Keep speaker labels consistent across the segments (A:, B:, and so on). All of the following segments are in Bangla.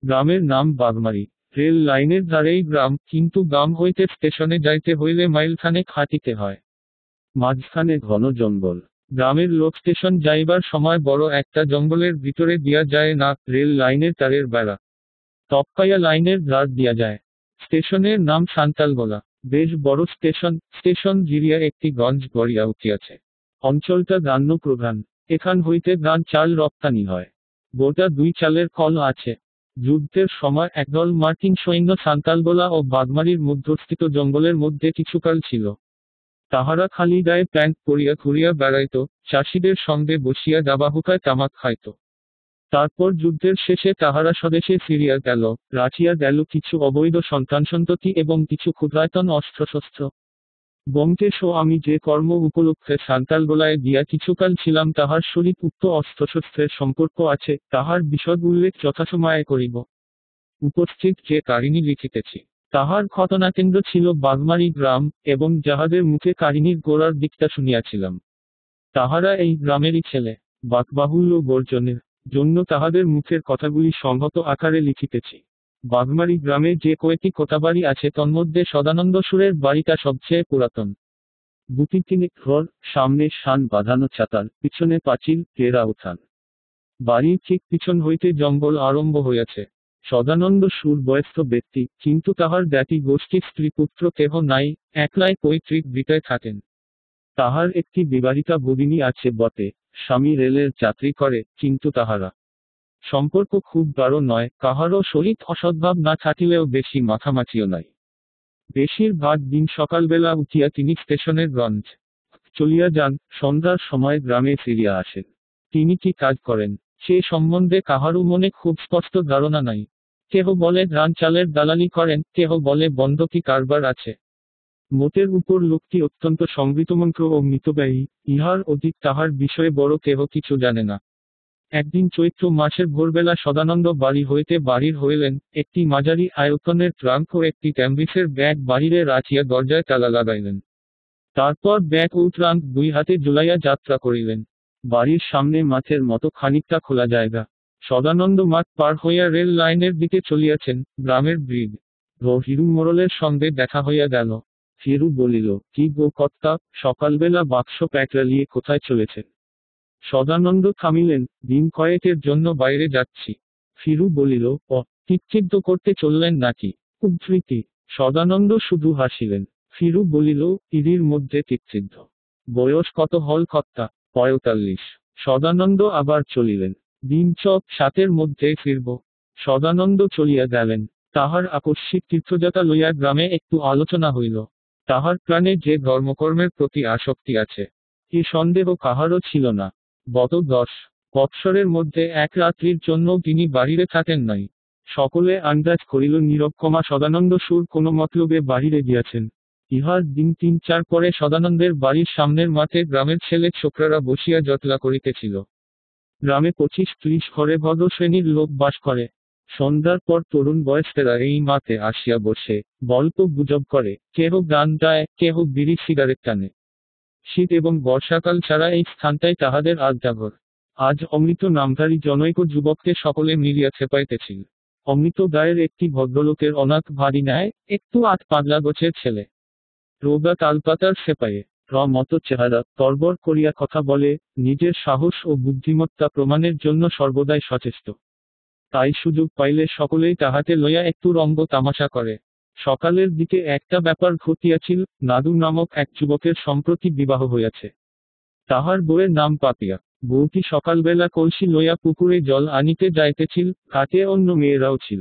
A: গ্রামের নাম বাগমারি। রেল লাইনের ধারেই গ্রাম, কিন্তু গ্রাম হইতে স্টেশনে যাইতে হইলে মাইলখানেক হাঁটিতে হয়। মাঝখানে ঘন জঙ্গল। গ্রামের লোক স্টেশন যাইবার সময় বড় একটা জঙ্গলের ভিতরে দিয়া যায় না রেল লাইনের তারের বেড়া। তপকাইয়া লাইনের ধার দিয়া যায়। স্টেশনের নাম সান্তালগোলা। বেশ বড় স্টেশন। স্টেশন ঘিরিয়া একটি গঞ্জ গড়িয়া উঠিয়াছে। অঞ্চলটা ধান্য প্রধান। এখান হইতে ধান চাল রপ্তানি হয়। গোটা 2 চালের কল আছে। যুদ্ধের সময় একদল মার্কিন সৈন্য সান্তালগোলা ও বাগমারির মধ্যস্থিত জঙ্গলের মধ্যে কিছুকাল ছিল। তাহারা খালি গায়ে প্যান্ট পরিয়া ঘুরিয়া বেড়াইত, চাষীদের সঙ্গে বসিয়া দাবাহুকায় তামাক খাইত। তারপর যুদ্ধের শেষে তাহারা স্বদেশে ফিরিয়া গেল, রাখিয়া গেল কিছু অবৈধ সন্তানসন্ততি এবং কিছু ক্ষুদ্রায়তন অস্ত্রশস্ত্র। ব্যোমকেশ ও আমি যে কর্ম উপলক্ষে সান্তালগোলায় গিয়া কিছুকাল ছিলাম তাহার সহিত উক্ত অস্ত্রশস্ত্রের সম্পর্ক আছে, তাহার বিশদ উল্লেখ যথাসময়ে করিব। উপস্থিত যে কাহিনী লিখিতেছি, তাহার ঘটনাকেন্দ্র ছিল বাগমারি গ্রাম, এবং যাহাদের মুখে কাহিনীর গোড়ার দিকটা শুনিয়াছিলাম, তাহারা এই গ্রামেরই ছেলে। বাকবাহুল্য বর্জনের জন্য তাহাদের মুখের কথাগুলি সংহত আকারে লিখিতেছি। বাগমারি গ্রামে যে কয়েকটি কোঠাবাড়ি আছে তন্মধ্যে সদানন্দ সুরের বাড়িটা সবচেয়ে পুরাতন। 2-3 ঘর, সামনে শান বাঁধানো চাতাল, পিছনে পাঁচিল, ঘেরা উঠান। বাড়ির ঠিক পিছন হইতে জঙ্গল আরম্ভ হইয়াছে। সদানন্দ সুর বয়স্ক ব্যক্তি, কিন্তু তাহার জ্ঞাতি গোষ্ঠীর স্ত্রী পুত্র কেহ নাই, একলাই পৈতৃক ভিটায় থাকেন। তাহার একটি বিবাহিতা ভগিনী আছে বটে, স্বামী রেলের চাকরি করে, কিন্তু তাহারা সম্পর্ক খুব গাঢ় নয়, কাহারও সহিত অসদ্ভাব না থাকিলেও বেশি মাখামাখিও নাই। বেশিরভাগ দিন সকালবেলা উঠিয়া তিনি স্টেশনের গঞ্জ চলিয়া যান, সন্ধ্যার সময় গ্রামে ফিরিয়া আসেন। তিনি কি কাজ করেন, সে সম্বন্ধে কাহারও মনে খুব স্পষ্ট ধারণা নাই। কেহ বলে ধান চালের দালালি করেন, কেহ বলে বন্ধকি কারবার আছে। মোটের উপর লোকটি অত্যন্ত সংগীতমন্ত্র ও মিতব্যয়ী, ইহার অধিক তাহার বিষয়ে বড় কেহ কিছু জানে না। একদিন চৈত্র মাসের ভোরবেলা সদানন্দ বাড়ি হইতে বাহির হইলেন, একটি মাঝারি আয়তনের ট্রাঙ্ক ও একটি ক্যাম্বিসের ব্যাগ বাহিরে রাখিয়া দরজায় তালা লাগাইলেন। তারপর ব্যাগ ও ট্রাঙ্ক 2 হাতে ঝুলাইয়া যাত্রা করিলেন। বাড়ির সামনে মাঠের মতো খানিকটা খোলা জায়গা। সদানন্দ মাঠ পার হইয়া রেল লাইনের দিকে চলিয়াছেন। গ্রামের ব্রিগ হিরু মোড়লের সঙ্গে দেখা হইয়া গেল। হিরু বলিল, কি গো কর্তা, সকালবেলা বাক্স প্যাকড়ালিয়ে কোথায় চলেছেন? সদানন্দ থামিলেন, দিন কয়েকের জন্য বাইরে যাচ্ছি। ফিরু বলিল, টিকচিদ্ধ করতে চললেন নাকি? উদ্ধৃতি। সদানন্দ শুধু হাসিলেন। ফিরু বলিল, ইরির মধ্যে টিকচিদ্ধ। বয়স কত হল কর্তা? 45। সদানন্দ আবার চলিলেন। দিন 7-এর মধ্যে ফিরব। সদানন্দ চলিয়া গেলেন। তাহার আকস্মিক তীর্থযাত্রা লইয়া গ্রামে একটু আলোচনা হইল। তাহার প্রাণে যে ধর্মকর্মের প্রতি আসক্তি আছে, এ সন্দেহ কাহারও ছিল না। গত 10 বৎসরের মধ্যে এক রাত্রির জন্যও তিনি বাহিরে থাকেন নাই। সকলে আন্দাজ করিল নিরক্ষমা সদানন্দ সুর কোনো মতলবে বাহিরে গিয়াছেন। ইহার দিন 3-4 পরে সদানন্দের বাড়ির সামনের মাঠে গ্রামের ছেলে ছোকরারা বসিয়া জটলা করিতেছিল। গ্রামে 25-30 ঘরে ভদ্র শ্রেণীর লোক বাস করে। সন্ধ্যার পর তরুণ বয়স্কেরা এই মাঠে আসিয়া বসে, গল্প গুজব করে, কেহ গান গায়, কেহ বিড়ি সিগারেট টানে। শীত এবং বর্ষাকাল ছাড়া এই স্থানটাই তাহাদের আড্ডাঘর। আজ অমৃত নামধারী জনৈক যুবককে সকলে মিলিয়া খেপাইতেছিল। অমৃত গায়ের একটি ভদ্রলোকের অনাথ ভারী নেয়, একটু আধ পাগলা গোছের ছেলে। রোগা তালপাতার সেপায়ে মতো চেহারা, তরবর করিয়া কথা বলে, নিজের সাহস ও বুদ্ধিমত্তা প্রমাণের জন্য সর্বদাই সচেষ্ট। তাই সুযোগ পাইলে সকলেই তাহাকে লইয়া একটু রঙ্গ তামাশা করে। সকালের দিকে একটা ব্যাপার ঘটিয়াছিল। নাদু নামক এক যুবকের সম্প্রতি বিবাহ হইয়াছে। তাহার বউয়ের নাম পাপিয়া। বউটি সকালবেলা কলসি লইয়া পুকুরে জল আনিতে যাইতেছিল, ঘাটে অন্য মেয়েরাও ছিল।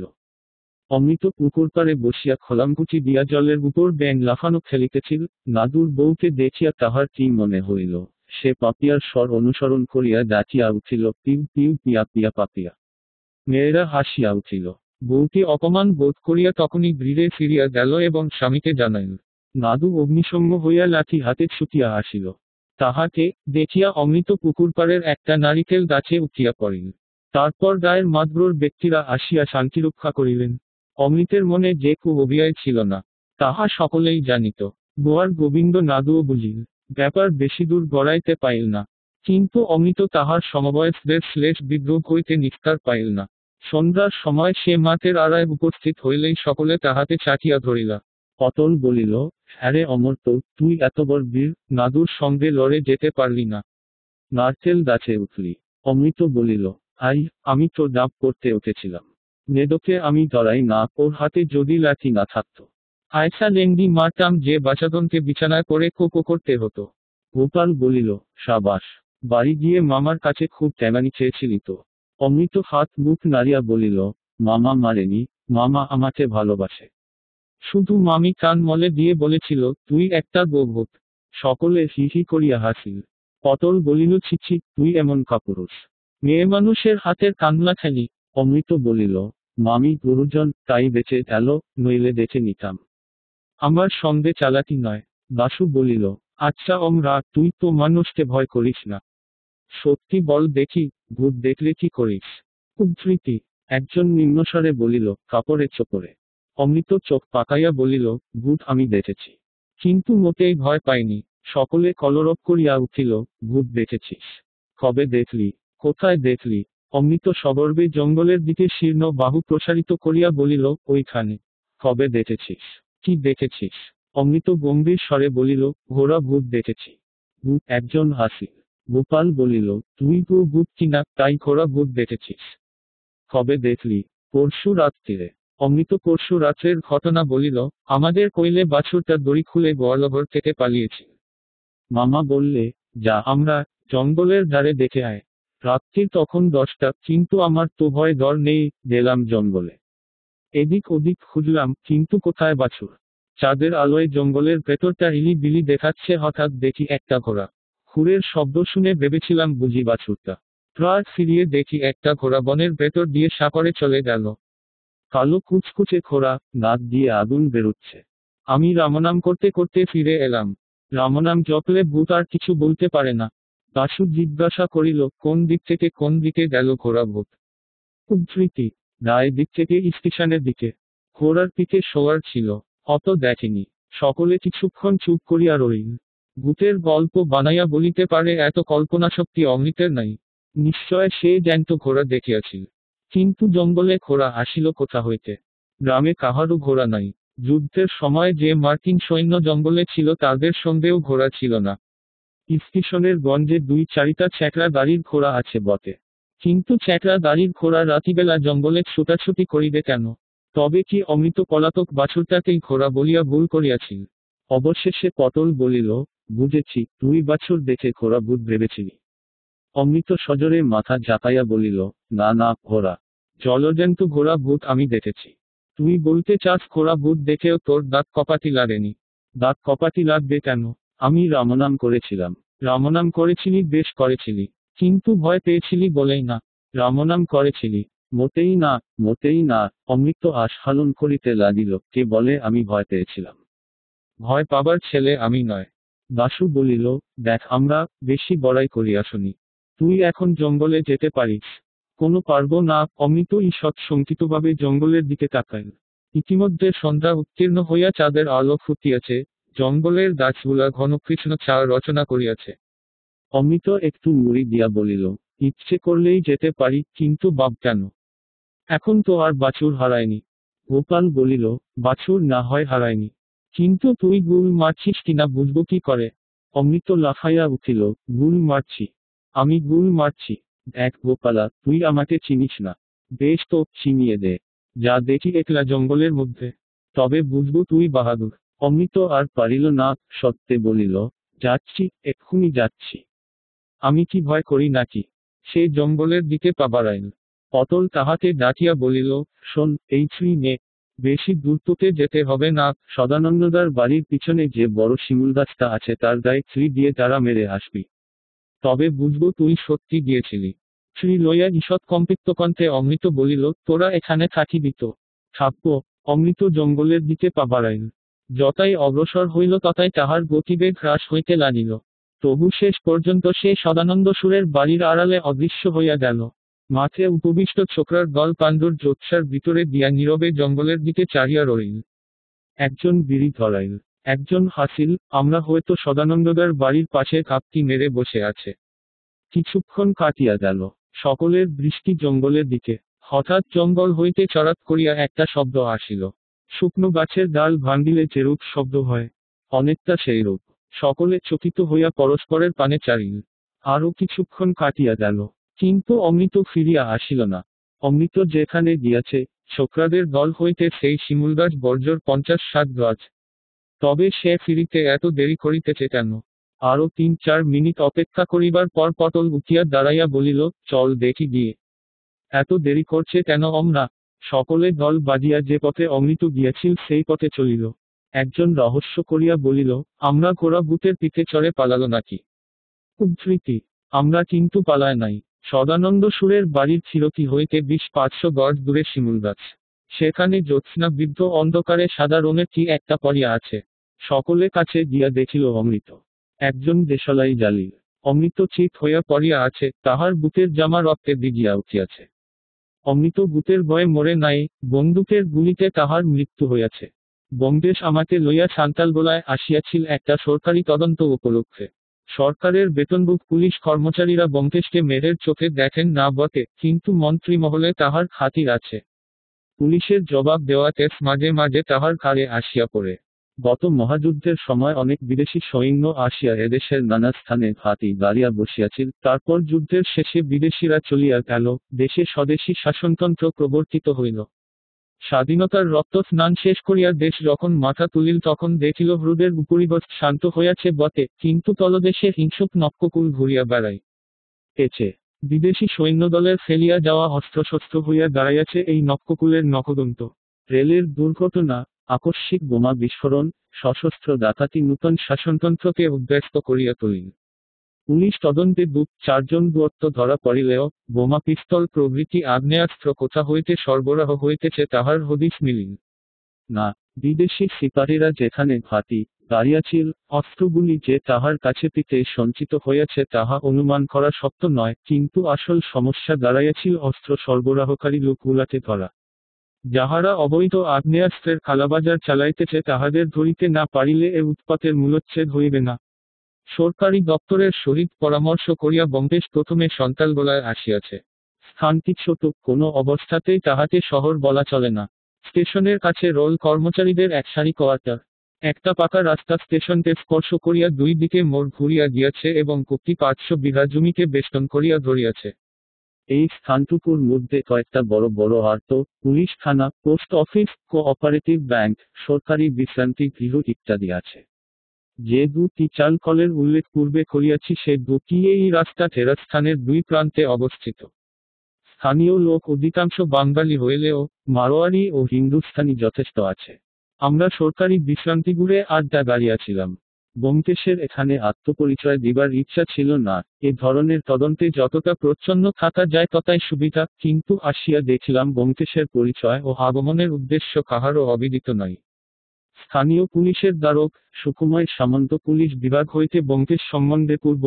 A: অমৃত পুকুর পাড়ে বসিয়া খোলামকুচি দিয়া জলের উপর ব্যাঙ লাফানো খেলিতেছিল। নাদুর বউকে দেখিয়া তাহার কি মনে হইল, সে পাপিয়ার স্বর অনুসরণ করিয়া ডাকিয়া উঠিল, পিউ পিউ পিয়া পিয়া পাপিয়া। মেয়েরা হাসিয়া উঠিল। বউটি অপমান বোধ করিয়া তখনই গৃহে ফিরিয়া গেল এবং স্বামীকে জানাইল। নাদু অগ্নিশম্য হইয়া লাঠি হাতে ছুটিয়া আসিল। তাহাকে দেখিয়া অমৃত পুকুরপাড়ের একটা নারিকেল গাছে উঠিয়া পড়িল। তারপর গায়ের মাতব্বর ব্যক্তিরা আসিয়া শান্তিরক্ষা করিলেন। অমৃতের মনে যে খুব অভিয়ায় ছিল না, তাহা সকলেই জানিত। গোয়ার গোবিন্দ নাদুও বুঝিল। ব্যাপার বেশি দূর গড়াইতে পাইল না। কিন্তু অমৃত তাহার সমবয়সদের বিদ্রোহ হইতে নিস্তার পাইল না। সন্ধ্যার সময় সে মাঠের আড়ায় উপস্থিত হইলেই সকলে তাহাতে চাটিয়া ধরিলা। অতল বলিল, হ্যারে অমর্ত্য, তুই এত বড় বীর, নাদুর সঙ্গে লড়ে যেতে পারলি না, নারকেল গাছে উঠলি। অমৃত বলিল, আই, আমি তো ডাব করতে উঠেছিলাম, নেদোকে আমি ধরাই না, ওর হাতে যদি লাঠি না থাকতো, আয়সা লেংডি মারতাম যে বাচাদনকে বিছানায় পড়ে কোকো করতে হতো। গোপাল বলিল, সাবাস, বাড়ি গিয়ে মামার কাছে খুব ট্যাঙানি চেয়েছিলি তো। অমৃত হাত মুখ নাড়িয়া বলিল, মামা মারেনি, মামা আমাকে ভালোবাসে। শুধু মামি কান মলে দিয়ে বলেছিল, তুই একটা গোভূত। সকলে হি হি করিয়া হাসিল। পটল বলিল, ছিছি, তুই এমন কাপুরুষ, মেয়ে মানুষের হাতের কান্না খেলি। অমৃত বলিল, মামি গুরুজন, তাই বেঁচে গেল, নইলে দেখে নিতাম। আমার সঙ্গে চালাকি নয়। দাশু বলিল, আচ্ছা অমরা, তুই তো মানুষকে ভয় করিস না, সত্যি বল দেখি, ভূত দেখলে কি করিস? উদ্ধৃতি। একজন নিম্নস্বরে বলিল, কাপড়ে চোপড়ে। অমৃত চোখ পাকাইয়া বলিল, ভূত আমি দেখেছি, কিন্তু মোটেই ভয় পাইনি। সকলে কলরব করিয়া উঠিল, ভূত দেখেছিস? কবে দেখলি? কোথায় দেখলি? অমৃত সগর্বে জঙ্গলের দিকে শীর্ণ বাহু প্রসারিত করিয়া বলিল, ওইখানে। কবে দেখেছিস? কি দেখেছিস? অমৃত গম্ভীর স্বরে বলিল, ঘোড়া ভূত দেখেছি। ভূত। একজন হাসিল। গোপাল বলিল, তুই তো ভূত কিনা, তাই ঘোড়া ভূত দেখেছিস? কবে দেখলি? পরশু রাত্রিরে। অমৃত পরশু রাত্রের ঘটনা বলিল, আমাদের কইলে বাছুরটা দড়ি খুলে গোয়ালঘর থেকে পালিয়েছি। মামা বললে, যা আমরা জঙ্গলের ধারে দেখে আয়। রাত্রি তখন 10টা, কিন্তু আমার তো ভয় ডর নেই, গেলাম জঙ্গলে। এদিক ওদিক খুঁজলাম, কিন্তু কোথায় বাছুর? চাঁদের আলোয় জঙ্গলের ভেতরটা ইলি বিলি দেখাচ্ছে, হঠাৎ দেখি একটা ঘোড়া। খুরের শব্দ শুনে ভেবেছিলাম বুঝি বাছুরটা। প্রায় ফিরিয়ে দেখি একটা ঘোড়া বনের ভেতর দিয়ে সাপড়ে চলে গেল। কালো কুচকুচে ঘোড়া, নাক দিয়ে আগুন বেরুচ্ছে। আমি রামনাম করতে করতে ফিরে এলাম। রামনাম জপলে ভূত আর কিছু বলতে পারে না। দাশু জিজ্ঞাসা করিল, কোন দিক থেকে কোন দিকে গেল ঘোড়া ভূত? উদ্ধৃতি। ডায় দিক থেকে স্টেশনের দিকে। ঘোড়ার পিঠে শোয়ার ছিল। অত দেখেনি। সকলে কিছুক্ষণ চুপ করিয়া রইল। ভূতের গল্প বানাইয়া বলিতে পারে এত কল্পনাশক্তি অমৃতের নাই। নিশ্চয় সে জ্যান্ত ঘোড়া দেখিয়াছিল। কিন্তু জঙ্গলে ঘোড়া আসিল কোথা হইতে? গ্রামে কাহারও ঘোড়া নাই। যুদ্ধের সময় যে মার্কিন সৈন্য জঙ্গলে ছিল তাদের সঙ্গেও ঘোড়া ছিল না। স্টেশনের গঞ্জে 2-4টা চ্যাকড়া গাড়ির ঘোড়া আছে বটে। কিন্তু চ্যাকড়া গাড়ির ঘোড়া রাতিবেলা জঙ্গলে ছুটাছুটি করিবে কেন? তবে কি অমৃত পলাতক বাছুরটাকেই ঘোড়া বলিয়া ভুল করিয়াছিল? অবশেষে পটল বলিল, বুঝেছি, তুই বাছুর দেখে ঘোড়া ভূত ভেবেছিলি। অমৃত সজোরে মাথা ঝাঁকাইয়া বলিল, না না, ঘোড়া, জলজ্যান্ত ঘোড়া ভূত আমি দেখেছি। তুই বলতে চাস ঘোড়া ভূত দেখেও তোর দাঁত কপাটি লাগেনি? দাঁত কপাটি লাগবে কেন? আমি রামনাম করেছিলাম। রামনাম করেছিলি, বেশ করেছিলি। কিন্তু ভয় পেয়েছিলি বলেই না। রামনাম করেছিলি? মোটেই না, মোটেই না। অমৃত আস্ফালন করিতে লাগিল, কে বলে আমি ভয় পেয়েছিলাম? ভয় পাবার ছেলে আমি নয়। দাশু বলিল, দেখ আমরা বেশি বড়াই করিয়া শুনি। তুই এখন জঙ্গলে যেতে পারিস? কোনো পারবো না। অমৃত ঈষৎ শঙ্কিতভাবে জঙ্গলের দিকে তাকাইল। ইতিমধ্যে সন্ধ্যা উত্তীর্ণ হইয়া চাঁদের আলো ফুটিয়াছে। জঙ্গলের গাছগুলা ঘনকৃষ্ণ ছায়া রচনা করিয়াছে। অমৃত একটু মুড়ি দিয়া বলিল, ইচ্ছে করলেই যেতে পারি, কিন্তু বাপ কেন? এখন তো আর বাছুর হারায়নি। গোপাল বলিল, বাছুর না হয় হারায়নি, কিন্তু তুই গুল মারছিস কিনা বুঝবো কি করে? অমৃত লাফাইয়া উঠিল, গুল মারছি? আমি গুল মারছি? দেখ গোপালা, তুই আমাকে চিনিস না। বেশ তো, চিনিয়ে দে। যা দেখি একলা জঙ্গলের মধ্যে, তবে বুঝবো তুই বাহাদুর। অমৃত আর পারিল না, সত্যে বলিল, যাচ্ছি, এক্ষুনি যাচ্ছি। আমি কি ভয় করি নাকি? সে জঙ্গলের দিকে পা বাড়াইল। পটল তাহাকে ডাকিয়া বলিল, শোন, এই ছুঁই নে। বেশি দূর তোকে যেতে হবে না, সদানন্দদার বাড়ির পিছনে যে বড় শিমুল গাছটা আছে তার গায়ে ছুরি দিয়ে তারা মেরে আসবি। তবে বুঝবো তুই সত্যি গিয়েছিলি। ছুরি লইয়া ঈষৎ কম্পিত কণ্ঠে অমৃত বলিল, তোরা এখানে থাকিবি তো? থাকবো। অমৃত জঙ্গলের দিকে পা বাড়াইল। যতাই অগ্রসর হইল ততাই তাহার গতিবেগ হ্রাস হইতে লাগিল। তবু শেষ পর্যন্ত সে সদানন্দ সুরের বাড়ির আড়ালে অদৃশ্য হইয়া গেল। মাঠে উপবিষ্ট ছোকরার দল পাণ্ডুর জ্যোৎস্নার ভিতরে দিয়া নীরবে জঙ্গলের দিকে চাহিয়া রইল। একজন বিড়ি ধরাইল। একজন হাসিল, আমরা হয়তো সদানন্দদার বাড়ির পাশে কাপটি মেরে বসে আছে। কিছুক্ষণ কাটিয়া গেল। সকলের দৃষ্টি জঙ্গলের দিকে। হঠাৎ জঙ্গল হইতে চড়াত করিয়া একটা শব্দ আসিল। শুকনো গাছের ডাল ভাঙ্গিলে যেরূপ শব্দ হয়, অনেকটা সেইরূপ। সকলে চকিত হইয়া পরস্পরের পানে চারিল। আরো কিছুক্ষণ কাটিয়া গেল, কিন্তু অমৃত ফিরিয়া আসিল না। অমৃত যেখানে গিয়াছে, ছোকরাদের দল হইতে সেই শিমুলগাছ বর্জর 50-60 গাছ। তবে সে ফিরিতে এত দেরি করিতেছে কেন? আরো 3-4 মিনিট অপেক্ষা করিবার পর পটল উঠিয়া দাঁড়াইয়া বলিল, চল দেখি গিয়ে। এত দেরি করছে কেন আমরা? সকলে দল বাঁধিয়া যে পথে অমৃত গিয়াছিল সেই পথে চলিল। একজন রহস্য করিয়া বলিল, আমরা ঘোড়া ভূতের পিঠে চড়ে পালালো নাকি? উদ্ধৃতি: আমরা কিন্তু পালায় নাই। সদানন্দ সুরের বাড়ির ছিরকি হইতে 20-500 গজ দূরে শিমুল গাছ। সেখানে জ্যোৎস্নাবৃদ্ধ অন্ধকারে সাদা রঙের কি একটা পড়িয়া আছে। সকলে কাছে গিয়া দেখিল অমৃত। একজন দেশলাই জালিল। অমৃত চিত হইয়া পড়িয়া আছে, তাহার বুকের জামা রক্তে ভিজিয়া উঠিয়াছে। অমৃত ভূতের ভয়ে মরে নাই, বন্দুকের গুলিতে তাহার মৃত্যু হইয়াছে। ব্যোমকেশ আমাকে লইয়া সান্তালগোলায় আসিয়াছিল একটা সরকারি তদন্ত উপলক্ষে। সরকারের বেতনভুক পুলিশ কর্মচারীরা ব্যোমকেশকে মেয়ের চোখে দেখেন না বটে, কিন্তু মন্ত্রীমহলে তাহার খাতির আছে। পুলিশের জবাব দেওয়াতে মাঝে মাঝে তাহার ঘাড়ে আসিয়া পড়ে। গত মহাযুদ্ধের সময় অনেক বিদেশি সৈন্য আসিয়া এদেশের নানা স্থানে ঘাঁটি গাড়িয়া বসিয়াছিল। তারপর যুদ্ধের শেষে বিদেশিরা চলিয়া গেল, দেশে স্বদেশী শাসনতন্ত্র প্রবর্তিত হইল। স্বাধীনতার রক্ত স্নান শেষ করিয়া দেশ যখন মাথা তুলিল তখন দেখিল হ্রদের উপরিবস্ত শান্ত হইয়াছে বটে, কিন্তু তলদেশে হিংসুক নক্ককুল ঘুরিয়া বেড়াইতেছে। বিদেশি সৈন্যদলের ফেলিয়া যাওয়া অস্ত্রশস্ত্র হইয়া দাঁড়াইয়াছে এই নক্ককুলের নখদন্ত। রেলের দুর্ঘটনা, আকস্মিক বোমা বিস্ফোরণ, সশস্ত্র ডাকাতি নূতন শাসনতন্ত্রকে উদ্ব্যস্ত করিয়া তুলিল। পুলিশ তদন্তে 2-4 জন দুর্বৃত্ত ধরা পড়িলেও বোমা পিস্তল প্রভৃতি আগ্নেয়াস্ত্র কোথা হইতে সরবরাহ হইতেছে তাহার হদিস মিলিল না। বিদেশি সিপাহীরা যেখানে ঘাঁটি গাড়িয়াছিল, অস্ত্রগুলি যে তাহার কাছে পিতে সঞ্চিত হইয়াছে তাহা অনুমান করা শক্ত নয়, কিন্তু আসল সমস্যা দাঁড়াইয়াছিল অস্ত্র সরবরাহকারী লোকগুলাকে ধরা। যাহারা অবৈধ আগ্নেয়াস্ত্রের কালাবাজার চালাইতেছে তাহাদের ধরিতে না পারিলে এ উৎপাতের মূলচ্ছেদ হইবে না। সরকারি দপ্তরের সহিত পরামর্শ করিয়া ব্যোমকেশ প্রথমে সান্তালগোলায় আসিয়াছে। স্থানটি ছোট, কোনো অবস্থাতেই তাহাকে শহর বলা চলে না। স্টেশনের কাছে রোল কর্মচারীদের এক সারি কোয়ার্টার। একটা পাকা রাস্তা স্টেশনকে স্পর্শ করিয়া দুই দিকে মোড় ঘুরিয়া গিয়াছে এবং কয়েকটি 500 বিঘা জমিকে বেষ্টন করিয়া ধরিয়াছে। এই স্থানটুকুর মধ্যে কয়েকটা বড় বড় আর্ত, পুলিশ থানা, পোস্ট অফিস, কোঅপারেটিভ ব্যাংক, সরকারি বিশ্রান্তি গৃহ ইত্যাদি আছে। যে দুটি চালকলের উল্লেখ পূর্বে করিয়াছি সে দুটি এই রাস্তা টেরাস্থানের দুই প্রান্তে অবস্থিত। স্থানীয় লোক অধিকাংশ বাঙালি হইলেও মারোয়ারি ও হিন্দুস্থানি যথেষ্ট আছে। আমরা সরকারি বিশ্রান্তিগৃহে আড্ডা গাড়িয়াছিলাম। ব্যোমকেশের এখানে আত্মপরিচয় দিবার ইচ্ছা ছিল না। এ ধরনের তদন্তে যতটা প্রচ্ছন্ন থাকা যায় ততই সুবিধা, কিন্তু আসিয়া দেখিলাম ব্যোমকেশের পরিচয় ও আগমনের উদ্দেশ্য কাহারও অবিদিত নাই। স্থানীয় পুলিশের দ্বারক সুকুমার সামন্ত পুলিশ বিভাগ হইতে ব্যোমকেশ সম্বন্ধে পূর্ব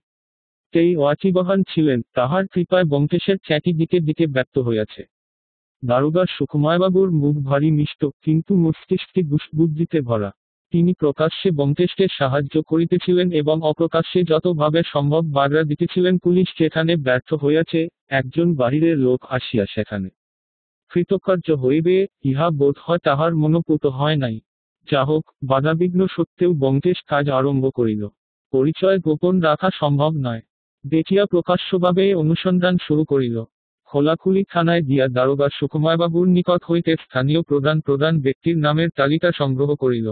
A: হইতেই ওয়াকিবহাল ছিলেন, তাহার কৃপায় ব্যোমকেশের খ্যাতি দিকে দিকে ব্যক্ত হইয়াছে। দারোগা সুকুমারবাবুর মুখ ভারী মিষ্ট, কিন্তু মস্তিষ্কটি দুষ্বুদ্ধিতে ভরা। তিনি প্রকাশ্যে ব্যোমকেশকে সাহায্য করিতেছিলেন এবং অপ্রকাশ্যে যতভাবে সম্ভব বাগড়া দিতেছিলেন। পুলিশ যেখানে ব্যর্থ হইয়াছে, একজন বাহিরের লোক আসিয়া সেখানে কৃতকার্য হইবে, ইহা বোধ হয় তাহার মনোপুত হয় নাই। যা হোক, বাধাবিঘ্ন সত্ত্বেও ব্যোমকেশ কাজ আরম্ভ করিল। পরিচয় গোপন রাখা সম্ভব নয় দেখিয়া প্রকাশ্যভাবে অনুসন্ধান শুরু করিল। খোলাখুলি থানায় গিয়া দারোগা সুকুমারবাবুর নিকট হইতে স্থানীয় প্রধান প্রধান ব্যক্তির নামের তালিকা সংগ্রহ করিল।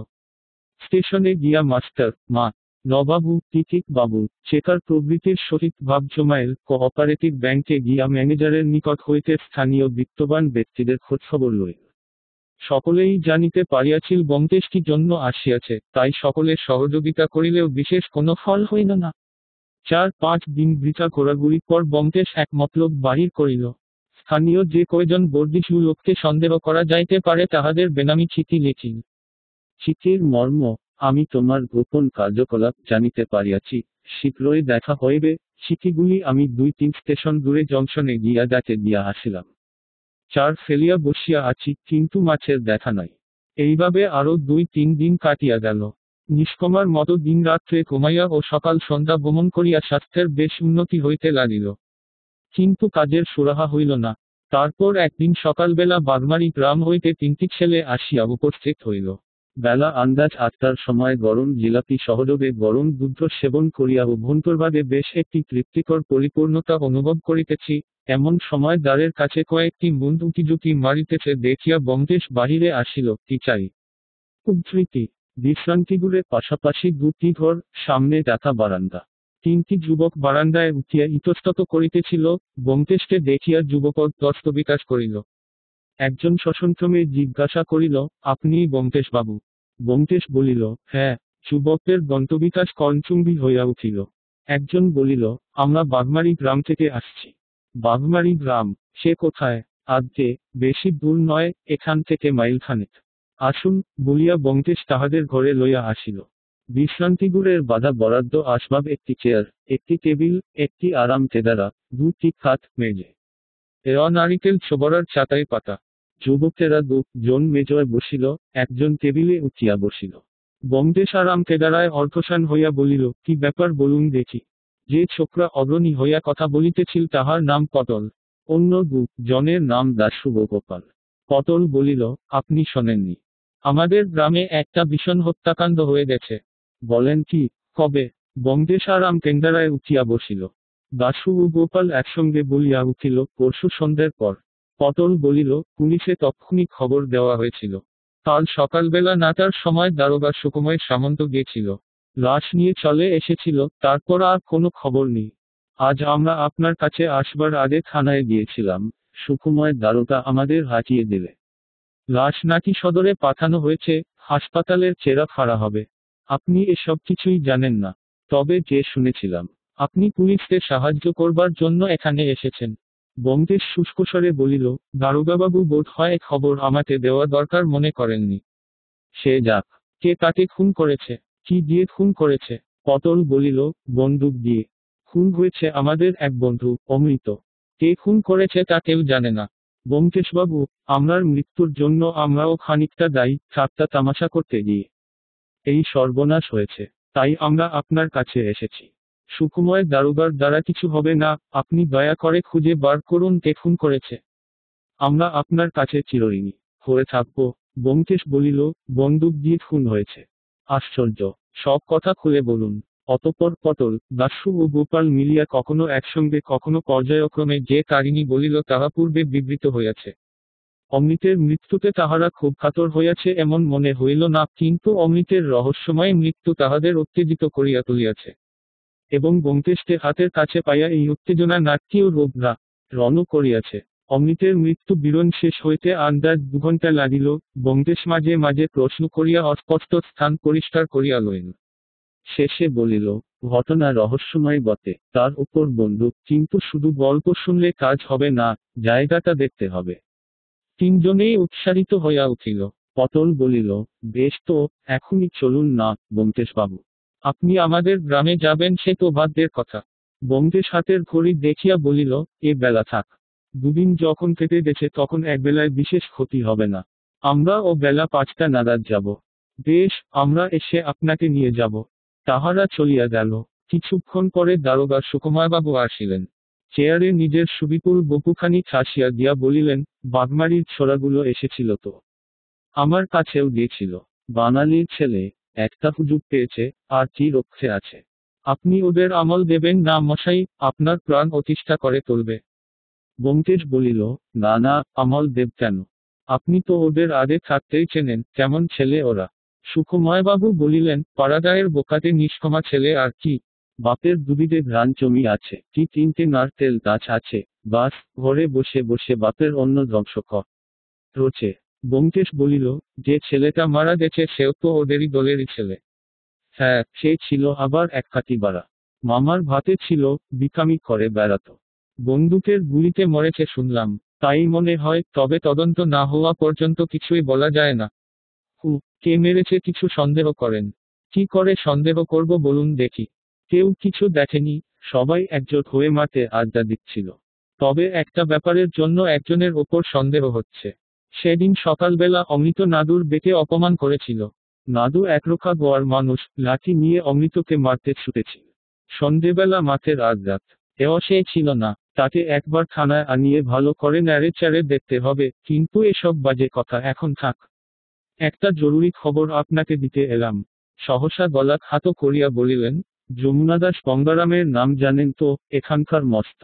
A: স্টেশনে গিয়া মাস্টার, মা, নবাবু, টিকিট বাবু, চেকার প্রভৃতির সহিত ভাব জমাইল। কোঅপারেটিভ ব্যাংকে গিয়া ম্যানেজারের নিকট হইতে স্থানীয় বিত্তবান ব্যক্তিদের খোঁজখবর লইল। সকলেই জানিতে পারিয়াছিল ব্যোমকেশ কি জন্য আসিয়াছে, তাই সকলে সহযোগিতা করিলেও বিশেষ কোনো ফল হইল না। 4-5 দিন বৃথা ঘোরাঘুরির পর ব্যোমকেশ এক মতলব বাহির করিল। স্থানীয় যে কয়জন বর্দিশু লোককে সন্দেহ করা যাইতে পারে তাহাদের বেনামি চিঠি লিখিল। চিঠির মর্ম: আমি তোমার গোপন কার্যকলাপ জানিতে পারিয়াছি, শীঘ্রই দেখা হইবে। চিঠিগুলি আমি 2-3 স্টেশন দূরে জংশনে গিয়া ডাকে দিয়া আসিলাম। 4 ফেলিয়া বসিয়া আছি, কিন্তু মাছের দেখা নাই। এইভাবে আরো 2-3 দিন কাটিয়া গেল। নিষ্কমার মতো দিন রাত্রে ঘুমাইয়া ও সকাল সন্ধ্যা ভ্রমণ করিয়া স্বাস্থ্যের বেশ উন্নতি হইতে লাগিল। কিন্তু কাজের সুরাহা হইল না। তারপর একদিন সকালবেলা বাগমারি গ্রাম হইতে 3টি ছেলে আসিয়া উপস্থিত হইল। বেলা আন্দাজ 8টার সময় গরম জিলাপি সহযোগে গরম দুধ সেবন করিয়া অভ্যন্তরভাবে বেশ একটি তৃপ্তিকর পরিপূর্ণতা অনুভব করিতেছি। এমন সময় দ্বারের কাছে কয়েকটি মুন্ড উঁকিঝুঁকি মারিতেছে দেখিয়া ব্যোমকেশ বাহিরে আসিল। কি চাই? উদ্ধৃতি। বিশ্রান্তিগুলোর পাশাপাশি 2টি ঘর, সামনে দেখা বারান্দা। 3টি যুবক বারান্দায় উঠিয়া ইতস্তত করিতেছিল। ব্যোমকেশকে দেখিয়া যুবকর দস্তবিকাশ করিল। একজন সসংক্রমে জিজ্ঞাসা করিল, আপনিই ব্যোমকেশবাবু? ব্যোমকেশ বলিল, হ্যাঁ। যুবকদের দন্তবিকাশ কর্ণচুম্বী হইয়া উঠিল। একজন বলিল, আমরা বাগমারি গ্রাম থেকে আসছি। বাগমারি গ্রাম? সে কোথায়? আজ্ঞে, বেশি দূর নয়, এখান থেকে মাইলখানেক। আসুন, বলিয়া ব্যোমকেশ তাহাদের ঘরে লইয়া আসিল। বিশ্রান্তিগৃহের বাধা বরাদ্দ আসবাব: একটি চেয়ার, একটি টেবিল, একটি আরাম কেদারা, 2টি খাট, মেজে। নারিকেল ছোবড়ার চাটাই পাতা। যুবকেরা 2জন মেজয় বসিল, একজন টেবিলে উঠিয়া বসিল। ব্যোমকেশ আরাম কেদারায় অর্ধশান হইয়া বলিল, কি ব্যাপার বলুন দেখি। যে ছোকরা অগ্রণী হইয়া কথা বলিতেছিল তাহার নাম পটল। অন্য 2জনের নাম দাশু ও গোপাল। পটল বলিল, আপনি শোনেননি? আমাদের গ্রামে একটা ভীষণ হত্যাকাণ্ড হয়ে গেছে। বলেন কি? কবে? ব্যোমকেশ আরাম কেদারায় উঠিয়া বসিল। দাশু ও গোপাল একসঙ্গে বলিয়া উঠিল, পরশু সন্ধ্যের পর। পটল বলিল, পুলিশে তক্ষুনি খবর দেওয়া হয়েছিল। কাল সকালবেলা 9টার সময় দারোগা সুকুমার সামন্ত গিয়েছিল। লাশ নিয়ে চলে এসেছিল, তারপর আর কোনো খবর নেই। আজ আমরা আপনার কাছে আসবার আগে থানায় গিয়েছিলাম, সুকুমার দারোগা আমাদের হাঁটিয়ে দিলে। লাশ নাকি সদরে পাঠানো হয়েছে, হাসপাতালের চেরা ফাড়া হবে। আপনি এসব কিছুই জানেন না। তবে যে শুনেছিলাম, আপনি পুলিশকে সাহায্য করবার জন্য এখানে এসেছেন। ব্যোমকেশ শুষ্কস্বরে বলিল, দারোগাবাবু বোধ হয় খবর আমাকে দেওয়া দরকার মনে করেননি। সে যাক, কে কাকে খুন করেছে? কি দিয়ে খুন করেছে? পটল বলিল, বন্দুক দিয়ে। খুন হয়েছে আমাদের এক বন্ধু, অমৃত। কে খুন করেছে তা কেউ জানে না। ব্যোমকেশবাবু, আমরার মৃত্যুর জন্য আমরাও খানিকটা দায়ী, ঠাট্টা তামাশা করতে গিয়ে এই সর্বনাশ হয়েছে। তাই আমরা আপনার কাছে এসেছি। সুকুমার দারোগার দ্বারা কিছু হবে না, আপনি দয়া করে খুঁজে বার করুন কে খুন করেছে। আমরা আপনার কাছে চিরঋণী হয়ে থাকব। ব্যোমকেশ বলিল, বন্দুক দিয়ে খুন হয়েছে? আশ্চর্য! সব কথা খুলে বলুন। অতঃপর পটল, দাশু ও গোপাল মিলিয়া কখনো একসঙ্গে কখনো পর্যায়ক্রমে যে কাহিনী বলিল তাহা পূর্বে বিবৃত হইয়াছে। অমৃতের মৃত্যুতে তাহারা খুব কাতর হইয়াছে এমন মনে হইল না, কিন্তু অমৃতের রহস্যময় মৃত্যু তাহাদের উত্তেজিত করিয়া তুলিয়াছে। এবং ব্যোমকেশকে হাতের কাছে পাইয়া এই উত্তেজনা নাট্যী ও রোগরা রণ করিয়াছে। অমৃতের মৃত্যু বিরণ শেষ হইতে আন্দাজ 2 ঘণ্টা লাগিল। ব্যোমকেশ মাঝে মাঝে প্রশ্ন করিয়া অস্পষ্ট স্থান পরিষ্কার করিয়া লইল। শেষে বলিল, ঘটনা রহস্যময় বটে, তার উপর বন্দুক, কিন্তু শুধু গল্প শুনলে কাজ হবে না, জায়গাটা দেখতে হবে। 3জনেই উৎসারিত হইয়া উঠিল। পটল বলিল, বেশ তো, এখনই চলুন না, ব্যোমকেশবাবু। আপনি আমাদের গ্রামে যাবেন সে তো ভাগ্যের কথা। ব্যোমকেশ হাতের ঘড়ি দেখিয়া বলিল, এ বেলা থাক। 2 দিন যখন কেটে গেছে তখন একবেলায় বিশেষ ক্ষতি হবে না। আমরা ও বেলা 5টা নাগাদ যাব। বেশ, আমরা এসে আপনাকে নিয়ে যাব। তাহারা চলিয়া গেল। কিছুক্ষণ পরে দারোগা সুকুমারবাবু আসিলেন। চেয়ারে নিজের সুবিপুল বপুখানি ঠাসিয়া দিয়া বলিলেন, বাগমারির ছোড়াগুলো এসেছিল তো? আমার কাছেও দিয়েছিল। বাঙালির ছেলে, একটা হুজুগ পেয়েছে, আর কি রক্ষে আছে। আপনি ওদের আমল দেবেন না মশাই, আপনার প্রাণ অতিষ্ঠা করে তুলবে। ব্যোমকেশ বলিল, না না, আমল দেব কেন? আপনি তো ওদের আগে থাকতেই চেনেন, কেমন ছেলে ওরা। সুকুমারবাবু বলিলেন, পাড়াগাঁয়ের বোকাতে নিষ্কমা ছেলে আর কি। বাপের 2 বিঘে ধান জমি আছে, কি 3টে নারকেল গাছ আছে, বাস, ঘরে বসে বসে বাপের অন্ন ধ্বংস রোচে। ব্যোমকেশ বলিল, যে ছেলেটা মারা গেছে সেও তো ওদেরই দলেরই ছেলে। হ্যাঁ, সে ছিল আবার এক কাঠি বাড়া। মামার ভাতে ছিল, বিকামি করে বেড়াতো। বন্দুকের গুলিতে মরেছে শুনলাম। তাই মনে হয়, তবে তদন্ত না হওয়া পর্যন্ত কিছুই বলা যায় না। কে মেরেছে কিছু সন্দেহ করেন? কি করে সন্দেহ করব বলুন দেখি। কেউ কিছু দেখেনি, সবাই একজোট হয়ে মাঠে আড্ডা দিচ্ছিল। তবে একটা ব্যাপারের জন্য একজনের ওপর সন্দেহ হচ্ছে। সেদিন সকালবেলা অমৃত নাদুর বেটে অপমান করেছিল। নাদু একরোখা গোয়ার মানুষ, লাঠি নিয়ে অমৃতকে মারতে ছুটেছিল। সন্ধেবেলা মাঠের আড্ডাত এও সে ছিল না। তাকে একবার থানায় আনিয়ে ভালো করে নেড়ে চেড়ে দেখতে হবে, কিন্তু এসব বাজে কথা এখন থাক। একটা জরুরি খবর আপনাকে দিতে এলাম। সহসা গলা খাটো করিয়া বলিলেন, যমুনা দাস গঙ্গারামের নাম জানেন তো? এখানকার মস্ত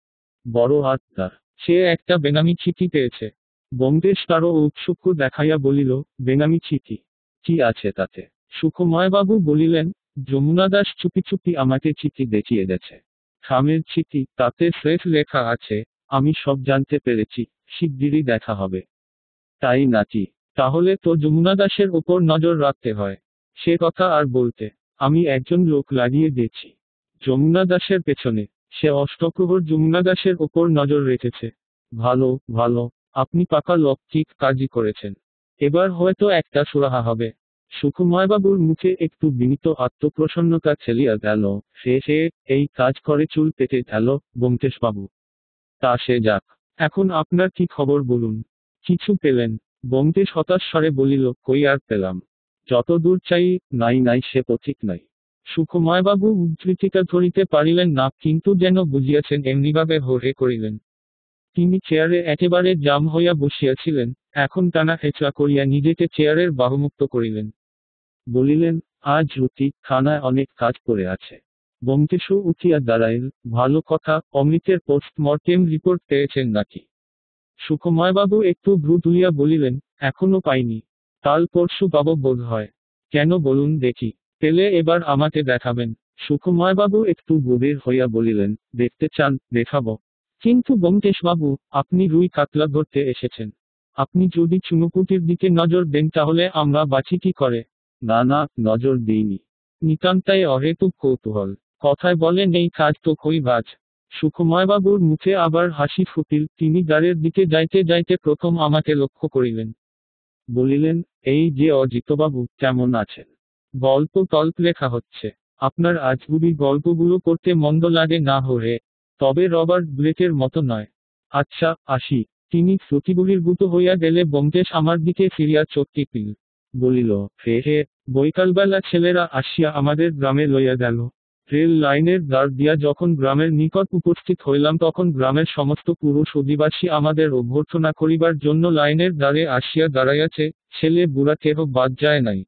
A: বড় আত্মার। সে একটা বেনামি চিঠি পেয়েছে। ব্যোমকেশ তারও ঔৎসুক্য দেখাইয়া বলিল, বেনামি চিঠি? কি আছে তাতে? সুখময়বাবু বলিলেন, যমুনা দাস চুপি চুপি আমাকে চিঠি দেখিয়ে গেছে। খামের চিঠি, তাতে স্রেফ লেখা আছে, আমি সব জানতে পেরেছি, শিগগিরই দেখা হবে। তাই নাকি? তাহলে তো যমুনা দাসের ওপর নজর রাখতে হয়। সে কথা আর বলতে, আমি একজন লোক লাগিয়ে দিয়েছি যমুনা দাসের পেছনে। সে অষ্টপ্রহর যমুনা দাসের ওপর নজর রেখেছে। ভালো, ভালো। আপনি পাকা লোক, ঠিক কাজই করেছেন। এবার হয়তো একটা সুরাহা হবে। সুকুমারবাবুর মুখে একটু বিনীত আত্মপ্রসন্নতা ছেলিয়া গেল। সে এই কাজ করে চুল পেতে গেল, ব্যোমকেশবাবু। তা সে যাক। এখন আপনার কি খবর বলুন। কিছু পেলেন? ব্যোমকেশ হতাশ স্বরে বলিল, কই আর পেলাম। যত দূর চাই, নাই নাই সে পথিক নাই। সুখময়বাবু উদ্ধৃতিটা ধরিতে পারিলেন না, কিন্তু যেন বুঝিয়াছেন এমনিভাবে হো করিলেন। তিনি চেয়ারে একেবারে জাম হইয়া বসিয়াছিলেন, এখন টানা হেঁচড়া করিয়া নিজেকে চেয়ারের বাহুমুক্ত করিলেন। বলিলেন, আজ রুটি থানায় অনেক কাজ পড়ে আছে। ব্যোমকেশও উঠিয়া দাঁড়াইল। ভালো কথা, অমৃতের পোস্টমর্টেম রিপোর্ট পেয়েছেন নাকি? সুখময়বাবু একটু ভ্রু তুলিয়া বলিলেন, এখনো পাইনি। কাল পরশু পাব বোধ হয়। কেন বলুন দেখি। পেলে এবার আমাকে দেখাবেন। সুখময়বাবু একটু গভীর হইয়া বলিলেন, দেখতে চান, দেখাবো। কিন্তু ব্যোমকেশবাবু, আপনি রুই কাতলা ধরতে এসেছেন। আপনি যদি চুনোপুটির দিকে নজর দেন তাহলে আমরা বাঁচি কি করে? না না, নজর দিইনি। নিতান্তাই অহেতুক কৌতূহল। কথায় বলে নেই কাজ তো কই বাজ। সুখময়বাবুর মুখে আবার হাসি ফুটিল। তিনি দ্বারের দিকে যাইতে যাইতে প্রথম আমাকে লক্ষ্য করিলেন। বলিলেন, এই যে অজিতবাবু, কেমন আছেন? গল্প টল্প লেখা হচ্ছে। আপনার আজগুবি গল্পগুলো করতে মন্দ লাগে না হরে। তবে রবার্ট ব্লেকের মতো নয়। আচ্ছা, আসি। তিনি শ্রুতিবহির্ভূত হইয়া গেলে ব্যোমকেশ আমার দিকে ফিরিয়া চোখ টিপিল। বলিল, হে, বৈকালবেলা ছেলেরা আসিয়া আমাদের গ্রামে লইয়া গেল। রেল লাইনের দ্বার দিয়া যখন গ্রামের নিকট উপস্থিত হইলাম তখন গ্রামের সমস্ত পুরুষ অধিবাসী আমাদের অভ্যর্থনা করিবার জন্য লাইনের দ্বারে আসিয়া দাঁড়াইয়াছে। ছেলে বুড়া কেহ বাদ যায় নাই।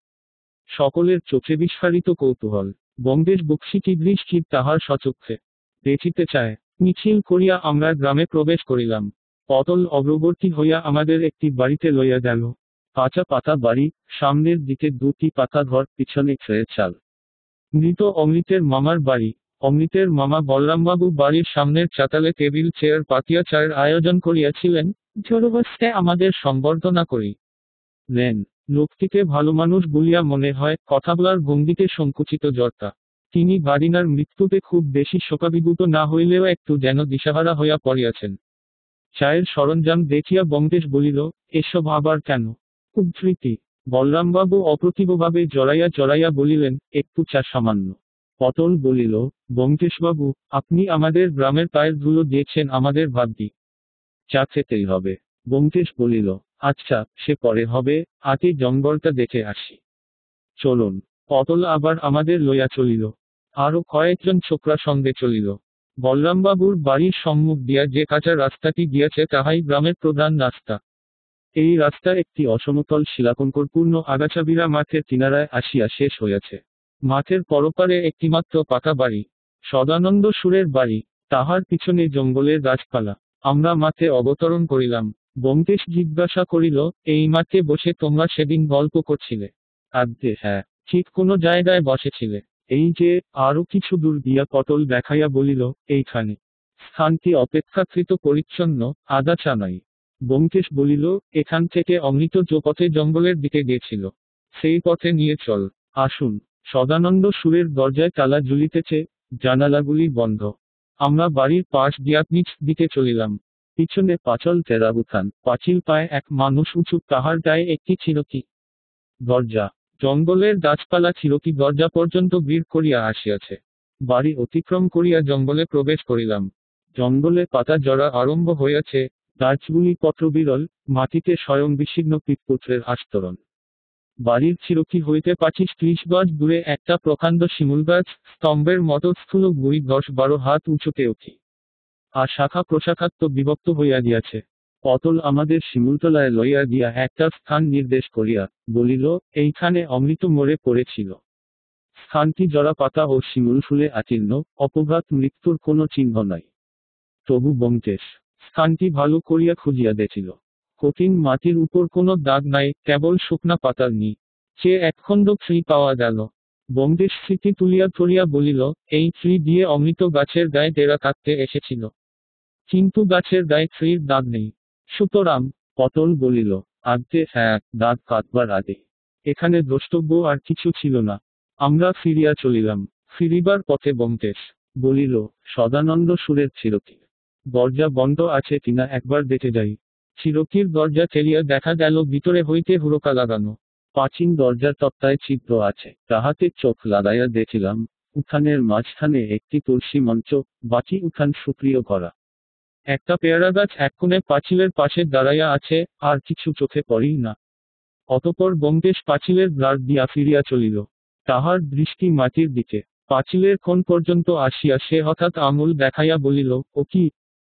A: সকলের চোখে বিস্ফারিত কৌতূহল। ব্যোমকেশ বক্সী দৃষ্টি তাহার সচক্ষে দেখিতে চায়। মিছিল করিয়া আমরা গ্রামে প্রবেশ করিলাম। পটল অগ্রবর্তী হইয়া আমাদের একটি বাড়িতে লইয়া গেল। কাঁচা পাতা বাড়ি, সামনের দিকে দুটি পাকা ঘর, পিছনে খেয়ের চাল। মৃত অমৃতের মামার বাড়ি। অমৃতের মামা বলরামবাবু বাড়ির সামনের চাতালে টেবিল চেয়ার পাতিয়া চায়ের আয়োজন করিয়াছিলেন। জোরবস্তে আমাদের সংবর্ধনা করি নেন। লোকটিকে ভালো মানুষ বলিয়া মনে হয়, কথা বলার ভঙ্গিতে সংকুচিত জর্তা। তিনি বারিনার মৃত্যুতে খুব বেশি শোকাভিভূত না হইলেও একটু যেন দিশাহারা হইয়া পড়িয়াছেন। চায়ের সরঞ্জাম দেখিয়া ব্যোমকেশ বলিল, এসব আবার কেন? উদ্ধৃতি। বলরামবাবু অপ্রতিভভাবে জড়াইয়া জড়াইয়া বলিলেন, একটু চা সামান্য। পটল বলিল, ব্যোমকেশবাবু, আপনি আমাদের গ্রামের পায়ের ধুলো দিয়েছেন আমাদের ভাগ্যি। চা খেতেই হবে। ব্যোমকেশ বলিল, আচ্ছা, সে পরে হবে, আগে জঙ্গলটা দেখে আসি। চলুন। পটল আবার আমাদের লইয়া চলিল। আরো কয়েকজন ছোকরা সঙ্গে চলিল। বলরামবাবুর বাড়ির সম্মুখ দিয়া যে কাঁচা রাস্তাটি গিয়াছে তাহাই গ্রামের প্রধান রাস্তা। এই রাস্তা একটি অসমতল শিলাকঙ্করপূর্ণ আগাছাবিরা মাঠের কিনারায় আসিয়া শেষ হইয়াছে। মাঠের পরপারে একটিমাত্র পাকা বাড়ি, সদানন্দ সুরের বাড়ি। তাহার পিছনে জঙ্গলের গাছপালা। আমরা মাঠে অবতরণ করিলাম। ব্যোমকেশ জিজ্ঞাসা করিল, এই মাঠে বসে তোমরা সেদিন গল্প করছিলে? আজ্ঞে হ্যাঁ। ঠিক কোনো জায়গায় বসেছিলে? এই যে। আরো কিছু দূর দিয়া পটল দেখাইয়া বলিল, এইখানে। স্থানটি অপেক্ষাকৃত পরিচ্ছন্ন, আগাছা নাই। ব্যোমকেশ বলিল, এখান থেকে অমৃত যে পথে জঙ্গলের দিকে গিয়েছিল, সেই পথে নিয়ে চল। আসুন। সদানন্দ সুরের দরজায় তালা ঝুলিতেছে, জানালাগুলি বন্ধ। আমরা বাড়ির পাশ দিয়া নিচ দিকে চলিলাম। পিছনে পাঁচল তেরাবুথান, পাঁচিল পায় এক মানুষ উঁচু, তাহার গায়ে একটি ছিরকি দরজা। জঙ্গলের গাছপালা ছিরকি দরজা পর্যন্ত ভিড় করিয়া আসিয়াছে। বাড়ি অতিক্রম করিয়া জঙ্গলে প্রবেশ করিলাম। জঙ্গলে পাতা জড়া আরম্ভ হইয়াছে। গাছগুলি পত্রবিরল, মাটিতে স্বয়ং বিচ্ছিন্ন কীটপত্রের আস্তরণ। বাড়ির ছিরকি হইতে 25-30 গজ দূরে একটা প্রকাণ্ড শিমুল গাছ, স্তম্ভের মতো স্থূল গুড়ি 10-12 হাত উঁচুতে উঠি। আর শাখা প্রশাখাত্ম বিভক্ত হইয়া গিয়াছে। পটল আমাদের শিমুলতলায় লইয়া গিয়া একটা স্থান নির্দেশ করিয়া বলিল, এইখানে অমৃত মরে পড়েছিল। স্থানটি জরা পাতা ও শিমুল ফুলে আতীর্ণ, অপঘাত মৃত্যুর কোনো চিহ্ন নাই। তবু ব্যোমকেশ স্থানটি ভালো করিয়া খুঁজিয়া দেখিল। কঠিন মাটির উপর কোনো দাগ নাই, কেবল শুকনা পাতার চেয়ে একখণ্ড ফ্রি পাওয়া গেল। ব্যোমকেশ স্মৃতি তুলিয়া ধরিয়া বলিল, এই ফ্রি দিয়ে অমৃত গাছের গায়ে ডেরা কাটতে এসেছিল। কিন্তু গাছের গায়ে ফ্রির দাগ নেই। সুতরাং, পটল বলিল, আজ্ঞে হ্যাঁ, দাগ কাটবার আগে এখানে দ্রষ্টব্য আর কিছু ছিল না। আমরা ফিরিয়া চলিলাম। ফিরিবার পথে ব্যোমকেশ বলিল, সদানন্দ সুরের চিরকির দরজা বন্ধ আছে কিনা একবার দেখে যাই। চিরকির দরজা ঠেলিয়া দেখা গেল ভিতরে হইতে হুড়কা লাগানো। প্রাচীন দরজার তক্তায় ছিদ্র আছে, তাহাতে চোখ লাগাইয়া দেখিলাম, উঠানের মাঝখানে একটি তুলসী মঞ্চ, বাকি উঠান সুপ্রিয় করা। একটা পেয়ারা গাছ এক কোণে পাঁচিলের পাশে দাঁড়াইয়া আছে, আর কিছু চোখে পড়েই না। অতঃপর ব্যোমকেশ পাঁচিলের দ্বার দিয়া ফিরিয়া চলিল। তাহার দৃষ্টি মাটির দিকে। পাঁচিলের কোণ পর্যন্ত আসিয়া সে হঠাৎ আঙুল দেখাইয়া বলিল, ও কি!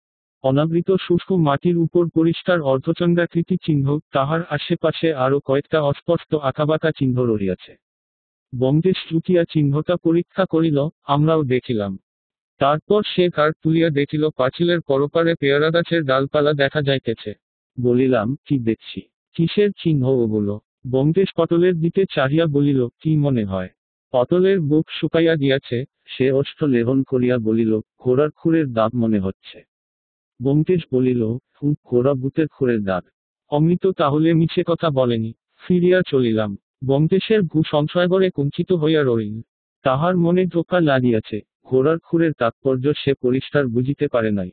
A: অনাবৃত শুষ্ক মাটির উপর পরিষ্কার অর্ধচন্দ্রাকৃতি চিহ্ন, তাহার আশেপাশে আরো কয়েকটা অস্পষ্ট আঁকাবাঁকা চিহ্ন রহিয়াছে। ব্যোমকেশ চুকিয়া চিহ্নটা পরীক্ষা করিল, আমরাও দেখিলাম। তারপর সে ঘাড় তুলিয়া দেখিল পাঁচিলের পরপারে পেয়ারা গাছের ডালপালা দেখা যাইতেছে। বলিলাম, কি দেখছি? কিসের চিহ্ন ওগুলো? ব্যোমকেশ পটলের দিকে চাহিয়া বলিল, কি মনে হয়? পটলের বুক শুকাইয়া গিয়াছে, সে ওষ্ঠ লেহন করিয়া বলিল, ঘোড়ার খুরের দাগ মনে হচ্ছে। ব্যোমকেশ বলিল, ঘোড়া ভূতের খুরের দাগ? অমৃত তাহলে মিছে কথা বলেনি। ফিরিয়া চলিলাম। ব্যোমকেশের ভূ সংশয়গড়ে কুঞ্চিত হইয়া রহিল। তাহার মনে ধোঁকা লাগিয়াছে, ঘোড়ার খুরের তাৎপর্য সে পরিষ্কার বুঝিতে পারে নাই।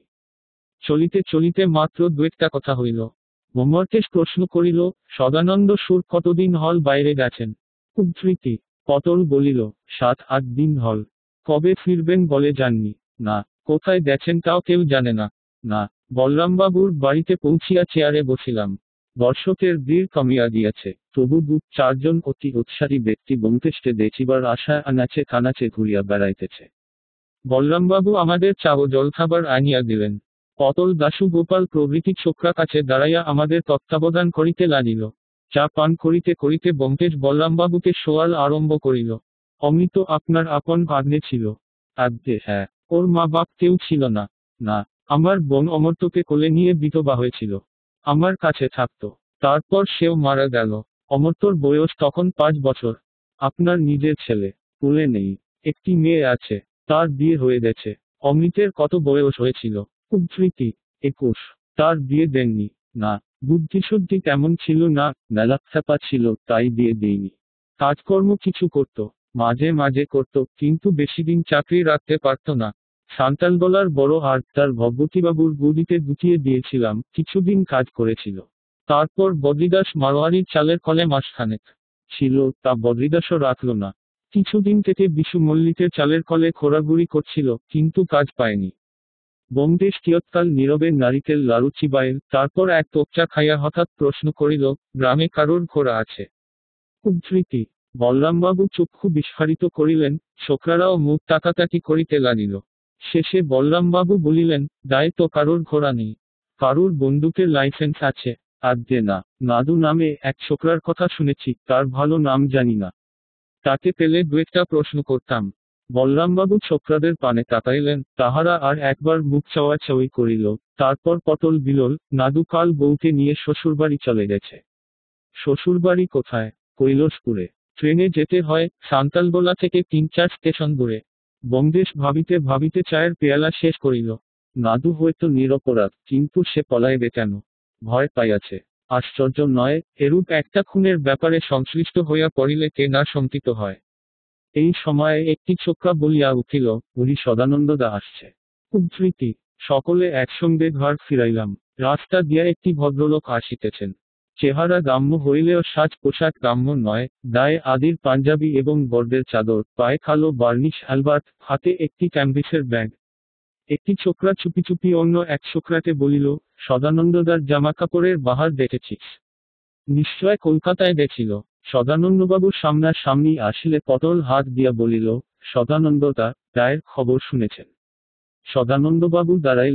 A: চলিতে চলিতে মাত্র দু-একটা কথা হইল। ব্যোমকেশ প্রশ্ন করিল, সদানন্দ সুর কতদিন হল বাইরে গেছেন? উদ্ধৃতি: পটল বলিল, 7-8 দিন হল। কবে ফিরবেন বলে যাননি? না। কোথায় গেছেন তাও কেউ জানে না? না। বলরামবাবুর বাড়িতে পৌঁছিয়া চেয়ারে বসিলাম। দর্শকের ভিড় কমিয়া গিয়াছে, তবু 2-4 অতি উৎসাহী ব্যক্তি ব্যোমকেশকে দেখিবার আশায় আনাচে কানাচে ঘুরিয়া বেড়াইতেছে। বলরামবাবু আমাদের চা ও জলখাবার আনিয়া দিলেন। পটল, দাশু, গোপাল প্রভৃতি ছোকরা কাছে দাঁড়াইয়া আমাদের তত্ত্বাবধান করিতে লাগিল। চা পান করিতে করিতে ব্যোমকেশ বলরামবাবুকে সোয়াল আরম্ভ করিল, অমৃত আপনার আপন ভাগ্নে ছিল? আজ্ঞে হ্যাঁ। ওর মা বাপ কেউ ছিল না? না। আমার বোন অমর্ত্যকে কোলে নিয়ে বিধবা হয়েছিল। আমার কাছে থাকতো। তারপর সেও মারা গেল। অমর্ত্যর বয়স তখন 5 বছর। আপনার নিজের ছেলে? কোলে নেই। একটি মেয়ে আছে, তার বিয়ে হয়ে গেছে। অমৃতের কত বয়স হয়েছিল? উদ্ধৃতি: 21। তার বিয়ে দেননি? না। বুদ্ধিশুদ্ধি তেমন ছিল না, মেলাক্ষেপা ছিল, তাই বিয়ে দেয়নি। কাজকর্ম কিছু করত, মাঝে মাঝে করত, কিন্তু বেশিদিন চাকরি রাখতে পারত না। সান্তালগোলার বড় আর্টদার ভগবতীবাবুর গুদিতে গুটিয়ে দিয়েছিলাম, কিছুদিন কাজ করেছিল। তারপর বদ্রিদাস মারোয়ারির চালের কলে মাসখানেক ছিল, তা বদ্রিদাসও রাখল না। কিছুদিন থেকে বিশু মল্লিকের চালের কলে ঘোরাঘুরি করছিল, কিন্তু কাজ পায়নি। ব্যোমকেশ কিয়ৎকাল নীরবে নারিকেল লাড়ু চিবাইল, তারপর এক টোপ চা খাইয়া হঠাৎ প্রশ্ন করিল, গ্রামে কারোর ঘোড়া আছে? উদ্ধৃতি: বলরামবাবু চক্ষু বিস্ফারিত করিলেন, ছোকরারাও মুখ তাকাতাকি করিতে লাগিল। শেষে বলরামবাবু বলিলেন, গায়ে তো কারোর ঘোড়া নেই। কারুর বন্দুকের লাইসেন্স আছে? আজ্ঞে না। নাদু নামে এক ছোকরার কথা শুনেছি, তার ভালো নাম জানি না। তাকে পেলে দু-একটা প্রশ্ন করতাম। বলরামবাবু ছোকরাদের পানে তাকাইলেন, তাহারা আর একবার মুখ চাওয়াচাওয়ি করিল। তারপর পটল বিলল, নাদু কাল বউকে নিয়ে শ্বশুরবাড়ি চলে গেছে। শ্বশুরবাড়ি কোথায়? কৈলাসপুরে। ট্রেনে যেতে হয়, সান্তালগোলা থেকে 3-4 স্টেশন দূরে। ব্যোমকেশ ভাবিতে ভাবিতে চায়ের পেয়ালা শেষ করিল। নাদু হয়তো নিরপরাধ, কিন্তু সে পলাইবে কেন? ভয় পাইয়াছে। আশ্চর্য নয়, এরূপ একটা খুনের ব্যাপারে সংশ্লিষ্ট হইয়া পড়িলে কে না শঙ্কিত হয়। এই সময়ে একটি ছোকরা বলিয়া উঠিল, ওরি সদানন্দদা আসছে। উদ্ধৃতি: সকলে একসঙ্গে ঘর ফিরাইলাম। রাস্তা দিয়া একটি ভদ্রলোক আসিতেছেন। চেহারা গ্রাম্য হইলেও সাজ পোশাক গ্রাম্য নয়, গায়ে আদির পাঞ্জাবি এবং বর্দের চাদর, পায়ে কালো বার্নিশ অ্যালবার্ট, হাতে একটি ক্যাম্বিসের ব্যাগ। একটি ছোকরা চুপি চুপি অন্য এক ছোকরাকে বলিল, সদানন্দদার জামাকাপড়ের বাহার দেখেছিস? নিশ্চয় কলকাতায় দেখিল। সদানন্দবাবুর সামনাসামনি আসিলে পটল হাত দিয়া বলিল, সদানন্দদা, গায়ের খবর শুনেছেন? সদানন্দবাবু দাঁড়াইলেন,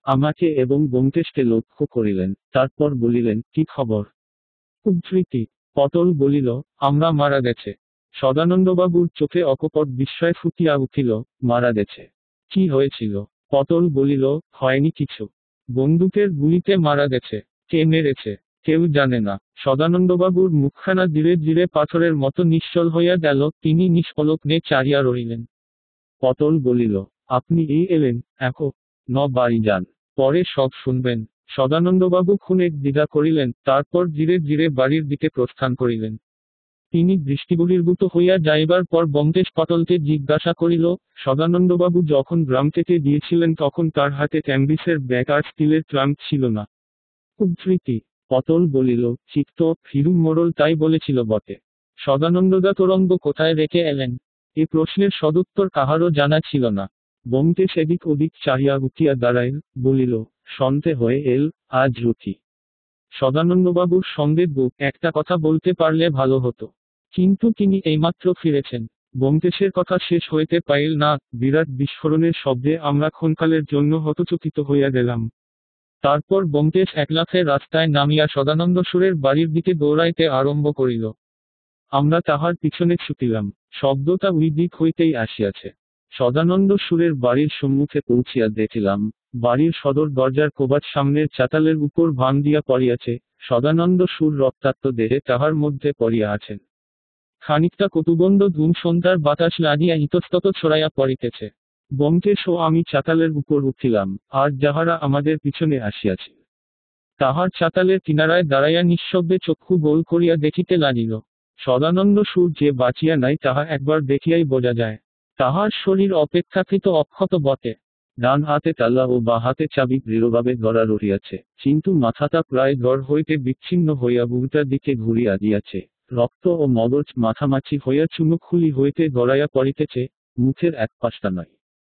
A: আমাকে এবং ব্যোমকেশকে লক্ষ্য করিলেন, তারপর বলিলেন, কি খবর? উদ্ধৃতি: পটল বলিল, আমরা মারা গেছে। সদানন্দবাবুর চোখে অকপট বিস্ময় ফুটিয়া উঠিল। মারা গেছে? কি হয়েছিল? পটল বলিল, হয়নি কিছু। বন্দুকের গুলিতে মারা গেছে। কে মেরেছে? কেউ জানে না। সদানন্দবাবুর মুখখানা ধীরে ধীরে পাথরের মতো নিশ্চল হইয়া গেল। তিনি নিষ্পলক নে চাহিয়া রহিলেন। পটল বলিল, আপনি এই এলেন এখন? বাড়ি যান, পরে সব শুনবেন। সদানন্দবাবু ক্ষণেক দ্বিধা করিলেন, তারপর ধীরে ধীরে বাড়ির দিকে প্রস্থান করিলেন। তিনি দৃষ্টিবহির্ভূত হইয়া যাইবার পর ব্যোমকেশ পটলকে জিজ্ঞাসা করিল, সদানন্দবাবু যখন গ্রাম থেকে গিয়েছিলেন তখন তার হাতে ক্যাম্বিসের ব্যাগ আর স্টিলের ট্রাঙ্ক ছিল না। উদ্ধৃতি: পটল বলিল, চিত্ত ফিরু মোড়ল তাই বলেছিল বটে। সদানন্দদা তোরঙ্গ কোথায় রেখে এলেন? এ প্রশ্নের সদুত্তর কাহারও জানা ছিল না। ব্যোমকেশ এদিক ওদিক চাহিয়া উঠিয়া দাঁড়াইল, বলিল, সন্ধে হয়ে এল, আজ রুচি। সদানন্দবাবুর সঙ্গে একটা কথা বলতে পারলে ভালো হতো, কিন্তু তিনি এইমাত্র ফিরেছেন। ব্যোমকেশের কথা শেষ হইতে পাইল না। বিরাট বিস্ফোরণের শব্দে আমরা ক্ষণকালের জন্য হতচকিত হইয়া গেলাম। তারপর ব্যোমকেশ একলাফে রাস্তায় নামিয়া সদানন্দ সুরের বাড়ির দিকে দৌড়াইতে আরম্ভ করিল। আমরা তাহার পিছনে ছুটিলাম। শব্দটা ওই দিক হইতেই আসিয়াছে। সদানন্দ সুরের বাড়ির সম্মুখে পৌঁছিয়া দেখিলাম, বাড়ির সদর দরজার কোবাট সামনের চাতালের উপর ভাঙ দিয়া পড়িয়াছে। সদানন্দ সুর রক্তাক্ত দেহে তাহার মধ্যে পড়িয়া আছেন। খানিকটা কটুগন্ধ ধূম সন্ধ্যার বাতাস লাগিয়া ইতস্তত ছড়াইয়া পড়িতেছে। ব্যোমকেশ ও আমি চাতালের উপর উঠিলাম, আর যাহারা আমাদের পিছনে আসিয়াছে তাহার চাতালের কিনারায় দাঁড়াইয়া নিঃশব্দে চক্ষু গোল করিয়া দেখিতে লাগিল। সদানন্দ সুর যে বাঁচিয়া নাই তাহা একবার দেখিয়াই বোঝা যায়। তাহার শরীর অপেক্ষাকৃত অক্ষত বটে। ডান হাতে তালা ও বাঁ হাতে চাবি দৃঢ়ভাবে ধরা রহিয়াছে, কিন্তু মাথাটা প্রায় ধর হইতে বিচ্ছিন্ন হইয়া বুকটার দিকে ঘুরিয়া দিয়াছে। রক্ত ও মগজ মাথামাছি হইয়া চুনুখুলি হইতে গড়াইয়া পড়িতেছে, মুখের এক পাশটা নয়।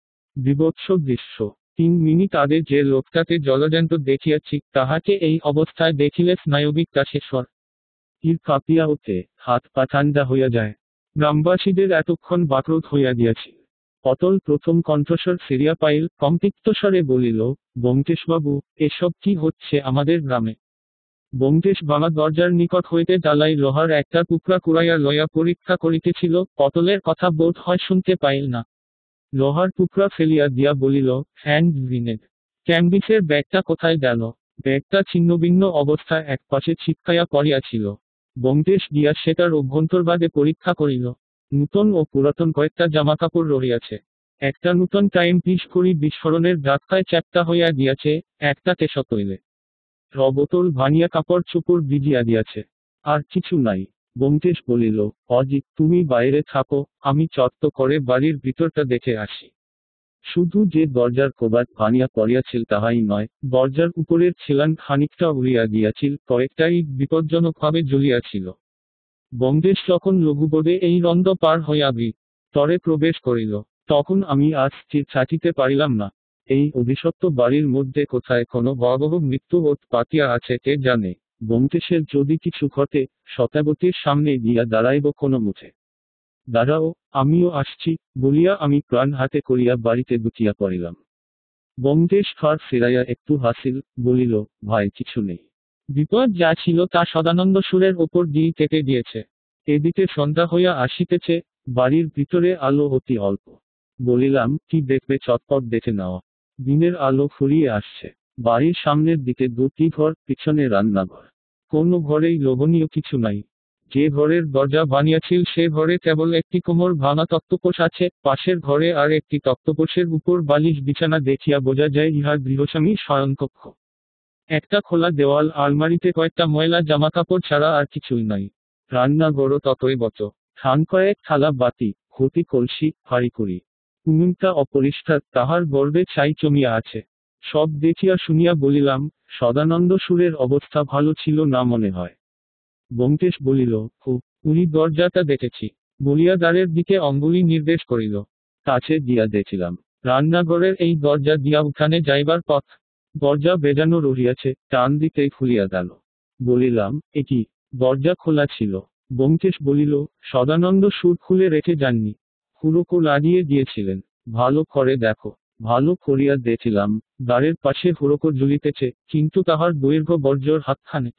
A: বিভৎস দৃশ্য। ৩ মিনিট আগে যে লোকটাকে জলজ্যান্ত দেখিয়াছি, তাহাকে এই অবস্থায় দেখিলে স্নায়বিক কাশেশ্বর কাঁপিয়া ওঠে, হাত পা ঠান্ডা হইয়া যায়। গ্রামবাসীদের এতক্ষণ বাকরোধ হইয়া গিয়াছে। পটল প্রথম কণ্ঠস্বর ফিরিয়া পাইল, কম্পিক্তস্বরে বলিল, ব্যোমকেশবাবু, এসব কি হচ্ছে আমাদের গ্রামে? ব্যোমকেশ ভাঙা দরজার নিকট হইতে ডালাই লোহার একটা টুকরা কুড়াইয়া লইয়া পরীক্ষা করিতেছিল। পটলের কথা বোধ হয় শুনতে পাইল না। লোহার টুকরা ফেলিয়া দিয়া বলিল, হ্যান্ড গ্রিনেড। ক্যাম্বিসের ব্যাগটা কোথায় গেল? ব্যাগটা ছিন্নভিন্ন অবস্থায় একপাশে ছিটকাইয়া পড়িয়াছিল। ব্যোমকেশ গিয়া সেটার অভ্যন্তরভাগে পরীক্ষা করিল। নূতন ও পুরাতন কয়েকটা জামাকাপড় রহিয়াছে। একটা নূতন টাইম পিস ঘড়ি বিস্ফোরণের ধাক্কায় চ্যাপ্টা হইয়া গিয়াছে, একটা কেশক তৈলে বোতল ভাঙিয়া কাপড় চোপড় ভিজিয়া দিয়াছে। আর কিছু নাই। ব্যোমকেশ বলিল, অজিত তুমি বাইরে থাকো, আমি চট্ট করে বাড়ির ভিতরটা দেখে আসি। শুধু যে দরজার কোবাট ভাঙিয়া পড়িয়াছিল তাহাই নয়, দরজার উপরের ছিলান খানিকটা উড়িয়া গিয়াছিল, কয়েকটা ইট বিপজ্জনকভাবে জ্বলিয়াছিল। ব্যোমকেশ যখন লঘুবোধে এই রন্দ পার হইয়া তরে প্রবেশ করিল, তখন আমি আজ স্থির থাকিতে পারিলাম না। এই অভিশপ্ত বাড়ির মধ্যে কোথায় কোনো ভয়াবহ মৃত্যু ওত পাতিয়া আছে কে জানে। ব্যোমকেশের যদি কিছু ঘটে, শতাবতীর সামনে গিয়া দাঁড়াইব কোনো মুখে। দাঁড়াও, আমিও আসছি, বলিয়া আমি প্রাণ হাতে করিয়া বাড়িতে ঢুকিয়া পড়িলাম। ব্যোমকেশ ঘর ফিরাইয়া একটু হাসিল, বলিল, ভাই কিছু নেই। বিপদ যা ছিল তা সদানন্দ সুরের ওপর দিয়েই কেটে গিয়েছে। এদিকে সন্ধ্যা হইয়া আসিতেছে, বাড়ির ভিতরে আলো অতি অল্প। বলিলাম, কি দেখবে চটপট দেখে নাও। দিনের আলো ফুরিয়ে আসছে। বাড়ির সামনের দিকে 2টি ঘর, পিছনে রান্নাঘর। কোনো ঘরেই লোভনীয় কিছু নাই। যে ঘরের দরজা বানিয়াছিল সে ঘরে কেবল একটি কোমর ভাঙা তক্তপোষ আছে, পাশের ঘরে আর একটি তক্তপোষের উপর বালিশ বিছানা দেখিয়া বোঝা যায় ইহা গৃহস্বামীর শয়নকক্ষ। একটা খোলা দেওয়াল, আলমারিতে কয়েকটা ময়লা জামাকাপড় ছাড়া আর কিছুই নাই। রান্নাঘরও ততই বচ। থান কয়েক থালা বাতি, ঘটি কলসি, হাঁড়িকুড়ি। উনুনটা অপরিষ্কার, তাহার গর্বে ছাই জমিয়া আছে। সব দেখিয়া শুনিয়া বলিলাম, সদানন্দ সুরের অবস্থা ভালো ছিল না মনে হয়। ব্যোমকেশ বলিল, উনি দরজাটা দেখেছি, বলিয়া দ্বারের দিকে অঙ্গুলি নির্দেশ করিল। কাছে দিয়া দেখিলাম, রান্নাঘরের এই দরজা দিয়া উঠানে যাইবার পথ। দরজা বেজানো রহিয়াছে, টান দিতেই খুলিয়া গেল। বলিলাম, এ কি? দরজা খোলা ছিল। ব্যোমকেশ বলিল, সদানন্দ সুর খুলে রেখে যাননি, হুড়কো লাগিয়ে দিয়েছিলেন। ভালো করে দেখো। ভালো করিয়া দেখিলাম, দ্বারের পাশে হুড়কো ঝুলিতেছে, কিন্তু তাহার দৈর্ঘ্য বর্জ্যর হাতখানেক।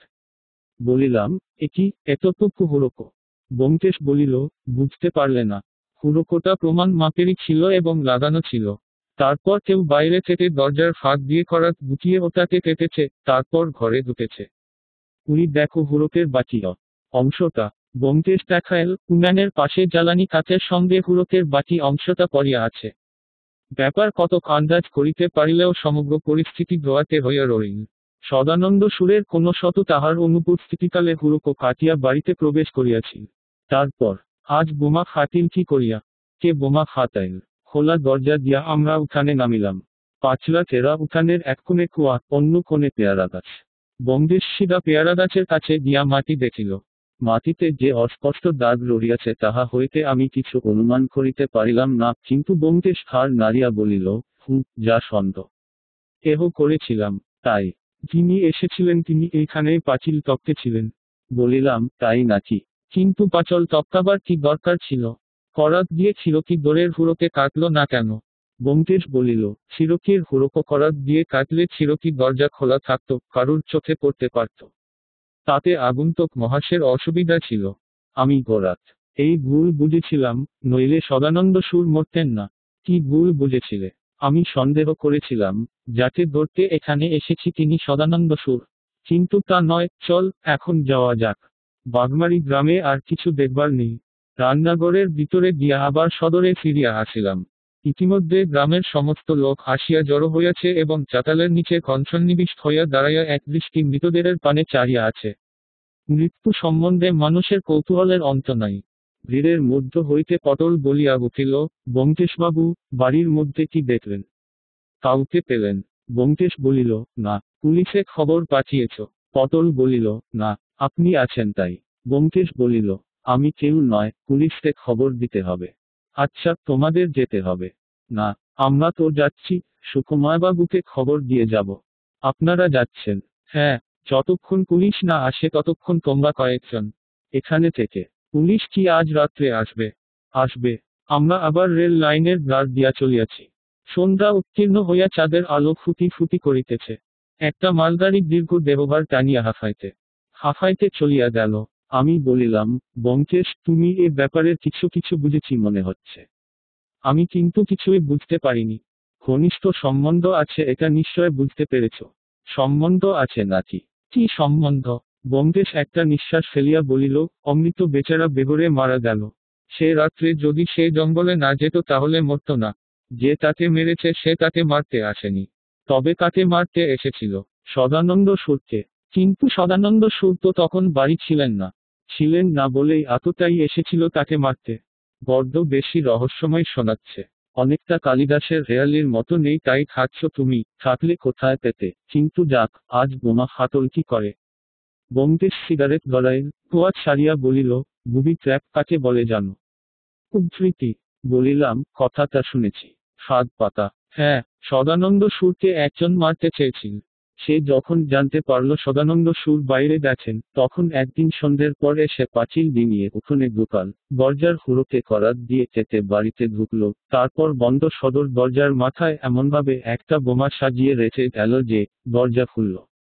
A: বলিলাম, একি, এতটুকু হুড়কো? ব্যোমকেশ বলিল, বুঝতে পারলে না? হুড়কোটা প্রমাণ মাপেরই ছিল এবং লাগানো ছিল। তারপর কেউ বাইরে থেকে দরজার ফাঁক দিয়ে করাত গুটিয়ে ওটাকে কেটেছে, তারপর ঘরে ঢুকেছে। উনি দেখো হুড়কের বাকি অংশটা। ব্যোমকেশ দেখাইল, উনানের পাশে জ্বালানি কাঠের সঙ্গে হুড়কের বাকি অংশটা পড়িয়া আছে। ব্যাপার কতক আন্দাজ করিতে পারিলেও সমগ্র পরিস্থিতি ধোয়াতে হইয়া রহিল। সদানন্দ সুরের কোন শত তাহার অনুপস্থিতিকালে হুড়কো কাটিয়া বাড়িতে প্রবেশ করিয়াছিল। তারপর, আজ বোমা ফাটিল কি করিয়া? কে বোমা ফাটাইল? খোলা দরজা দিয়া আমরা উঠানে নামিলাম। পাঁচলা টেরা উঠানের এক কোণে কুয়া, অন্য কোণে পেয়ারা গাছ। বঙ্গেশশিরা পেয়ারা গাছের কাছে গিয়া মাটি দেখিল। মাটিতে যে অস্পষ্ট দাগ রহিয়াছে তাহা হইতে আমি কিছু অনুমান করিতে পারিলাম না, কিন্তু ব্যোমকেশ ঘাড় নাড়িয়া বলিল, যা সন্দেহ কেহ করেছিলাম, তাই। যিনি এসেছিলেন তিনি এইখানেই পাঁচিল টপকেছিলেন। বলিলাম, তাই নাকি? কিন্তু পাঁচল টপকাবার কি দরকার ছিল? করাত দিয়ে ছিরকি দোরের হুড়োকে কাটল না কেন? ব্যোমকেশ বলিল, ছিরকির হুড়কো করাত দিয়ে কাটলে ছিরকি দরজা খোলা থাকত, কারুর চোখে পড়তে পারত। তাতে আগন্তুক মহাশয়ের অসুবিধা ছিল। আমি গোরাত এই ভুল বুঝেছিলাম, নইলে সদানন্দ সুর মরতেন না। কি ভুল বুঝেছিলে? আমি সন্দেহ করেছিলাম, যাকে ধরতে এখানে এসেছি তিনি সদানন্দ সুর। কিন্তু তা নয়, চল এখন যাওয়া যাক। বাগমারি গ্রামে আর কিছু দেখবার নেই। রান্নাঘরের ভিতরে গিয়া আবার সদরে ফিরিয়া আসিলাম। ইতিমধ্যে গ্রামের সমস্ত লোক আসিয়া জড়ো হইয়াছে এবং চাতালের নিচে কণ্ঠনিবিষ্ট হইয়া দাঁড়াইয়া একদৃষ্টি মৃতদেহের পানে চাহিয়া আছে। মৃত্যু সম্বন্ধে মানুষের কৌতূহলের অন্ত নাই। ভিড়ের মধ্য হইতে পটল বলিয়া উঠিল, ব্যোমকেশবাবু, বাড়ির মধ্যে কি দেখলেন? কাউকে পেলেন? ব্যোমকেশ বলিল, না। পুলিশে খবর পাঠিয়েছ? পটল বলিল, না। আপনি আছেন তাই। ব্যোমকেশ বলিল, আমি কেউ নয়, পুলিশকে খবর দিতে হবে। আচ্ছা, তোমাদের যেতে হবে না। আমরা তো যাচ্ছি, সুকুমারবাবুকে খবর দিয়ে যাব। আপনারা যাচ্ছেন? হ্যাঁ। যতক্ষণ পুলিশ না আসে ততক্ষণ তোমরা কয়েকজন এখানে থেকে। পুলিশ কি আজ রাত্রে আসবে? আসবে। আমরা আবার রেল লাইনের দ্বার দিয়া চলিয়াছি। সন্ধ্যা উত্তীর্ণ হইয়া চাঁদের আলো ফুটি ফুটি করিতেছে। একটা মালগাড়ি দীর্ঘ দেহভার টানিয়া হাঁফাইতে হাঁফাইতে চলিয়া গেল। আমি বলিলাম, ব্যোমকেশ, তুমি এ ব্যাপারে কিছু কিছু বুঝেছি মনে হচ্ছে। আমি কিন্তু কিছুই বুঝতে পারিনি। ঘনিষ্ঠ সম্বন্ধ আছে এটা নিশ্চয় বুঝতে পেরেছ। সম্বন্ধ আছে নাকি? কি সম্বন্ধ? ব্যোমকেশ একটা নিঃশ্বাস ফেলিয়া বলিল, অমৃত বেচারা বেঘরে মারা গেল। সে রাত্রে যদি সে জঙ্গলে না যেত তাহলে মরত না। যে তাকে মেরেছে সে তাকে মারতে আসেনি। তবে কাকে মারতে এসেছিল? সদানন্দ সুরকে। কিন্তু সদানন্দ সুর তো তখন বাড়ি ছিলেন না। ছিলেন না বলেই এতটাই এসেছিল তাকে মারতে। বড্ড বেশি রহস্যময় শোনাচ্ছে। অনেকটা কালিদাসের হেয়ালির মতো নেই তাই খাচ্ছ তুমি, থাকলে কোথায় পেতে? কিন্তু যাক, আজ বোমা ফাটল কি করে? ব্যোমকেশ সিগারেট গলাইল, তোয়াজ সারিয়া বলিল, বুবি ট্র্যাপ কাকে বলে জানো? উদ্ধৃতি। বলিলাম, কথাটা শুনেছি। ফাঁদ পাতা। হ্যাঁ। সদানন্দ সুরকে একজন মারতে চেয়েছিল। সে যখন জানতে পারল সদানন্দ সুর বাইরে গেছেন, তখন একদিন সন্ধ্যের পর এসে পাঁচিল ডিঙিয়ে উঠোনে ঢুকাল, দরজার হুড়োকে করাত দিয়ে চেতে বাড়িতে ঢুকলো, তারপর বন্ধ সদর দরজার মাথায় এমনভাবে একটা বোমা সাজিয়ে রেখে গেল যে দরজা খুলল।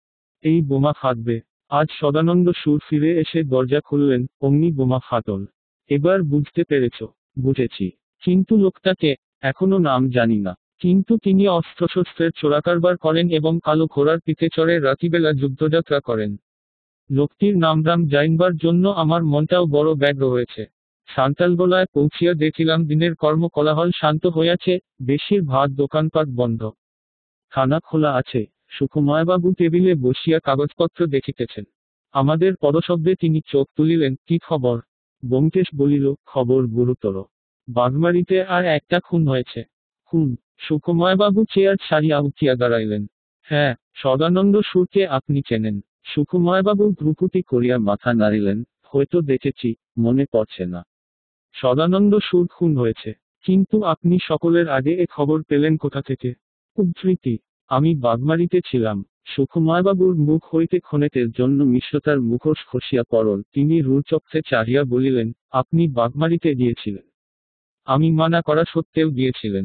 A: এই বোমা ফাটবে। আজ সদানন্দ সুর ফিরে এসে দরজা খুললেন, অমনি বোমা ফাটল। এবার বুঝতে পেরেছ? বুঝেছি। কিন্তু লোকটাকে এখনো নাম জানি না। কিন্তু তিনি অস্ত্রশস্ত্রের চোরাকারবার করেন এবং কালো ঘোড়ার পিঠে চড়ে রাতিবেলা যুদ্ধযাত্রা করেন। লোকটির নামদাম জানবার জন্য আমার মনটাও বড় ব্যগ্র হয়েছে। সান্তালগোলায় পৌঁছিয়া দেখিলাম দিনের কর্মকোলাহল শান্ত হইয়াছে, বেশিরভাগ দোকানপাট বন্ধ। থানা খোলা আছে। সুকুমারবাবু টেবিলে বসিয়া কাগজপত্র দেখিতেছেন। আমাদের পদশব্দে তিনি চোখ তুলিলেন, কি খবর? ব্যোমকেশ বলিল, খবর গুরুতর। বাগমারিতে আর একটা খুন হয়েছে। খুন? সুকুমারবাবু চেয়ার ছাড়িয়া উঠিয়া দাঁড়াইলেন। হ্যাঁ। সদানন্দ সুরকে আপনি চেনেন? সুকুমারবাবু ভ্রুকুটি করিয়া মাথা নাড়িলেন, হয়তো দেখেছি, মনে পড়ছে না। সদানন্দ সুর খুন হয়েছে। কিন্তু আপনি সকলের আগে এ খবর পেলেন কোথা থেকে? উদ্ধৃতি। আমি বাগমারিতে ছিলাম। সুকুমারবাবুর মুখ হইতে ক্ষণেকের জন্য মিশ্রতার মুখোশ খসিয়া পড়ল, তিনি রুচক্ষে চাহিয়া বলিলেন, আপনি বাগমারিতে গিয়েছিলেন? আমি মানা করা সত্ত্বেও গিয়েছিলেন?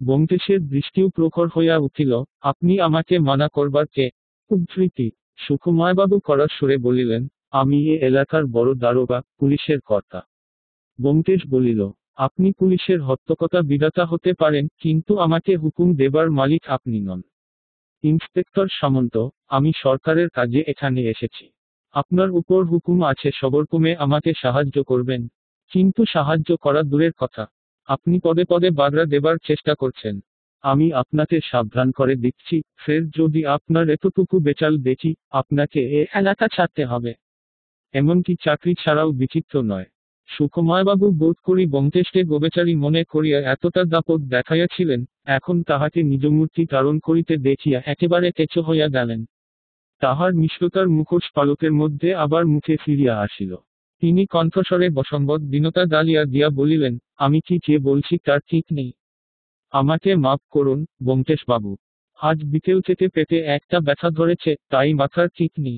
A: ব্যোমকেশের দৃষ্টিও প্রখর হইয়া উঠিল। আপনি আমাকে মানা করবার কে? উদ্ধৃতি সুকুমারবাবু কড়া সুরে বলিলেন, আমি এ এলাকার বড় দারোগা, পুলিশের কর্তা। ব্যোমকেশ বলিল, আপনি পুলিশের হত্যকতা বিধাতা হতে পারেন, কিন্তু আমাকে হুকুম দেবার মালিক আপনি নন। ইন্সপেক্টর সামন্ত, আমি সরকারের কাজে এখানে এসেছি। আপনার উপর হুকুম আছে সবরকমে আমাকে সাহায্য করবেন। কিন্তু সাহায্য করা দূরের কথা, আপনি পদে পদে বাগড়া দেবার চেষ্টা করছেন। আমি আপনাকে সাবধান করে দিচ্ছি, ফের যদি আপনার এতটুকু বেচাল দেখি, আপনাকে এ এলাকা ছাড়তে হবে। এমনকি চাকরি ছাড়াও বিচিত্র নয়। সুকুমারবাবু বোধ করি ব্যোমকেশকে গোবেচারী মনে করিয়া এতটা দাপট দেখাইয়াছিলেন, এখন তাহাকে নিজমূর্তি ধারণ করিতে দেখিয়া একেবারে কেঁচো হইয়া গেলেন। তাহার মিশ্রতার মুখোশ পালকের মধ্যে আবার মুখে ফিরিয়া আসিল। তিনি কণ্ঠস্বরে বশংবদ দীনতা ডালিয়া দিয়া বলিলেন, আমি কি যে বলছি তার ঠিক নেই। আমাকে মাপ করুন ব্যোমকেশবাবু। আজ বিকেল থেকে পেটে একটা ব্যথা ধরেছে, তাই মাথার ঠিক নেই।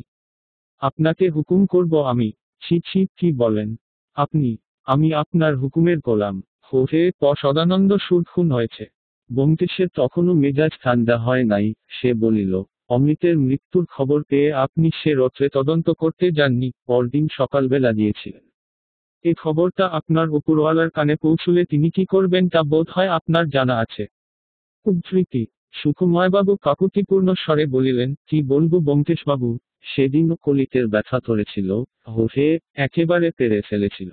A: আপনাকে হুকুম করব আমি? ছি ছি, কি বলেন আপনি? আমি আপনার হুকুমের গোলাম। হে সদানন্দ সুর খুন হয়েছে। ব্যোমকেশের তখনও মেজাজ ঠান্ডা হয় নাই, সে বলিল, অমৃতের মৃত্যুর খবর পেয়ে আপনি সে রাত্রে তদন্ত করতে যাননি, পরদিন সকালবেলা দিয়েছিলেন। এ খবরটা আপনার উপরওয়ালার কানে পৌঁছলে তিনি কি করবেন তা বোধ হয় আপনার জানা আছে। উদ্ধৃতি সুকুমারবাবু কাকুতিপূর্ণ স্বরে বলিলেন, কি বলবো ব্যোমকেশবাবু, সেদিনও কলিতের ব্যথা ধরেছিল, হে একেবারে পেরে ফেলেছিল।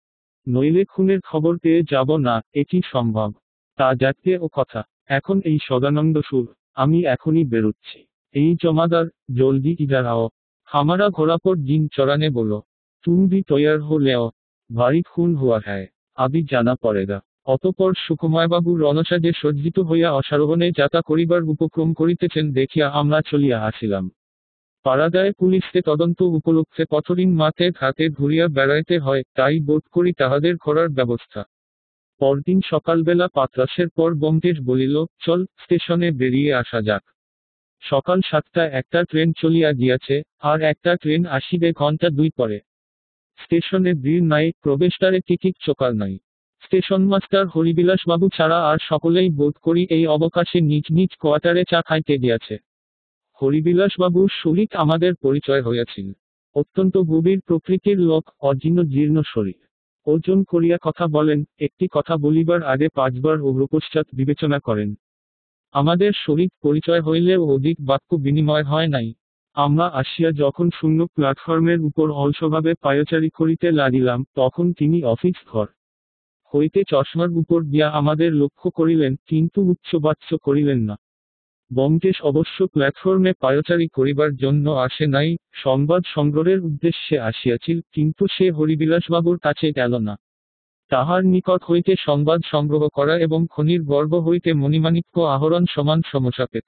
A: নইলে খুনের খবর পেয়ে যাব না, এ কি সম্ভব? তা যাকে ও কথা, এখন এই সদানন্দ সুর, আমি এখনই বেরুচ্ছি। এই জমাদার, জলদি ইধার আও। হামারা ঘোড়া পর দিন চড়ানে বলো। তুম ভি তৈয়ার হো লেও। ভারী খুন হুয়া হ্যায়, আবি জানা পড়েগা। অতঃপর সুকুমারবাবু রণসাজে সজ্জিত হইয়া অশ্বারোহণে যাত্রা করিবার উপক্রম করিতেছেন দেখিয়া আমরা চলিয়া আসিলাম। পাড়াগাঁয়ে পুলিশকে তদন্ত উপলক্ষে কতদিন মাঠে ঘাটে ঘুরিয়া বেড়াইতে হয়, তাই বোধ করি তাহাদের করার ব্যবস্থা। পরদিন সকালবেলা পাতরাশের পর ব্যোমকেশ বলিল, চল স্টেশনে বেরিয়ে আসা যাক। সকাল 7টায় একটা ট্রেন চলিয়া গিয়াছে, আর একটা ট্রেন আসিবে ঘন্টা 2 পরে। স্টেশনে ভিড় নাই, প্রবেশদ্বারে টিকিট চোকার নাই। স্টেশন মাস্টার হরিবিলাসবাবু ছাড়া আর সকলেই বোধ করি এই অবকাশে নিজ নিজ কোয়ার্টারে চা খাইতে গিয়াছে। হরিবিলাসবাবুর সহিত আমাদের পরিচয় হইয়াছিল। অত্যন্ত গভীর প্রকৃতির লোক, অজীর্ণ জীর্ণ শরীর। ওজন করিয়া কথা বলেন, একটি কথা বলিবার আগে 5 বার অগ্রপশ্চাৎ বিবেচনা করেন। আমাদের সহিত পরিচয় হইলেও অধিক বাক্য বিনিময় হয় নাই। আমরা আসিয়া যখন শূন্য প্ল্যাটফর্মের উপর অলসভাবে পায়চারি করিতে লাগিলাম, তখন তিনি অফিস ঘর হইতে চশমার উপর দিয়া আমাদের লক্ষ্য করিলেন, কিন্তু উচ্চবাচ্য করিলেন না। ব্যোমকেশ অবশ্য প্ল্যাটফর্মে পায়চারি করিবার জন্য আসে নাই, সংবাদ সংগ্রহের উদ্দেশ্যে আসিয়াছিল, কিন্তু সে হরিবিলাসবাবুর কাছে গেল না। তাহার নিকট হইতে সংবাদ সংগ্রহ করা এবং খনির গর্ভ হইতে মণিমাণিক্য আহরণ সমান সমসাপেক্ষ।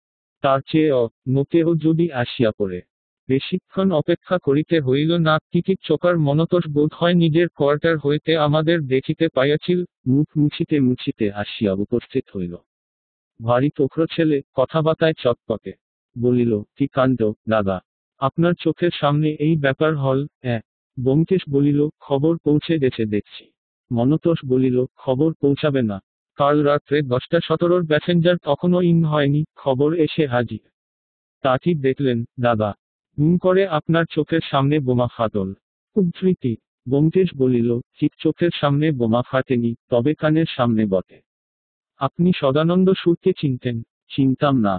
A: তার চেয়েও নতেও যদি আসিয়া পড়ে। বেশিক্ষণ অপেক্ষা করিতে হইল না, টিকিট চোকার মনতোষ বোধ হয় নিজের কোয়ার্টার হইতে আমাদের দেখিতে পাইয়াছিল, মুখ মুছিতে মুছিতে আসিয়া উপস্থিত হইল। ভারী তোখরো ছেলে, কথাবার্তায় চটপটে। বলিল, কি কাণ্ড দাদা, আপনার চোখের সামনে এই ব্যাপার হল। ব্যোমকেশ বলিল, খবর পৌঁছে গেছে দেখছি। মনতোষ বলিল, খবর পৌঁছাবে না। কাল রাত্রে 10:17 প্যাসেঞ্জার তখনও ইন হয়নি, খবর এসে হাজির। তা ঠিক দেখলেন দাদা? করে আপনার চোখের সামনে বোমা ফাটল। উদ্ধৃতি ব্যোমকেশ বলিল, ঠিক চোখের সামনে বোমা ফাটেনি, তবে কানের সামনে বটে। আপনি সদানন্দ সুরকে চিনতেন? চিনতাম না।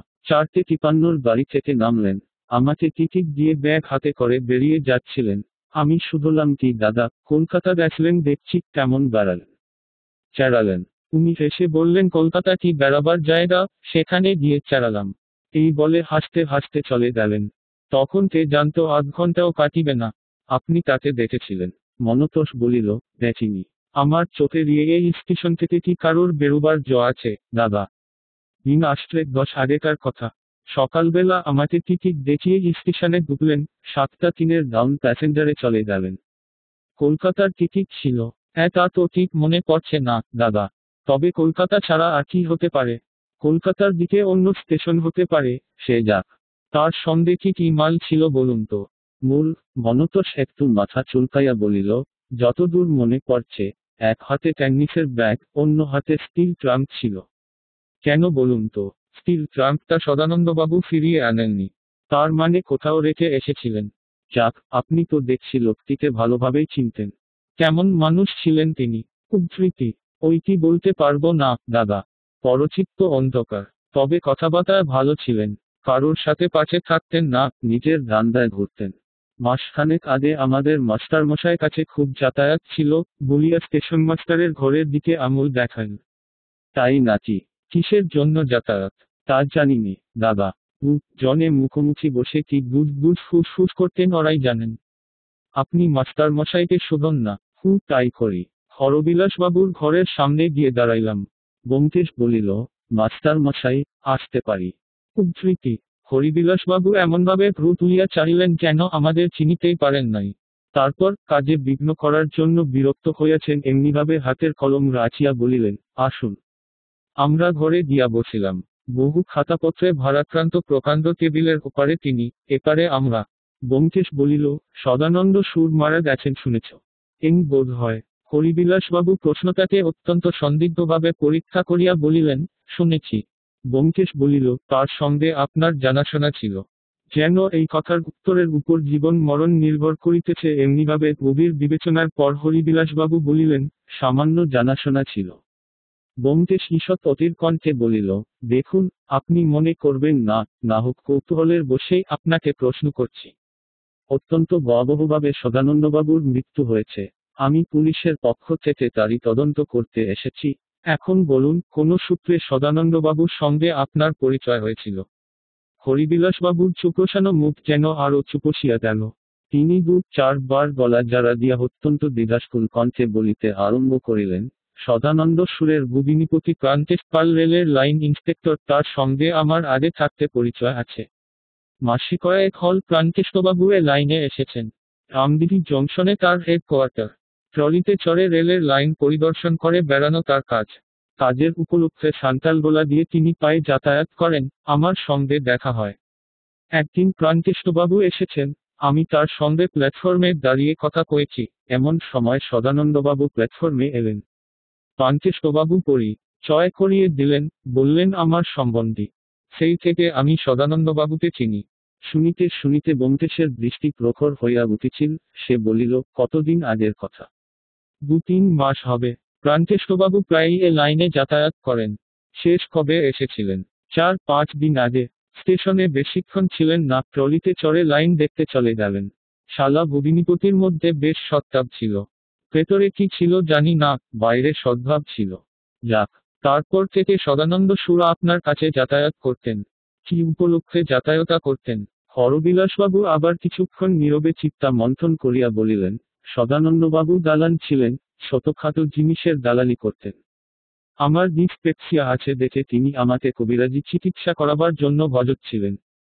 A: 4:53 বাড়ি থেকে নামলেন, আমাকে টিকিট দিয়ে ব্যাগ হাতে করে বেরিয়ে যাচ্ছিলেন। আমি শুধলাম, কি দাদা, কলকাতা গেছিলেন দেখছি, কেমন বেড়ালেন? চেড়ালেন? উনি হেসে বললেন, কলকাতা কি বেড়াবার জায়গা, সেখানে গিয়ে চেড়ালাম। এই বলে হাসতে হাসতে চলে গেলেন। তখন কে জানতো আধ ঘন্টাও কাটিবে না। আপনি তাকে দেখেছিলেন? মনতোষ বলিল, দেখিনি। আমার চোখে দিয়ে এই স্টেশন থেকে কি কারোর বেরোবার জো আছে দাদা? দিন 8:10 আগেকার কথা। সকালবেলা আমাকে টিকিট দেখিয়ে স্টেশনে ঢুকলেন, 7:03 ডাউন প্যাসেঞ্জারে চলে গেলেন। কলকাতার টিকিট ছিল। তা তো ঠিক মনে পড়ছে না দাদা। তবে কলকাতা ছাড়া আর কি হতে পারে? কলকাতার দিকে অন্য স্টেশন হতে পারে, সে যাক। তার সঙ্গে কি মাল ছিল বলুন তো? মূল? মনতোষ একটু মাথা চুলকাইয়া বলিল, যতদূর মনে পড়ছে, এক হাতে টেনিসের ব্যাগ, অন্য হাতে স্টিল ট্রাঙ্ক ছিল। কেন বলুন তো? স্টিল ট্রাঙ্কটা সদানন্দবাবু ফিরিয়ে আনেননি। তার মানে কোথাও রেখে এসেছিলেন। যাক, আপনি তো দেখছি লোকটিকে ভালোভাবেই চিনতেন। কেমন মানুষ ছিলেন তিনি? উদ্ধৃতি: ওইটি বলতে পারবো না, দাদা। পরচিত্ত অন্ধকার। তবে কথাবার্তায় ভালো ছিলেন। কারোর সাথে পাশে থাকতেন না, নিজের ধান্দায় ঘুরতেন। মাসখানেক আগে আমাদের মাস্টারমশাই কাছে খুব যাতায়াত ছিল, বলিয়া স্টেশন মাস্টারের ঘরের দিকে আঙুল দেখান। তাই নাকি? কিসের জন্য যাতায়াত? তা জানিনি, দাদা। জনে মুখোমুখি বসে কি গুজ গুজ ফুসফুস করতেন ওরাই জানেন। আপনি মাস্টারমশাইকে শোধন না। তাই করি। হরবিলাসবাবুর ঘরের সামনে গিয়ে দাঁড়াইলাম। ব্যোমকেশ বলিল, মাস্টারমশাই, আসতে পারি? উদ্ধৃতি: হরিবিলাসবাবু এমনভাবে ভ্রু তুলিয়া চাহিলেন যেন আমাদের চিনিতেই পারেন নাই। তারপর কাজে বিঘ্ন করার জন্য বিরক্ত হইয়াছেন এমনিভাবে হাতের কলম রাচিয়া বলিলেন, আসুন। আমরা ঘরে গিয়া বসিলাম। বহু খাতাপত্রে ভারাক্রান্ত প্রকাণ্ড টেবিলের ওপারে তিনি, এপারে আমরা। ব্যোমকেশ বলিল, সদানন্দ সুর মারা গেছেন শুনেছ? বোধ হয়। হরিবিলাসবাবু প্রশ্নটাকে অত্যন্ত সন্দিগ্ধভাবে পরীক্ষা করিয়া বলিলেন, শুনেছি। ব্যোমকেশ বলিল, তার সঙ্গে আপনার জানাশোনা ছিল? যেন এই কথার উত্তরের উপর জীবন মরণ নির্ভর করিতেছে এমনিভাবে গভীর বিবেচনার পর হরিবিলাসবাবু বলিলেন, সামান্য জানাশোনা ছিল। ব্যোমকেশ ঈষৎ অধীর কণ্ঠে বলিল, দেখুন, আপনি মনে করবেন না, না হোক কৌতূহলের বশেই আপনাকে প্রশ্ন করছি। অত্যন্ত ভয়াবহভাবে সদানন্দবাবুর মৃত্যু হয়েছে। আমি পুলিশের পক্ষ থেকে তারই তদন্ত করতে এসেছি। এখন বলুন, কোন সূত্রে সদানন্দবাবুর সঙ্গে আপনার পরিচয় হয়েছিল? হরিবিলাসবাবুর চুপসানো মুখ যেন আরো চুপসিয়া গেল। তিনি 2-4 বার গলা জারা দিয়া অত্যন্ত দ্বিধাস্কুল কণ্ঠে বলিতে আরম্ভ করিলেন, সদানন্দ সুরের ভগিনীপতি প্রান্তেশ পাল রেলের লাইন ইন্সপেক্টর, তার সঙ্গে আমার আগে থাকতে পরিচয় আছে। মাসে কয়েক হল প্রান্তেশবাবু এ লাইনে এসেছেন। রামদিঘি জংশনে তার হেডকোয়ার্টার। ট্রলিতে চড়ে রেলের লাইন পরিদর্শন করে বেড়ানো তার কাজ। কাজের উপলক্ষে সান্তালগোলা দিয়ে তিনি পায়ে যাতায়াত করেন, আমার সঙ্গে দেখা হয়। একদিন প্রান্তেশবাবু এসেছেন, আমি তার সঙ্গে প্ল্যাটফর্মে দাঁড়িয়ে কথা কয়েছি, এমন সময় সদানন্দবাবু প্ল্যাটফর্মে এলেন। প্রান্তেশবাবু পরিচয় করিয়ে দিলেন, বললেন আমার সম্বন্ধী। সেই থেকে আমি সদানন্দবাবুকে চিনি। শুনিতে শুনিতে ব্যোমকেশের দৃষ্টি প্রখর হইয়া উঠিছিল, সে বলিল, কতদিন আগের কথা? 2-3 মাস হবে। প্রান্তেশবাবু প্রায়ই এ লাইনে যাতায়াত করেন। শেষ কবে এসেছিলেন? 4-5 দিন আগে। স্টেশনে বেশিক্ষণ ছিলেন না, ট্রলিতে চড়ে লাইন দেখতে চলে গেলেন। শালা ভগিনীপতির মধ্যে বেশ সৎভাব ছিল। ভেতরে কি ছিল জানি না, বাইরে সদ্ভাব ছিল। যাক, তারপর থেকে সদানন্দ সুর আপনার কাছে যাতায়াত করতেন। কি উপলক্ষে যাতায়াতা করতেন? হরবিলাসবাবু আবার কিছুক্ষণ নীরবে চিন্তা মন্থন করিয়া বলিলেন, সদানন্দবাবু দালান ছিলেন, ছোটখাটো জিনিসের দালালি করতেন। আমার ডিসপেপসিয়া আছে দেখে তিনি আমাকে কবিরাজি চিকিৎসা করাবার জন্য ভজচ্ছিলেন।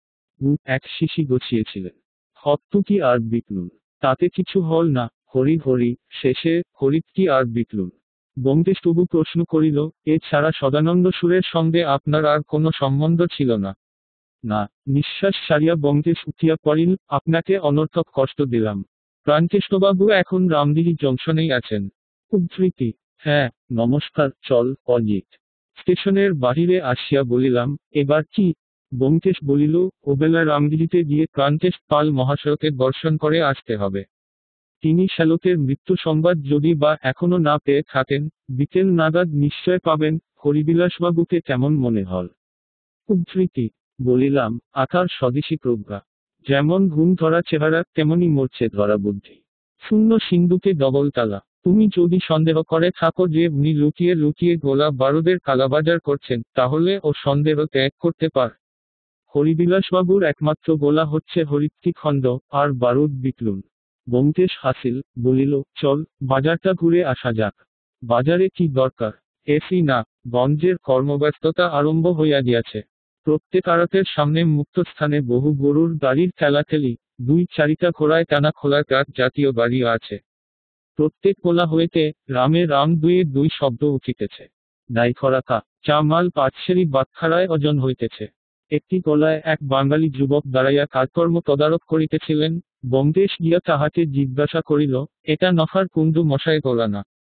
A: এক শিশি গছিয়েছিলেন। হত্তুকি আর বিকলুন। তাতে কিছু হল না, হরি হরি, শেষে হরিৎকি আর বিকলুন। ব্যোমকেশ তবু প্রশ্ন করিল, এ ছাড়া সদানন্দ সুরের সঙ্গে আপনার আর কোনো সম্বন্ধ ছিল না? না। নিঃশ্বাস ছাড়িয়া ব্যোমকেশ উঠিয়া পড়িল, আপনাকে অনর্থক কষ্ট দিলাম। প্রান্তেশবাবু এখন রামদিঘি জংশনেই আছেন। উদ্ধৃতি: হ্যাঁ, নমস্কার, চল, অজিত। স্টেশনের বাহিরে আসিয়া বলিলাম, এবার কি? ব্যোমকেশ বলিল, ওবেলা রামদিঘিতে গিয়ে প্রান্তেশ পাল মহাশয়কে দর্শন করে আসতে হবে। তিনি শ্যালকের মৃত্যু সংবাদ যদি বা এখনো না পেয়ে থাকেন, বিকেল নাগাদ নিশ্চয় পাবেন। হরিবিলাসবাবুকে কেমন মনে হল? উদ্ধৃতি: বলিলাম, আকার স্বদেশী প্রজ্ঞা। যেমন ঘুম ধরা চেহারা, তেমনি মরছে ধরা বুদ্ধি। শূন্য সিন্ধুকে ডবল তালা। তুমি যদি সন্দেহ করে থাকো যে উনি লুকিয়ে লুকিয়ে গোলা বারুদের কালাবাজার করছেন, তাহলে ও সন্দেহ ত্যাগ করতে পার। হরিবিলাসবাবুর একমাত্র গোলা হচ্ছে হরিৎকি খণ্ড, আর বারুদ বিকলুন। ব্যোমকেশ হাসিল, বলিল, চল, বাজারটা ঘুরে আসা যাক। বাজারে কি দরকার? এসি না, গঞ্জের কর্মব্যস্ততা আরম্ভ হইয়া গিয়াছে। প্রত্যেক আড়তের সামনে মুক্ত স্থানে বহু গরুর গাড়ির ঠেলাঠেলি, 2-4টা ঘোড়ায় টানা খোলা ট্রাক জাতীয় গাড়ি আছে। প্রত্যেক কোলা হইতে রামে রাম 2-2 শব্দ উঠিতেছে। ডাইখরাকা চা মাল পাটসেরি বাটখারায় ওজন হইতেছে। একটি গলায় এক বাঙালি যুবক দাঁড়াইয়া কাজকর্ম তদারক করিতেছিলেন। ব্যোমকেশ গিয়া তাহাকে জিজ্ঞাসা করিল, এটা নফার কুণ্ডু মশাই গোলা না?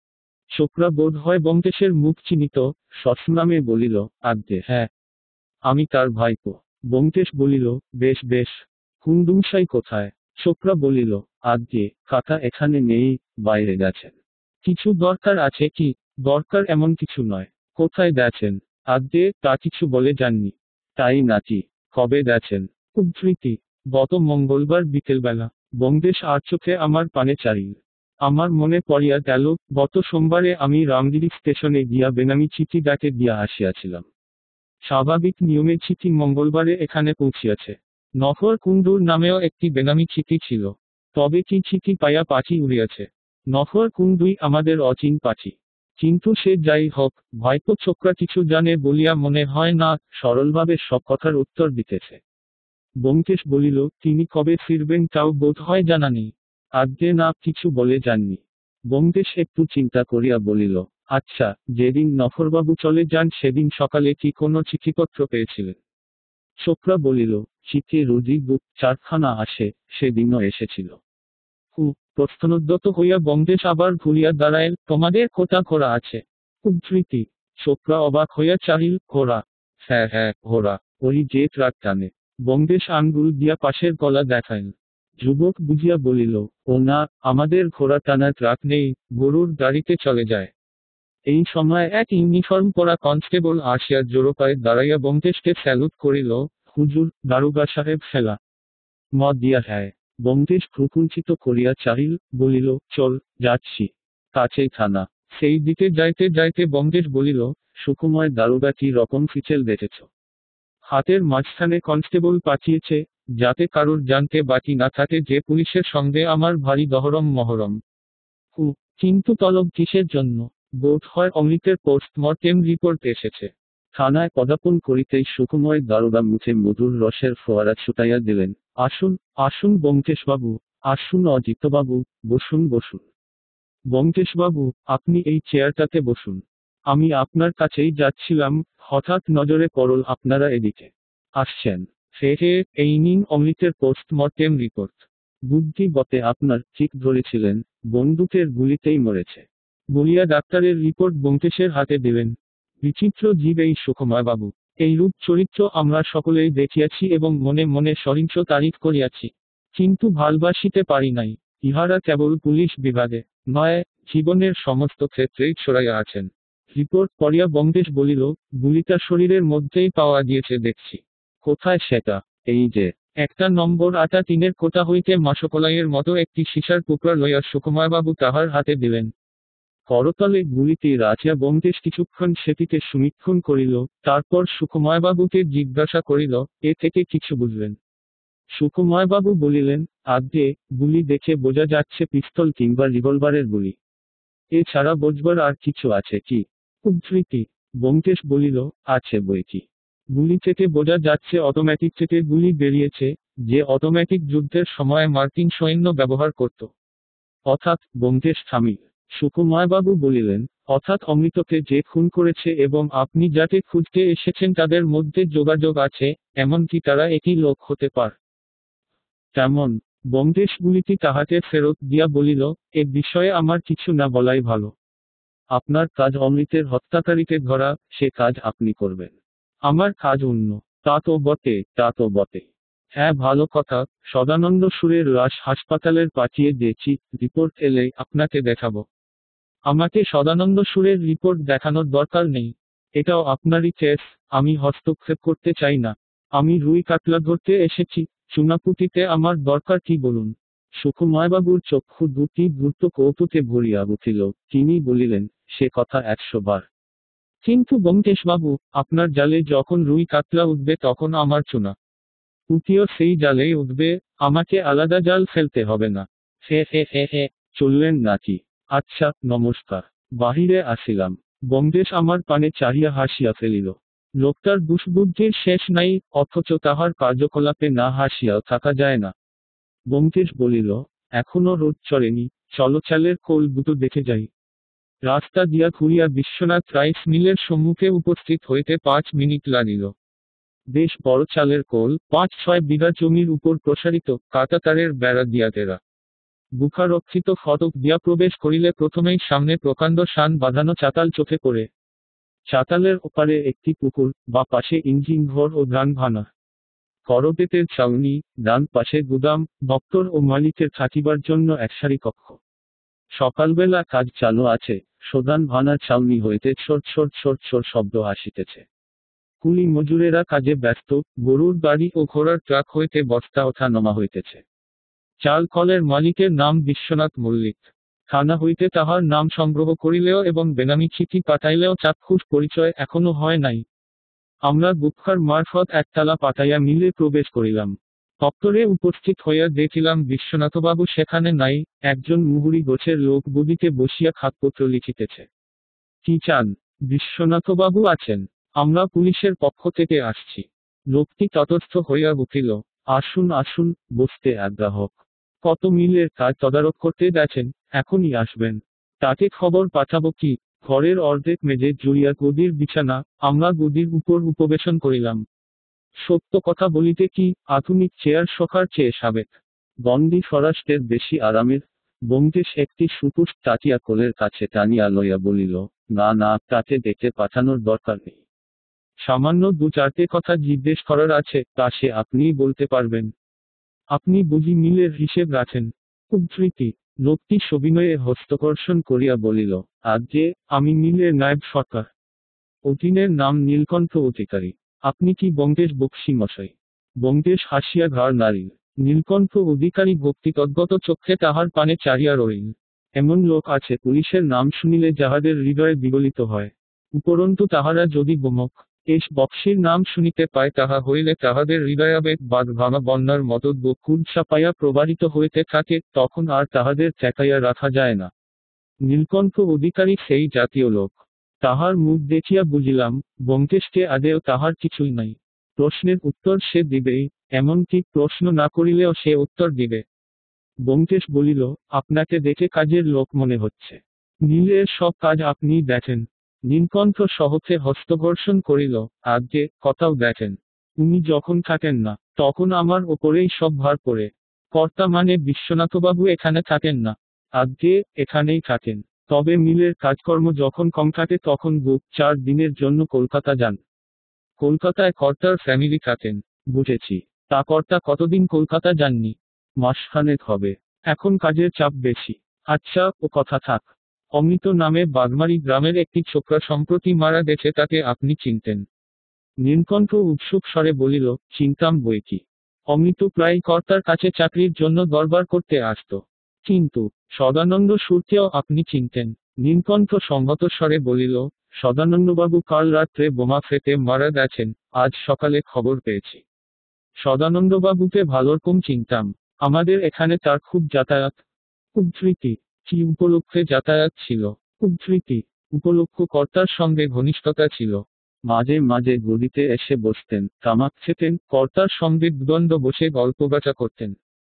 A: ছোকরা বোধ হয় ব্যোমকেশের মুখ চিনিত, সস্নামে বলিল, আজ্ঞে হ্যাঁ, আমি তার ভাইপো। ব্যোমকেশ বলিল, বেশ বেশ, কুণ্ডুমশাই কোথায়? ছোকরা বলিল, আজ্ঞে কাকা এখানে নেই, বাইরে গেছেন। কিছু দরকার আছে কি? দরকার এমন কিছু নয়। কোথায় গেছেন? আজ্ঞে তা কিছু বলে যাননি। তাই নাকি? কবে গেছেন? উদ্ধৃতি, গত মঙ্গলবার বিকেলবেলা। ব্যোমকেশ আর চোখে আমার পানে চারিল। আমার মনে পড়িয়া গেল, গত সোমবারে আমি রামগিরি স্টেশনে গিয়া বেনামি চিঠি ডাকে দিয়া আসিয়াছিলাম। স্বাভাবিক নিয়মে চিঠি মঙ্গলবারে এখানে পৌঁছিয়াছে। নফর কুণ্ডুর নামেও একটি বেনামি চিঠি ছিল। তবে কি চিঠি পাইয়া পাখি উড়িয়াছে। নফর কুণ্ডুই আমাদের অচিন পাখি। কিন্তু সে যাই হোক, ভাইপো ছোকরা কিছু জানে বলিয়া মনে হয় না, সরলভাবে সব কথার উত্তর দিতেছে। ব্যোমকেশ বলিল, তিনি কবে ফিরবেন তাও বোধ হয় জানা নেই। আজ্ঞে না, কিছু বলে যাননি। ব্যোমকেশ একটু চিন্তা করিয়া বলিল, আচ্ছা, যেদিন নফরবাবু চলে যান সেদিন সকালে কি কোনো চিঠিপত্র পেয়েছিলেন? ছোকরা বলিল, চিঠি রোজই দু চারখানা আসে, সেদিনও এসেছিল। প্রশ্নোদ্যত হইয়া ব্যোমকেশ আবার ঘুরিয়া দাঁড়াইল, তোমাদের কোথা ঘোড়া আছে? উদ্ধৃতি, ছোকরা অবাক হইয়া চাহিল, ঘোড়া? হ্যাঁ হ্যাঁ, ঘোড়া, ওই যে ট্রাক টানে। ব্যোমকেশ আঙ্গুল দিয়া পাশের গলা দেখাইল। যুবক বুঝিয়া বলিল, ও না, আমাদের ঘোড়া টানা ট্রাক নেই, গরুর গাড়িতে চলে যায়। এই সময় এক ইউনিফর্ম পরা কনস্টেবল আসিয়া জোড়োপায়ে দাঁড়াইয়া ব্যোমকেশকে স্যালুট করিল, হুজুর, দারোগা সাহেব ফেলা ম দিয়া হ্যায়। ব্যোমকেশ ভ্রুকুঞ্চিত করিয়া চাহিল, বলিল, চল, যাচ্ছি। কাছেই থানা। সেই দিকে যাইতে যাইতে ব্যোমকেশ বলিল, সুকুময় দারোগা কি রকম ফিচেল দেখেছ? হাতের মাঝখানে কনস্টেবল পাঠিয়েছে, যাতে কারুর জানতে বাকি না থাকে যে পুলিশের সঙ্গে আমার ভারী দহরম মহরম। কিন্তু তলব কিসের জন্য? বোধ হয় অমৃতের পোস্টমর্টেম রিপোর্ট এসেছে। থানায় পদার্পণ করিতেই সুকুময় দারোগা মুখে মধুর রসের ফোয়ারা ছুটাইয়া দিলেন। আসুন, আসুন ব্যোমকেশবাবু, আসুন অজিতবাবু, বসুন বসুন। ব্যোমকেশবাবু, আপনি এই চেয়ারটাতে বসুন। আমি আপনার কাছেই যাচ্ছিলাম, হঠাৎ নজরে পড়ল আপনারা এদিকে আসছেন। হে হে, এই নিন অমৃতের পোস্টমর্টেম রিপোর্ট। বুদ্ধি বটে আপনার, ঠিক ধরেছিলেন, বন্দুকের গুলিতেই মরেছে। বলিয়া ডাক্তারের রিপোর্ট ব্যোমকেশের হাতে দিলেন। বিচিত্র জীব এই সুকুমারবাবু। এইরূপ চরিত্র আমরা সকলেই দেখিয়াছি এবং মনে মনে সহিংস তারিফ করিয়াছি। কিন্তু ভালবাসিতে পারি নাই। ইহারা কেবল পুলিশ বিভাগে নয়, জীবনের সমস্ত ক্ষেত্রেই ছড়াইয়া আছেন। রিপোর্ট পড়িয়া ব্যোমকেশ বলিল, গুলিটা শরীরের মধ্যেই পাওয়া গিয়েছে দেখছি। কোথায় সেটা? এই যে। একটা নম্বর 8-3 কোটা হইতে মাসকলাইয়ের মতো একটি সীসার টুকরা লইয়া সুকুমারবাবু তাহার হাতে দিলেন। করতলে গুলিটি রাখিয়া ব্যোমকেশ কিছুক্ষণ সেটিকে সমীক্ষণ করিল, তারপর সুকুমারবাবুকে জিজ্ঞাসা করিল, এ থেকে কিছু বুঝলেন? সুকুমারবাবু বলিলেন, আজ্ঞে, গুলি দেখে বোঝা যাচ্ছে পিস্তল কিংবা রিভলভারের গুলি। এছাড়া বোঝবার আর কিছু আছে কি? উদ্ধৃতি, ব্যোমকেশ বলিল, আছে বৈকি। গুলি থেকে বোঝা যাচ্ছে অটোমেটিক থেকে গুলি বেরিয়েছে, যে অটোমেটিক যুদ্ধের সময় মার্কিন সৈন্য ব্যবহার করত। অর্থাৎ, ব্যোমকেশ থামিল। সুকুমারবাবু বলিলেন, অর্থাৎ অমৃতকে যে খুন করেছে এবং আপনি যাকে খুঁজতে এসেছেন তাদের মধ্যে যোগাযোগ আছে, এমনকি তারা একই লোক হতে পার। তেমন। ব্যোমকেশ গুলিটি তাহাকে ফেরত দিয়া বলিল, এ বিষয়ে আমার কিছু না বলাই ভালো। আপনার কাজ অমৃতের হত্যাকারীকে ধরা, সে কাজ আপনি করবেন। আমার কাজ অন্য। তা তো বটে, তা তো বটে। হ্যাঁ, ভালো কথা, সদানন্দ সুরের লাশ হাসপাতালের পাঠিয়ে দিয়েছি, রিপোর্ট এলেই আপনাকে দেখাবো। আমাকে সদানন্দ সুরের রিপোর্ট দেখানোর দরকার নেই। এটাও আপনারই কেস, আমি হস্তক্ষেপ করতে চাই না। আমি রুই কাতলা ধরতে এসেছি, চুনাপুটিতে আমার দরকার কি বলুন? সুকুমারবাবুর চক্ষু দুটি দ্রুত কৌতুকে ভরিয়া উঠিল, তিনি বলিলেন, সে কথা 100 বার। কিন্তু ব্যোমকেশবাবু, আপনার জালে যখন রুই কাতলা উঠবে তখন আমার চুনা পুঁটিও সেই জালেই উঠবে, আমাকে আলাদা জাল ফেলতে হবে না। হে হে হে হে, চললেন নাকি? আচ্ছা, নমস্কার। বাহিরে আসিলাম। ব্যোমকেশ আমার পানে চাহিয়া হাসিয়া ফেলিল। লোকটার দুষ্বুদ্ধির শেষ নাই, অথচ তাহার কার্যকলাপে না হাসিয়াও থাকা যায় না। ব্যোমকেশ বলিল, এখনো রোদ চড়েনি, চলো চালের কোল দুটো দেখে যাই। রাস্তা দিয়া ঘুরিয়া বিশ্বনাথ রাইস মিলের সম্মুখে উপস্থিত হইতে 5 মিনিট লাগিল। বেশ বড় চালের কোল, 5-6 বিঘা জমির উপর প্রসারিত, কাঁটাতারের বেড়া দিয়া ঘেরা। বুখারক্ষিত ফটক দিয়া প্রবেশ করিলে প্রথমেই সামনে প্রকাণ্ড শান বাঁধানো চাতাল চোখে পড়ে। চাতালের ওপারে একটি পুকুর, বা পাশে ইঞ্জিন ঘর ও ধান ভানা করবেতের ছাউনি, ডান পাশে গুদাম, দপ্তর ও মালিকের থাকিবার জন্য একসারি কক্ষ। সকালবেলা কাজ চালু আছে, সোদান ভানার ছাউনি হইতে ছোট ছোট ছোট ছোট শব্দ আসিতেছে। কুলি মজুরেরা কাজে ব্যস্ত, গরুর গাড়ি ও ঘোড়ার ট্রাক হইতে বস্তা ওঠা নামা হইতেছে। চাল কলের মালিকের নাম বিশ্বনাথ মল্লিক। থানা হইতে তাহার নাম সংগ্রহ করিলেও এবং বেনামি চিঠি পাঠাইলেও চাক্ষুষ পরিচয় এখনো হয় নাই। আমরা গুপ্কার মারফত একতলা পাঠাইয়া মিলে প্রবেশ করিলাম। দপ্তরে উপস্থিত হইয়া দেখিলাম বিশ্বনাথবাবু সেখানে নাই, একজন মুহুরি গোছের লোক গদিতে বসিয়া খাতপত্র লিখিতেছে। কি চান? বিশ্বনাথবাবু আছেন? আমরা পুলিশের পক্ষ থেকে আসছি। লোকটি তটস্থ হইয়া উঠিল। আসুন আসুন, বসতে আগ্রাহক। কত মিলের কাজ তদারক করতে গেছেন, এখনই আসবেন। তাকে খবর পাঠাবো কি? ঘরের অর্ধেক মেঝে জুড়িয়া গদির বিছানা, আমরা গদির উপর উপবেশন করিলাম। সত্য কথা বলিতে কি, আধুনিক চেয়ার শোকার চেয়ে সাবেক বন্দি স্বরাষ্ট্রের বেশি আরামের। ব্যোমকেশ একটি সুপুষ তাকিয়া কোলের কাছে টানিয়া লইয়া বলিল, না না, তাকে দেখে পাঠানোর দরকার নেই। সামান্য দু চারটে কথা জিজ্ঞেস করার আছে, তা সে আপনিই বলতে পারবেন। আপনি বুঝি মিলের হিসেব রাখেন? উদ্ধৃতি। লোকটি সবিনয়ে হস্তকর্ষণ করিয়া বলিল, আজ্ঞে, আমি মিলের নায়েব সরকার। অধীনের নাম নীলকণ্ঠ অধিকারী। আপনি কি ব্যোমকেশ বক্সী মশাই? ব্যোমকেশ হাসিয়া ঘাড় নাড়িল। নীলকণ্ঠ অধিকারী ভক্তিতদ্গত চক্ষে তাহার পানে চাহিয়া রইল। এমন লোক আছে পুলিশের নাম শুনিলে যাহাদের হৃদয়ে বিগলিত হয়। উপরন্তু তাহারা যদি ব্যোমকেশ বক্সীর নাম শুনিতে পায়, তাহা হইলে তাহাদের হৃদয়াবেগ বাঁধ ভাঙা বন্যার মতো বুক চাপাইয়া প্রবাহিত হইতে থাকে, তখন আর তাহাদের ঠেকাইয়া রাখা যায় না। নীলকণ্ঠ অধিকারী সেই জাতীয় লোক। তাহার মুখ দেখিয়া বুঝিলাম, ব্যোমকেশকে আদেও তাহার কিছুই নাই। প্রশ্নের উত্তর সে দিবেই, এমনকি প্রশ্ন না করিলেও সে উত্তর দিবে। ব্যোমকেশ বলিল, আপনাকে দেখে কাজের লোক মনে হচ্ছে। নীলের সব কাজ আপনিই দেখেন। নীলকণ্ঠ সহজে হস্তঘর্ষণ করিল, আজ্ঞে, কথাও দেখেন। উনি যখন থাকেন না, তখন আমার ওপরেই সব ভার পড়ে। কর্তা মানে বিশ্বনাথবাবু এখানে থাকেন না? আজ্ঞে, এখানেই থাকেন। তবে মিলের কাজকর্ম যখন কম থাকে তখন 4 দিনের জন্য কলকাতা যান। কলকাতায় কর্তার ফ্যামিলি থাকেন। বুঝেছি। তা কর্তা কতদিন কলকাতা যাননি? মাসখানেক হবে। এখন কাজের চাপ বেশি। আচ্ছা, ও কথা থাক। অমৃত নামে বাগমারি গ্রামের একটি ছোকরা সম্প্রতি মারা গেছে, তাকে আপনি চিনতেন? নীলকণ্ঠ উৎসুক স্বরে বলিল, চিনতাম বৈকি। অমৃত প্রায় কর্তার কাছে চাকরির জন্য দরবার করতে আসত। কিন্তু সদানন্দ সুরকেও আপনি চিনতেন? নীলকণ্ঠ সংহত স্বরে বলিল, সদানন্দবাবু কাল রাত্রে বোমা ফেটে মারা গেছেন, আজ সকালে খবর পেয়েছি। সদানন্দবাবুকে ভালোরকম চিনতাম। আমাদের এখানে তার খুব যাতায়াত। উদ্ধৃতি। কি উপলক্ষে যাতায়াত ছিল? উদ্ধৃতি। উপলক্ষ কর্তার সঙ্গে ঘনিষ্ঠতা ছিল। মাঝে মাঝে গদিতে এসে বসতেন, তামাক খেতেন, কর্তার সঙ্গে দুদণ্ড বসে গল্পগাথা করতেন।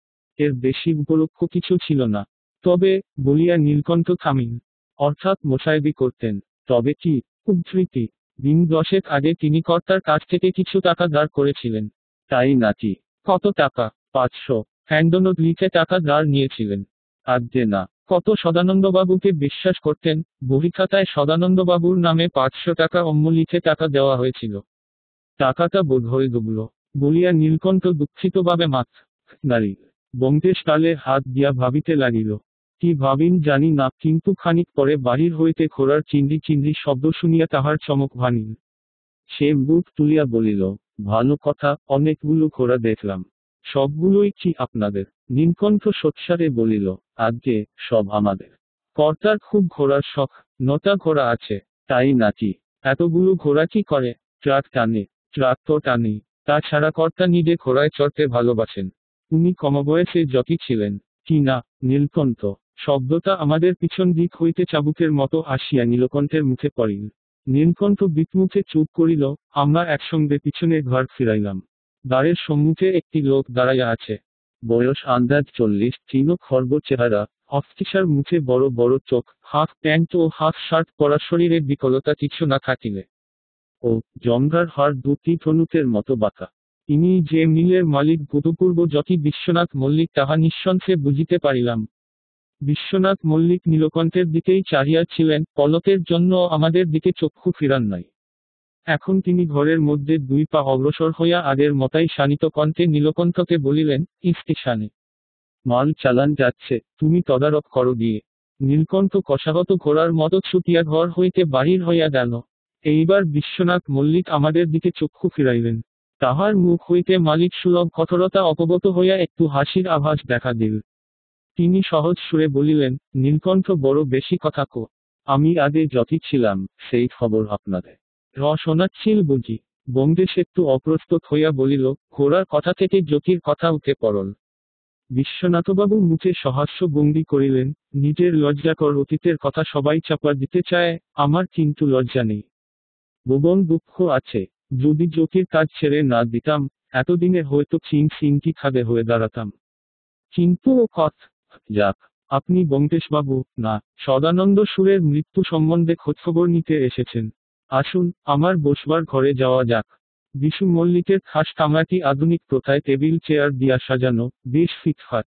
A: এর বেশি উপলক্ষ কিছু ছিল না। তবে, বলিয়া নীলকণ্ঠ থামিল। অর্থাৎ মোসাহেবি করতেন। তবে কি? উদ্ধৃতি। দিন 10 আগে তিনি কর্তার কাছ থেকে কিছু টাকা ধার করেছিলেন। তাই নাকি? কত টাকা? 500। হ্যান্ডনোট লিখে টাকা ধার নিয়েছিলেন? আজ্ঞে না। কত সদানন্দবাবুকে বিশ্বাস করতেন? বহিখাতায় সদানন্দবাবুর নামে 500 টাকা অম্ম লিখে টাকা দেওয়া হয়েছিল। টাকাটা বোধহয় ডুবল। বলিয়া নীলকণ্ঠ দুঃখিতভাবে মাথা নাড়িল। ব্যোমকেশ কালে হাত দিয়া ভাবিতে লাগিল। কি ভাবিন জানি না, কিন্তু খানিক পরে বাহির হইতে ঘোড়ার চিন্ডি চিন্ডি শব্দ শুনিয়া তাহার চমক ভাঙিল। সে বুক তুলিয়া বলিল, ভালো কথা, অনেকগুলো ঘোড়া দেখলাম। সবগুলোই কি আপনাদের? নীলকণ্ঠ সোৎসারে বলিল, আজ্ঞে, সব আমাদের। কর্তার খুব ঘোড়ার শখ, 9টা ঘোড়া আছে। তাই নাকি? এতগুলো ঘোড়া কি করে? ট্রাক টানে। ট্রাক্টর টানে। তাছাড়া কর্তা নিজে ঘোড়ায় চড়তে ভালোবাসেন। উনি কমবয়সে জকি ছিলেন। কি না? নীলকণ্ঠ শব্দটা আমাদের পিছন দিক হইতে চাবুকের মতো আসিয়া নীলকণ্ঠের মুখে পড়িল। নীলকণ্ঠ বিটমুখে চুপ করিল। আমরা একসঙ্গে পিছনে ঘর ফিরাইলাম। দ্বারের সম্মুখে একটি লোক দাঁড়াইয়া আছে। বয়স আন্দাজ 40, চিনো খর্ব চেহারা, অফিসার মুখে বড় বড় চোখ, হাফ প্যান্ট ও হাফ শার্ট পরা, শরীরে বিকলতা কিছু না থাকিলে ও জমঘার হাড় 2টি ধনুকের মতো বাঁকা। ইনি যে মিলের মালিক ভূতপূর্ব জকি বিশ্বনাথ মল্লিক, তাহা নিঃসন্দেহে বুঝিতে পারিলাম। বিশ্বনাথ মল্লিক নীলকণ্ঠের দিকেই চাহিয়া ছিলেন, পলকের জন্য আমাদের দিকে চক্ষু ফিরান নাই। এখন তিনি ঘরের মধ্যে 2 পা অগ্রসর হইয়া আগের মতাই শানিত কণ্ঠে নীলকণ্ঠকে বলিলেন, স্টেশনে মাল চালান যাচ্ছে, তুমি তদারক করো দিয়ে। নীলকণ্ঠ কষাগত ঘোড়ার মতো ছুটিয়া ঘর হইতে বাহির হইয়া গেল। এইবার বিশ্বনাথ মল্লিক আমাদের দিকে চক্ষু ফিরাইলেন। তাহার মুখ হইতে মালিক সুলভ কঠোরতা অপগত হইয়া একটু হাসির আভাস দেখা দিল। তিনি সহজ সুরে বলিলেন, নীলকণ্ঠ বড় বেশি কথা কো। আমি আগে যতি ছিলাম, সেই খবর আপনাদের শোনাচ্ছিল বুঝি। বঙ্গেশ একটু অপ্রস্তুত হইয়া বলিল, ঘোড়ার কথা থেকে জ্যোতির কথা উঠে পড়ল। বিশ্বনাথবাবু মুখে সহাস্য ভঙ্গি করিলেন, নিজের লজ্জাকর অতীতের কথা সবাই চাপা দিতে চায়, আমার কিন্তু লজ্জা নেই। ভুবন দুঃখ আছে। যদি জ্যোতির কাজ ছেড়ে না দিতাম, এতদিনে হয়তো চিংটি খাদে হয়ে দাঁড়াতাম। কিন্তু ও যাক, আপনি বঙ্কেশবাবু না, সদানন্দ সুরের মৃত্যু সম্বন্ধে খোঁজখবর নিতে এসেছেন। আসুন, আমার বসবার ঘরে যাওয়া যাক। বিশু মল্লিকের খাস কামাটি আধুনিক প্রথায় টেবিল চেয়ার দিয়া সাজানো, বেশ ফিটফাট।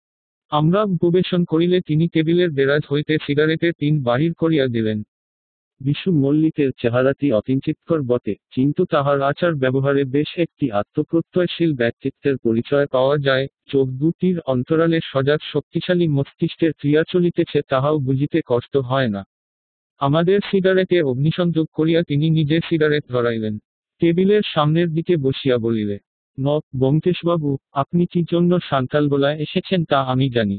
A: আমরা উপবেশন করিলে তিনি টেবিলের দেরাজ হইতে সিগারেটের টিন বাহির করিয়া দিলেন। বিশু মল্লিকের চেহারাটি অকিঞ্চিৎকর বটে, কিন্তু তাহার আচার ব্যবহারে বেশ একটি আত্মপ্রত্যয়শীল ব্যক্তিত্বের পরিচয় পাওয়া যায়। চোখ দুটির অন্তরালে সজাগ শক্তিশালী মস্তিষ্কের ক্রিয়া চলিতেছে, তাহাও বুঝিতে কষ্ট হয় না। আমাদের সিগারেটে অগ্নিসংযোগ করিয়া তিনি নিজে সিগারেট ধরাইলেন। টেবিলের সামনের দিকে বসিয়া বলিলে, ব্যোমকেশবাবু, আপনি কি জন্য সান্তালবেলায় এসেছেন তা আমি জানি।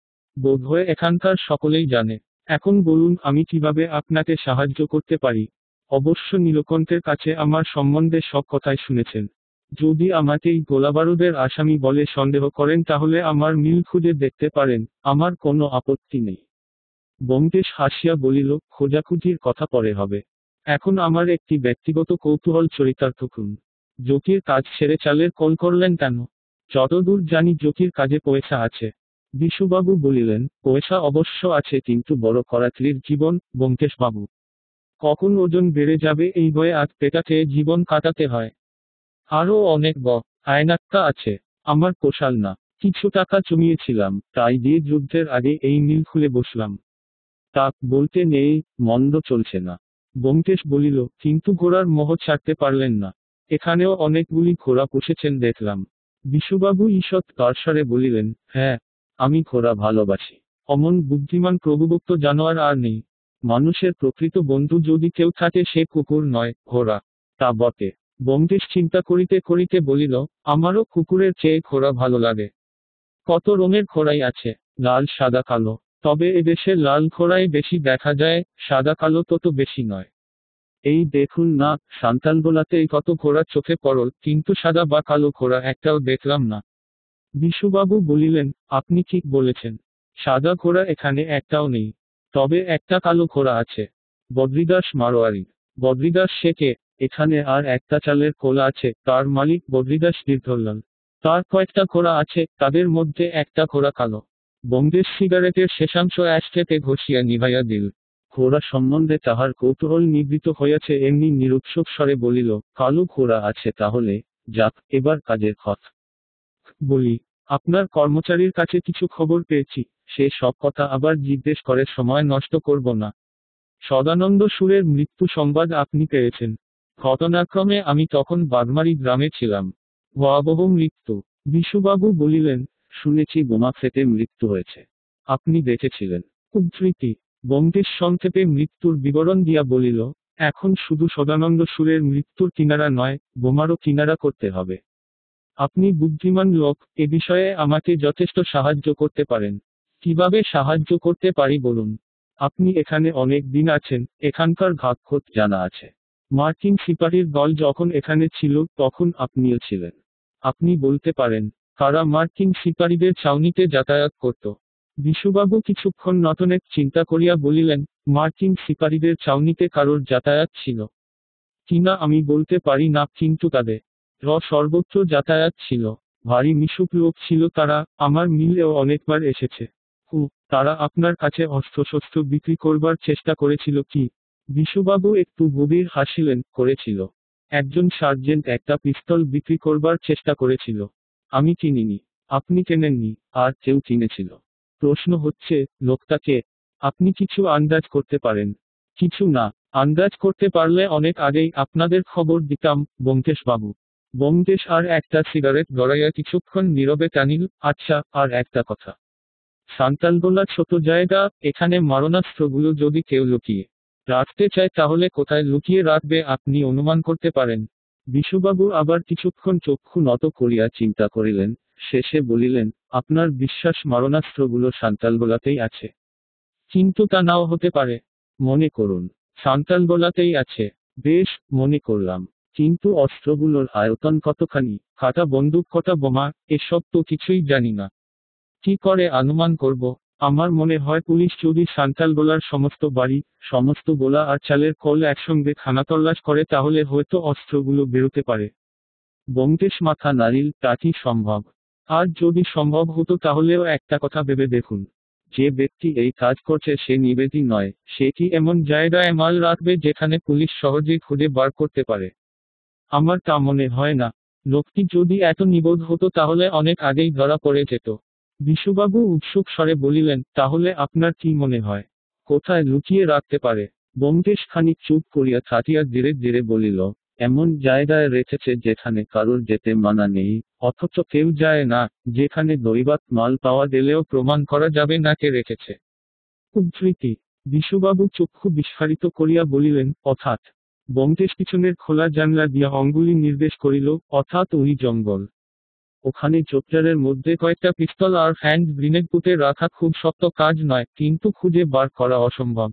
A: বোধহয় এখানকার সকলেই জানে। এখন বলুন, আমি কিভাবে আপনাকে সাহায্য করতে পারি। অবশ্য নীলকণ্ঠের কাছে আমার সম্বন্ধে সব কথাই শুনেছেন। যদি আমাকেই গোলাবারুদের আসামি বলে সন্দেহ করেন তাহলে আমার মিল খুঁজে দেখতে পারেন, আমার কোনো আপত্তি নেই। ব্যোমকেশ হাসিয়া বলিল, খোঁজাখুঁজির কথা পরে হবে। এখন আমার একটি ব্যক্তিগত কৌতূহল চরিতার্থ করুন। জ্যোতির কাজ ছেড়ে চালের কল করলেন কেন? যতদূর জানি জ্যোতির কাজে পয়সা আছে। বিশুবাবু বলিলেন, পয়সা অবশ্য আছে, কিন্তু বড় করাতলির জীবন ব্যোমকেশবাবু। কখন ওজন বেড়ে যাবে এই ভয়ে আজ পেটা খেয়ে জীবন কাটাতে হয়। আরও অনেক আয়নাক্কা আছে। আমার পোষাল না। কিছু টাকা জমিয়েছিলাম, তাই দিয়ে যুদ্ধের আগে এই মিল খুলে বসলাম। তা বলতে নেই, মন্দ চলছে না। ব্যোমকেশ বলিল, কিন্তু ঘোড়ার মোহ ছাড়তে পারলেন না। এখানেও অনেকগুলি ঘোড়া পুষেছেন দেখলাম। বিশুবাবু ঈষৎ তরসারে বলিলেন, হ্যাঁ, আমি ঘোড়া ভালোবাসি। অমন বুদ্ধিমান প্রভুভক্ত জানোয়ার আর নেই। মানুষের প্রকৃত বন্ধু যদি কেউ থাকে সে কুকুর নয়, ঘোড়া। তা বটে। ব্যোমকেশ চিন্তা করিতে করিতে বলিল, আমারও কুকুরের চেয়ে ঘোড়া ভালো লাগে। কত রঙের ঘোড়াই আছে, লাল সাদা কালো। তবে এদেশে লাল ঘোড়াই বেশি দেখা যায়, সাদা কালো তত বেশি নয়। এই দেখুন না, সান্তালবেলাতেই কত ঘোড়া চোখে পড়ল, কিন্তু সাদা বা কালো ঘোড়া একটাও দেখলাম না। বিশুবাবু বলিলেন, আপনি ঠিক বলেছেন। সাদা ঘোড়া এখানে একটাও নেই। তবে একটা কালো ঘোড়া আছে। বদ্রিদাস মারোয়ারি। বদ্রিদাস সে কে? এখানে আর একটা চালের কোলা আছে, তার মালিক বদ্রিদাস দীর্ঘলাল। তার কয়েকটা ঘোড়া আছে, তাদের মধ্যে একটা ঘোড়া কালো। ব্যোমকেশ সিগারেটের শেষাংশ অ্যাশট্রেতে ঘষিয়া নিভাইয়া দিল। ঘোড়া সম্বন্ধে তাহার কৌতূহল নিবৃত হইয়াছে এমনি নিরুৎসুক স্বরে বলিল, কালো ঘোড়া আছে তাহলে, যাক, এবার কাজের কথা বলি। আপনার কর্মচারীর কাছে কিছু খবর পেয়েছি, সে সব কথা আবার জিজ্ঞেস করে সময় নষ্ট করব না। সদানন্দ সুরের মৃত্যু সংবাদ আপনি পেয়েছেন। ঘটনাক্রমে আমি তখন বাগমারি গ্রামে ছিলাম। ভয়াবহ মৃত্যু। বিশুবাবু বলিলেন, শুনেছি বোমা ফেটে মৃত্যু হয়েছে। আপনি দেখেছিলেন? উদ্ধৃতি। ব্যোমকেশ সংক্ষেপে মৃত্যুর বিবরণ দিয়া বলিল, এখন শুধু সদানন্দ সুরের মৃত্যুর কিনারা নয়, বোমারও কিনারা করতে হবে। আপনি বুদ্ধিমান লোক, এ বিষয়ে আমাকে যথেষ্ট সাহায্য করতে পারেন। কিভাবে সাহায্য করতে পারি বলুন। আপনি এখানে অনেক দিন আছেন, এখানকার ঘাতখোট জানা আছে। মার্কিন সিপাহীর দল যখন এখানে ছিল তখন আপনিও ছিলেন। আপনি বলতে পারেন, কারা মার্কিন সিপাহীদের ছাউনিতে যাতায়াত করত। বিশুবাবু কিছুক্ষণ নতনেক চিন্তা করিয়া বলিলেন, মার্কিন সিপাহীদের ছাউনিতে কারোর যাতায়াত ছিল কিনা আমি বলতে পারি না, কিন্তু তাদের সর্বত্র যাতায়াত ছিল। ভারী মিশুক লোক ছিল তারা, আমার মিলেও অনেকবার এসেছে। তারা আপনার কাছে অস্ত্রশস্ত্র বিক্রি করবার চেষ্টা করেছিল কি? বিশুবাবু একটু গভীর হাসিলেন, করেছিল। একজন সার্জেন্ট একটা পিস্তল বিক্রি করবার চেষ্টা করেছিল। আমি কিনিনি। আপনি কেনেননি, আর কেউ কিনেছিল। প্রশ্ন হচ্ছে, লোকটাকে আপনি কিছু আন্দাজ করতে পারেন? কিছু না, আন্দাজ করতে পারলে অনেক আগেই আপনাদের খবর দিতাম। ব্যোমকেশ বাবু। ব্যোমকেশ আর একটা সিগারেট গড়াইয়া কিছুক্ষণ নীরবে টানিল। আচ্ছা, আর একটা কথা। সান্তালগোলা ছোট জায়গা, এখানে মারণাস্ত্রগুলো যদি কেউ লুকিয়ে রাখতে চায় তাহলে কোথায় লুকিয়ে রাখবে আপনি অনুমান করতে পারেন? বিশুবাবু আবার কিছুক্ষণ চক্ষু নত করিয়া চিন্তা করিলেন, শেষে বলিলেন, আপনার বিশ্বাস মারণাস্ত্রগুলো সান্তালগোলাতেই আছে। কিন্তু তা নাও হতে পারে। মনে করুন, সান্তালগোলাতেই আছে। বেশ, মনে করলাম। কিন্তু অস্ত্রগুলোর আয়তন কতখানি, কাটা বন্দুক কটা বোমা, এসব তো কিছুই জানি না। কি করে অনুমান করব? আমার মনে হয় পুলিশ যদি সান্তালগোলার সমস্ত বাড়ি, সমস্ত গোলা আর চালের কল একসঙ্গে খানাতল্লাশ করে তাহলে হয়তো অস্ত্রগুলো বেরোতে পারে। ব্যোমকেশ মাথা নাড়িল, তা কি সম্ভব? আর যদি সম্ভব হতো তাহলেও একটা কথা ভেবে দেখুন, যে ব্যক্তি এই কাজ করছে সে নিবেদী নয়, সে কি এমন জায়গায় মাল রাখবে যেখানে পুলিশ সহজেই খুঁজে বার করতে পারে? আমার তা মনে হয় না। লোকটি যদি এত নির্বোধ হতো তাহলে অনেক আগেই ধরা পড়ে যেত। বিশুবাবু উৎসুক স্বরে বলিলেন, তাহলে আপনার কি মনে হয়, কোথায় লুকিয়ে রাখতে পারে? ব্যোমকেশ খানিক চুপ করিয়া থাকিয়া ধীরে ধীরে বলিল, এমন জায়গায় রেখেছে যেখানে কারোর যেতে মানা নেই, অথচ কেউ যায় না, যেখানে দৈবাত মাল পাওয়া গেলেও প্রমাণ করা যাবে না কে রেখেছে। উদ্ধৃতি। বিশুবাবু চক্ষু বিস্ফারিত করিয়া বলিলেন, অর্থাৎ? ব্যোমকেশ পিছনের খোলা জানলা দিয়া অঙ্গুলি নির্দেশ করিল, অর্থাৎ ওই জঙ্গল। ওখানে চোপচারের মধ্যে কয়েকটা পিস্তল আর হ্যান্ড গ্রিনেড পুঁতে রাখা খুব শক্ত কাজ নয়, কিন্তু খুঁজে বার করা অসম্ভব।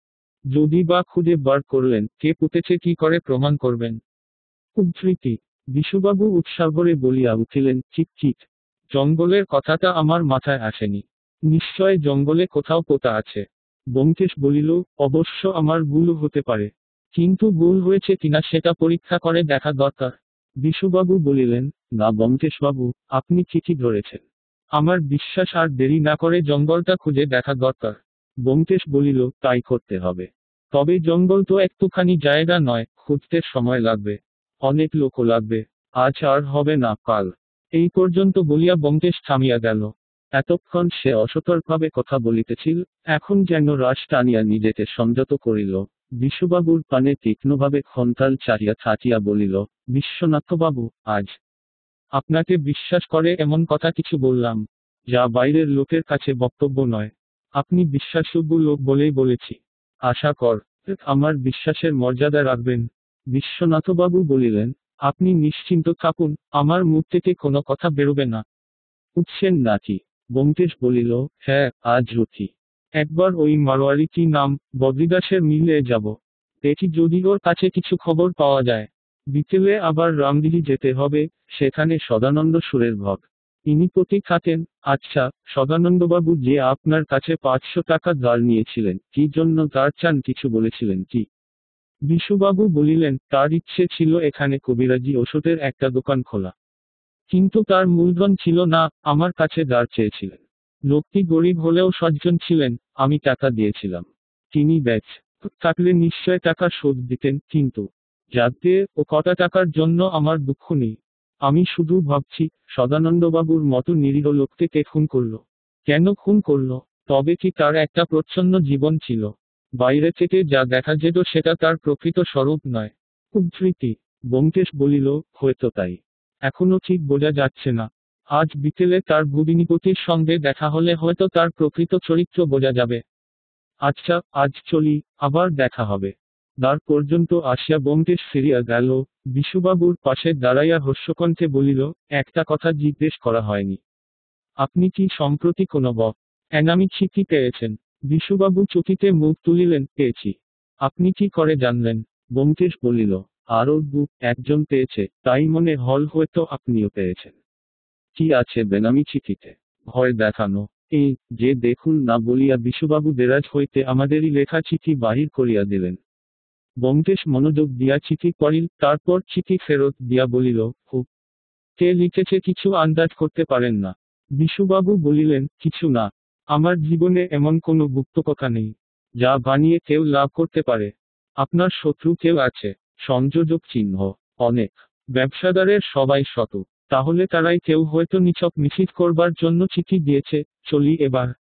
A: যদি বা খুঁজে বার করলেন, কে পুঁতেছে কি করে প্রমাণ করবেন? উদ্ধৃতি। বিশুবাবু উৎসাহভরে বলিয়া উঠিলেন, চিক চিক। জঙ্গলের কথাটা আমার মাথায় আসেনি। নিশ্চয় জঙ্গলে কোথাও পোতা আছে। ব্যোমকেশ বলিল, অবশ্য আমার ভুল হতে পারে। কিন্তু ভুল হয়েছে কিনা সেটা পরীক্ষা করে দেখা দরকার। বিশুবাবু বলিলেন, না ব্যোমকেশবাবু, আপনি ঠিকই ধরেছেন। আমার বিশ্বাস আর দেরি না করে জঙ্গলটা খুঁজে দেখা দরকার। ব্যোমকেশ বলিল, তাই করতে হবে। তবে জঙ্গল তো একটুখানি জায়গা নয়, খুঁজতে সময় লাগবে। অনেক লোকও লাগবে। আজ আর হবে না, কাল। এই পর্যন্ত বলিয়া ব্যোমকেশ থামিয়া গেল। এতক্ষণ সে অসতর্কভাবে কথা বলিতেছিল, এখন যেন রাশ টানিয়া নিজেকে সংযত করিল। বিশুবাবুর পানে তীক্ষ্ণভাবে ক্ষন্তাল চাহিয়া থাকিয়া বলিল, বিশ্বনাথবাবু, আজ আপনাকে বিশ্বাস করে এমন কথা কিছু বললাম, যা বাইরের লোকের কাছে বক্তব্য নয়। আপনি বিশ্বাসযোগ্য লোক বলেই বলেছি। আশা কর, আমার বিশ্বাসের মর্যাদা রাখবেন। বিশ্বনাথবাবু বলিলেন, আপনি নিশ্চিন্ত থাকুন, আমার মুখ থেকে কোনো কথা বেরোবে না। উঠছেন নাকি? ব্যোমকেশ বলিল, হ্যাঁ, আজ উঠি। একবার ওই মারোয়ারি কি নাম, বদ্রিদাসের মিলে যাব। দেখি যদি ওর কাছে কিছু খবর পাওয়া যায়। বিকেলে আবার রামদিঘি যেতে হবে, সেখানে সদানন্দ সুরের ভগ। ইনি প্রতি থাকেন। আচ্ছা, সদানন্দবাবু যে আপনার কাছে 500 টাকা ধার নিয়েছিলেন, কি জন্য ধার চান কিছু বলেছিলেন কি? বিশুবাবু বলিলেন, তার ইচ্ছে ছিল এখানে কবিরাজি ওষুধের একটা দোকান খোলা। কিন্তু তার মূলধন ছিল না, আমার কাছে ধার চেয়েছিলেন। লোকটি গরিব হলেও সজ্জন ছিলেন, আমি টাকা দিয়েছিলাম। তিনি ব্যাচ থাকলে নিশ্চয় টাকা শোধ দিতেন, কিন্তু যাতে ও কটা টাকার জন্য আমার দুঃখ নেই। আমি শুধু ভাবছি, সদানন্দবাবুর মতো নিরীহ লোককে কে খুন করলো? কেন খুন করলো? তবে কি তার একটা প্রচ্ছন্ন জীবন ছিল? বাইরে থেকে যা দেখা যেত সেটা তার প্রকৃত স্বরূপ নয়। উদ্ধৃতি। ব্যোমকেশ বলিল, হয়তো তাই। এখনো ঠিক বোঝা যাচ্ছে না। আজ বিকেলে তার ভগিনীপতির সঙ্গে দেখা হলে হয়তো তার প্রকৃত চরিত্র বোঝা যাবে। আচ্ছা, আজ চলি, আবার দেখা হবে। দ্বার পর্যন্ত আসিয়া ব্যোমকেশ ফিরিয়া গেল। বিশুবাবুর পাশে দাঁড়াইয়া হাস্যকণ্ঠে বলিল, একটা কথা জিজ্ঞেস করা হয়নি। আপনি কি সম্প্রতি কোনো এনামি চিঠি পেয়েছেন? বিশুবাবু চকিতে মুখ তুলিলেন, পেয়েছি। আপনি কি করে জানলেন? ব্যোমকেশ বলিল, আরও একজন পেয়েছে, তাই মনে হল হয়তো আপনিও পেয়েছেন। কি আছে বেনামি চিঠিতে? ভয় দেখানো। এই যে দেখুন না বলিয়া বিশুবাবু দেরাজ হইতে আমাদেরই লেখা চিঠি বাহির করিয়া দিলেন। ব্যোমকেশ মনোযোগ দিয়া চিঠি পড়িল, তারপর চিঠি ফেরত দিয়া বলিল, হুঁ, কে লিখেছে কিছু আন্দাজ করতে পারেন না? বিশুবাবু বলিলেন, কিছু না। আমার জীবনে এমন কোনো গুপ্ত কথা নেই, যা বানিয়ে কেউ লাভ করতে পারে। আপনার শত্রু কেউ আছে? সংযোজক চিহ্ন। অনেক। ব্যবসাদারের সবাই শত। তাহলে তারাই কেউ হয়তো নিছক নিশ্চিত করবার জন্য চিঠি দিয়েছে। চলি এবার।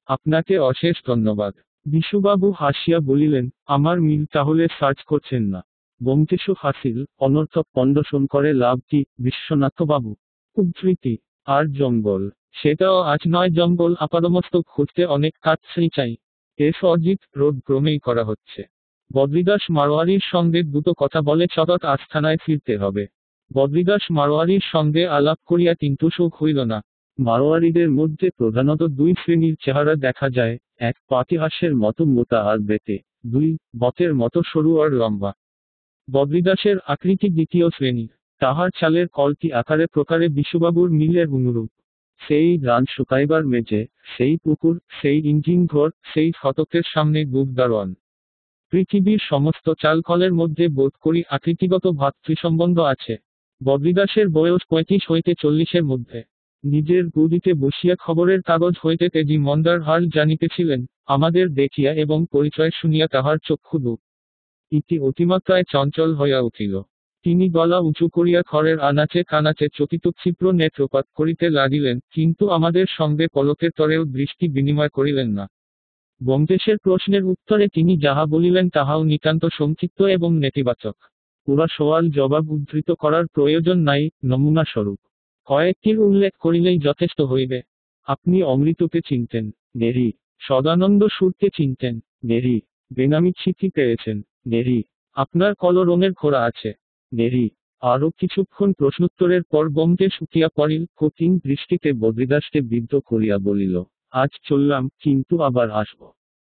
A: আপনাকে অশেষ ধন্যবাদ। বিশুবাবু হাসিয়া বলিলেন, আমার মিল তাহলে সার্চ করছেন না? ব্যোমকেশু হাসিল, অনর্থক পণ্ডশন করে লাভ কি বিশ্বনাথবাবু? উদ্ধৃতি। আর জঙ্গল? সেটাও আজ নয়, জঙ্গল আপাদমস্তক খুঁজতে অনেক কাঠছড়ি চাই। এস অজিত রোড ক্রমেই করা হচ্ছে। বদ্রিদাস মারোয়ারির সঙ্গে দুটো কথা বলে চটৎ আস্থানায় ফিরতে হবে। বদ্রিদাস মারোয়ারির সঙ্গে আলাপ করিয়া কিন্তু সুখ হইল না। মারোয়ারিদের মধ্যে প্রধানত দুই শ্রেণীর চেহারা দেখা যায়, এক পাতিহাঁসের মতো মোটা আর বেঁটে, দুই বটের মতো সরু আর লম্বা। বদ্রিদাসের আকৃতি দ্বিতীয় শ্রেণীর। তাহার চালের কলটি আকারে প্রকারে বিশুবাবুর মিলের অনুরূপ। সেই ধান শুকাইবার মেজে, সেই পুকুর, সেই ইঞ্জিন ঘর, সেই ফটকের সামনে দুধ দারোয়ান। পৃথিবীর সমস্ত চালকলের মধ্যে বোধ করি আকৃতিগত ভাতৃসম্বন্ধ আছে। বদ্রিদাসের বয়স 35 হইতে 40-এর মধ্যে। নিজের গুদিতে বসিয়া খবরের কাগজ হইতে তেজি মন্দার হাল জানিতেছিলেন। আমাদের দেখিয়া এবং পরিচয় শুনিয়া তাহার চক্ষু দু ইতি অতিমাত্রায় চঞ্চল হইয়া উঠিল। তিনি গলা উঁচু করিয়া ঘরের আনাচে কানাচে চকিত ক্ষিপ্র নেত্রপাত করিতে লাগিলেন, কিন্তু আমাদের সঙ্গে পলকের তরেও দৃষ্টি বিনিময় করিলেন না। ব্যোমকেশের প্রশ্নের উত্তরে তিনি যাহা বলিলেন তাহাও নিতান্ত সংক্ষিপ্ত এবং নেতিবাচক। পুরা সওয়াল জবাব উদ্ধৃত করার প্রয়োজন নাই, নমুনাস্বরূপ কয়েকটির উল্লেখ করিলেই যথেষ্ট হইবে। আপনি অমৃতকে চিনতেন? নেরি। সদানন্দ সুরকে চিনতেন? নেরি। বেনামি চিঠি পেয়েছেন? নেরি। আপনার কল রঙের ঘোড়া আছে? নেরি। আরো কিছুক্ষণ প্রশ্নোত্তরের পর ব্যোমকেশ উঠিয়া পড়িল, কঠিন দৃষ্টিতে বদ্রিদাসকে বিদ্ধ করিয়া বলিল, আজ চললাম, কিন্তু আবার আসব।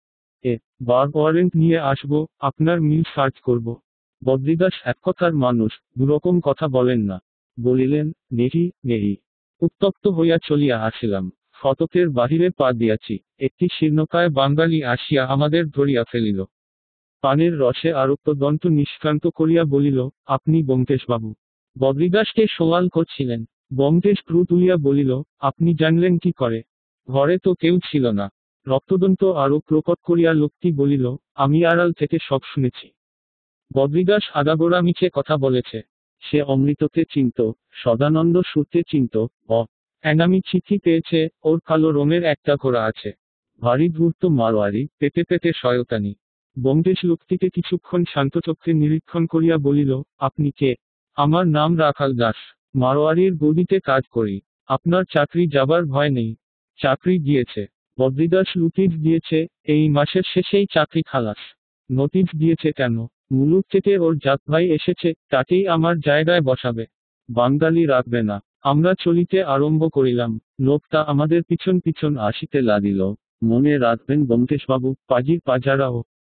A: বার ওয়ারেন্ট নিয়ে আসব, আপনার মিল সার্চ করব। বদ্রিদাস এককথার মানুষ, দুরকম কথা বলেন না। বলিলেন, নেহি নেহি। উত্তপ্ত হইয়া চলিয়া আসিলাম। ফটকের বাহিরে পা দিয়াছি, একটি শীর্ণকায় বাঙালি আসিয়া আমাদের ধরিয়া ফেলিল। পানের রসে আরক্ত দন্ত নিষ্ক্রান্ত করিয়া বলিল, আপনি ব্যোমকেশবাবু? বদ্রিদাসকে সওয়াল করছিলেন। ব্যোমকেশ ভ্রু তুলিয়া বলিল, আপনি জানলেন কি করে? ঘরে তো কেউ ছিল না। রক্তদন্ত আরো প্রকট করিয়া লোকটি বলিল, আমি আড়াল থেকে সব শুনেছি। বদ্রিদাস আগাগোড়া মিছে কথা বলেছে। সে অমৃতকে চিনত, সদানন্দ সুরকে চিনত, এনামি চিঠি পেয়েছে, ওর কালো রঙের একটা ঘোড়া আছে। ভারী ধূর্ত মারোয়ারি, পেটে পেটে শয়তানি। ব্যোমকেশ লোকটিকে কিছুক্ষণ শান্তচক্ষে নিরীক্ষণ করিয়া বলিল, আপনি কে? আমার নাম রাখাল দাস। মারোয়ারির গদিতে কাজ করি। আপনার চাকরি যাবার ভয় নেই? চাকরি গিয়েছে। বদ্রিদাস নোটিশ দিয়েছে, এই মাসের শেষেই চাকরি খালাস। নোটিশ দিয়েছে কেন? মুলুক থেকে ওর জাতভাই এসেছে, তাকেই আমার জায়গায় বসাবে। বাঙালি রাখবে না। আমরা চলিতে আরম্ভ করিলাম। লোকটা আমাদের পিছন পিছন আসিতে লাগিল। মনে রাখবেন ব্যোমকেশবাবু, পাজির পাজারাও।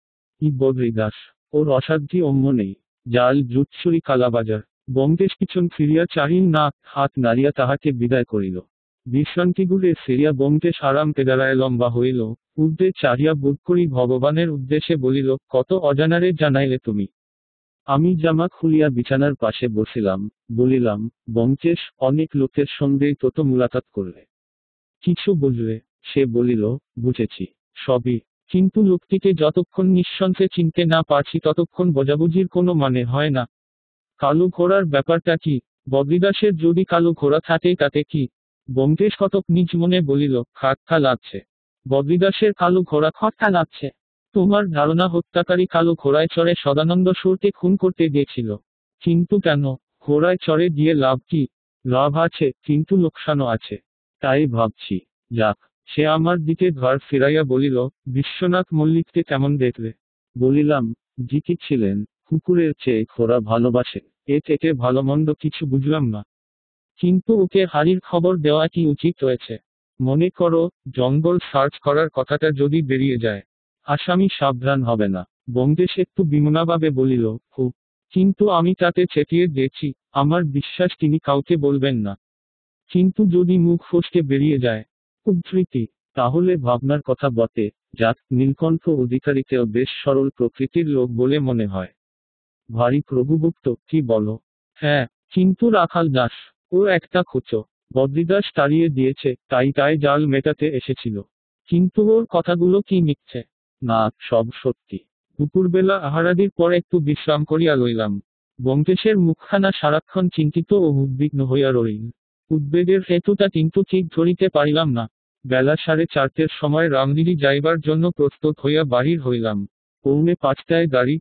A: বদ্রিদাস। ওর অসাধ্যি অম্য নেই। জাল জুৎসুরি কালাবাজার। ব্যোমকেশ পিছন ফিরিয়া চাহিল না, হাত নাড়িয়া তাহাকে বিদায় করিল। বিশ্রান্তিগুড়ে ফিরিয়া ব্যোমকেশ আরাম পেদারায় লম্বা হইল। ঊর্ধ্বে চাহিয়া বোধ করি ভগবানের উদ্দেশ্যে বলিল, কত অজানারে জানাইলে তুমি। আমি জামা খুলিয়া বিছানার পাশে বসিলাম। বলিলাম, ব্যোমকেশ, অনেক লোকের সঙ্গেই তো মুলাকাত করলে। কিছু বুঝলে? সে বলিল, বুঝেছি সবই। কিন্তু লোকটিকে যতক্ষণ নিঃসন্দেহে চিনতে না পারছি ততক্ষণ বোঝাবুঝির কোনো মানে হয় না। কালো ঘোড়ার ব্যাপারটা কি? বদ্রিদাসের যদি কালো ঘোড়া থাকে তাতে কি? ব্যোমকেশ কতক নিজ মনে বলিল, খটকা লাগছে। বদ্রিদাসের কালো ঘোড়া খটকা লাগছে? তোমার ধারণা হত্যাকারী কালো ঘোড়ায় চড়ে সদানন্দ সুরকে খুন করতে গিয়েছিল? কিন্তু কেন? ঘোড়ায় চড়ে গিয়ে লাভ কি? লাভ আছে, কিন্তু লোকসানও আছে। তাই ভাবছি, যাক। সে আমার দিকে ঘর ফিরাইয়া বলিল, বিশ্বনাথ মল্লিককে কেমন দেখলে? বলিলাম, জিকি ছিলেন। কুকুরের চেয়ে ঘোড়া ভালোবাসে, এ থেকে ভালো মন্দ কিছু বুঝলাম না। কিন্তু ওকে হারির খবর দেওয়া কি উচিত হয়েছে? মনে করো, জঙ্গল সার্চ করার কথাটা যদি বেরিয়ে যায়, আসামি সাবধান হবে না। ব্যোমকেশ একটু বিমনাভাবে বলিল, খুব। কিন্তু আমি তাতে চেতিয়ে দিয়েছি, আমার বিশ্বাস তিনি কাউকে বলবেন না। কিন্তু যদি মুখ ফসকে বেরিয়ে যায়? উদ্ধৃতি। তাহলে ভাবনার কথা বটে। যাক, নীলকণ্ঠ অধিকারীকেও বেশ সরল প্রকৃতির লোক বলে মনে হয়। ভারী প্রভুভক্ত, কি বলো? হ্যাঁ, কিন্তু রাখাল দাস, ও একটা খুচো। বদ্রিদাস তাড়িয়ে দিয়েছে, তাই জাল মেটাতে এসেছিল। কিন্তু ওর কথাগুলো কি মিথ্যে? না, সব সত্যি। দুপুরবেলা আহারাদির পর একটু বিশ্রাম করিয়া লইলাম। ব্যোমকেশের মুখখানা সারাক্ষণ চিন্তিত ও উদ্বিগ্ন হইয়া রইল। উদ্বেগের হেতুটা কিন্তু ঠিক ধরিতে পারিলাম না। বেলা 4:30 সময় রামদিরি যাইবার জন্য প্রস্তুত হইয়া বাহির হইলাম। পৌনে 5টায় গাড়ি,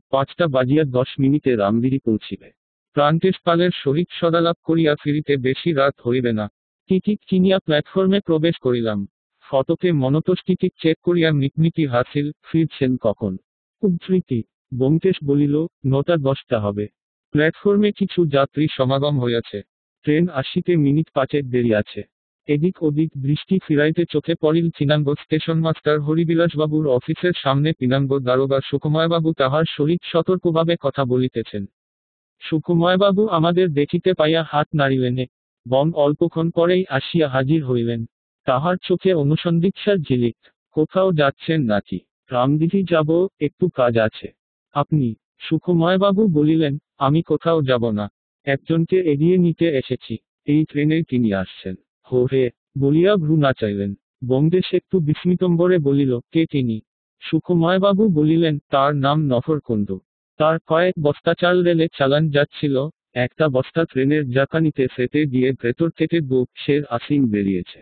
A: 5:10 রামদিরি পৌঁছিবে। প্রান্তেশ পালের সহিত সদালাপ করিয়া ফিরিতে বেশি রাত হইবে না। টিকিট কিনিয়া প্ল্যাটফর্মে প্রবেশ করিলাম। ফটোতে মনতোষ টিকিট চেক করিয়া মিটমিটি হাসিল, ফিরছেন কখন? উদ্ধৃতি, ব্যোমকেশ বলিল, 9:10 হবে। প্ল্যাটফর্মে কিছু যাত্রী সমাগম হইয়াছে। ট্রেন আসিতে মিনিট 5 দেরি আছে। এদিক ওদিক দৃষ্টি ফিরাইতে চোখে পড়িল চিনাঙ্গ স্টেশন মাস্টার হরিবিলাসবাবুর অফিসের সামনে পিনাঙ্গ দারোগা সুকুময়বাবু তাহার সহিত সতর্কভাবে কথা বলিতেছেন। সুকুময়বাবু আমাদের দেখিতে পাইয়া হাত নাড়িলেন। বন অল্পক্ষণ পরেই আসিয়া হাজির হইলেন। তাহার চোখে অনুসন্ধিৎসার ঝিলিক। কোথাও যাচ্ছেন নাকি? রামদিরি যাব, একটু কাজ আছে। আপনি? সুকুময়বাবু বলিলেন, আমি কোথাও যাব না। একজনকে এগিয়ে নিতে এসেছি। এই ট্রেনেই তিনি আসছেন। হো হে, বলিয়া ভ্রু নাচাইলেন। ব্যোমকেশ একটু বিস্মিতম্বরে বলিল, কে তিনি? সুকুময়বাবু বলিলেন, তার নাম নফর কুণ্ডু। তার কয়েক বস্তা চাল রেলে চালান যাচ্ছিল, একটা বস্তা ট্রেনের জাকানিতে ফেটে গিয়ে ভেতর থেকে বুকশের আসিন বেরিয়েছে।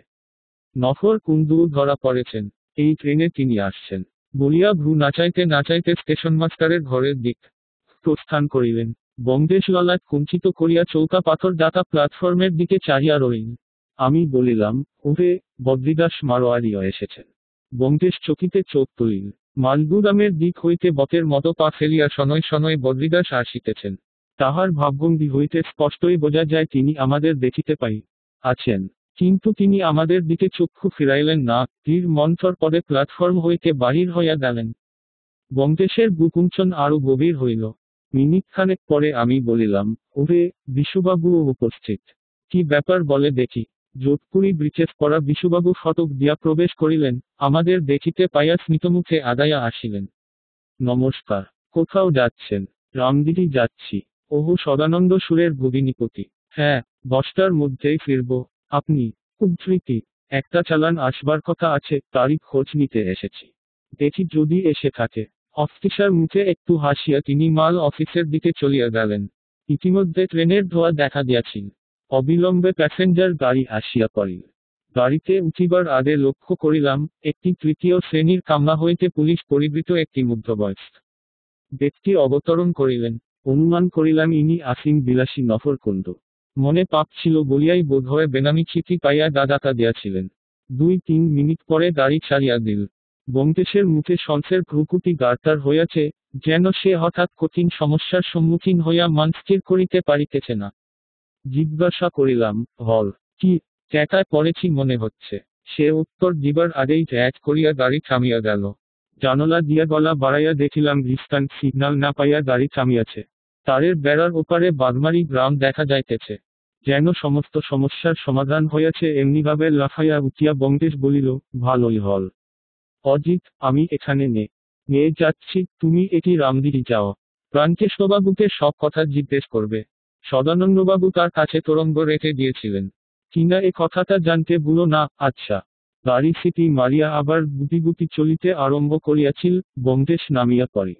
A: নফর কুণ্ডু ধরা পড়েছেন। এই ট্রেনে তিনি আসছেন। বলিয়া ভ্রু নাচাইতে নাচাইতে স্টেশন মাস্টারের ঘরের দিক প্রস্থান করিলেন। ব্যোমকেশ ললাট কুঞ্চিত করিয়া চৌকা পাথর ডাকা প্ল্যাটফর্মের দিকে চাহিয়া রইল। আমি বলিলাম, ওরে, বদ্রিদাস মারোয়ারিও এসেছেন। ব্যোমকেশ চকিতে চোখ তুলিল। মালগুদামের দিক হইতে বকের মতো পা ফেলিয়া শনয় শনয় বদ্রিদাস আসিতেছেন। তাহার ভাবভঙ্গি হইতে স্পষ্টই বোঝা যায় তিনি আমাদের দেখিতে পাই আছেন। কিন্তু তিনি আমাদের দিকে চক্ষু ফিরাইলেন না, ধীর মন্থর পদে প্ল্যাটফর্ম হইতে বাহির হইয়া গেলেন। ব্যোমকেশের বুকুঞ্চন আরো গভীর হইল। মিনিটখানেক পরে আমি বলিলাম, ওরে, বিশুবাবুও উপস্থিত। কি ব্যাপার বলে দেখি। যোধপুরি ব্রিচেস পরা বিশুবাবু ফটক দিয়া প্রবেশ করিলেন, আমাদের দেখিতে পাইয়া স্মিতমুখে আগাইয়া আসিলেন। নমস্কার। কোথাও যাচ্ছেন? রামদিরি যাচ্ছি। ওহো, সদানন্দ সুরের ভগিনীপতি। হ্যাঁ, 10টার মধ্যেই ফিরব। আপনি? উদ্ধৃতি, একটা চালান আসবার কথা আছে, তারই খোঁজ নিতে এসেছি। দেখি যদি এসে থাকে। অফিসার মুখে একটু হাসিয়া তিনি মাল অফিসের দিকে চলিয়া গেলেন। ইতিমধ্যে ট্রেনের ধোঁয়া দেখা দিয়াছিল। অবিলম্বে প্যাসেঞ্জার গাড়ি আসিয়া পড়িল। গাড়িতে উঠিবার আগে লক্ষ্য করিলাম, একটি তৃতীয় শ্রেণীর কামরা হইতে পুলিশ পরিবৃত একটি মধ্যবয়স্ক ব্যক্তি অবতরণ করিলেন। অনুমান করিলাম ইনি আসিন বিলাসী নফর কুণ্ডু। মনে পাপ ছিল বলিয়াই বোধহয় বেনামি চিঠি পাইয়া দাদাতা দিয়াছিলেন। 2-3 মিনিট পরে গাড়ি ছাড়িয়া দিল। ব্যোমকেশের মুখে সন্সের ভ্রুকুটি গাঢ়তর হইয়াছে, যেন সে হঠাৎ কঠিন সমস্যার সম্মুখীন হইয়া মান স্থির করিতে পারিতেছে না। জিজ্ঞাসা করিলাম, হল কি? ট্যাটায় পড়েছি মনে হচ্ছে। সে উত্তর দিবার আগেই ঢ্যাঁচ করিয়া গাড়ি থামিয়া গেল। জানলা দিয়া গলা বাড়াইয়া দেখিলাম ডিস্ট্যান্ট সিগন্যাল না পাইয়া গাড়ি থামিয়াছে। তারের বেড়ার ওপারে বাগমারি গ্রাম দেখা যাইতেছে। যেন সমস্ত সমস্যার সমাধান হইয়াছে এমনিভাবে লাফাইয়া উঠিয়া ব্যোমকেশ বলিল, ভালোই হল। অজিত, আমি এখানে নিয়ে যাচ্ছি, তুমি এটি রামদিরি যাও। প্রাণকেশবাবুকে সব কথা জিজ্ঞেস করবে। সদানন্দবাবু তার কাছে তরঙ্গ রেখে দিয়েছিলেন কিনা এ কথাটা জানতে ভুলো না। আচ্ছা। গাড়ি সিটি মারিয়া আবার গুটি গুটি চলিতে আরম্ভ করিয়াছিল। ব্যোমকেশ নামিয়া পড়িল।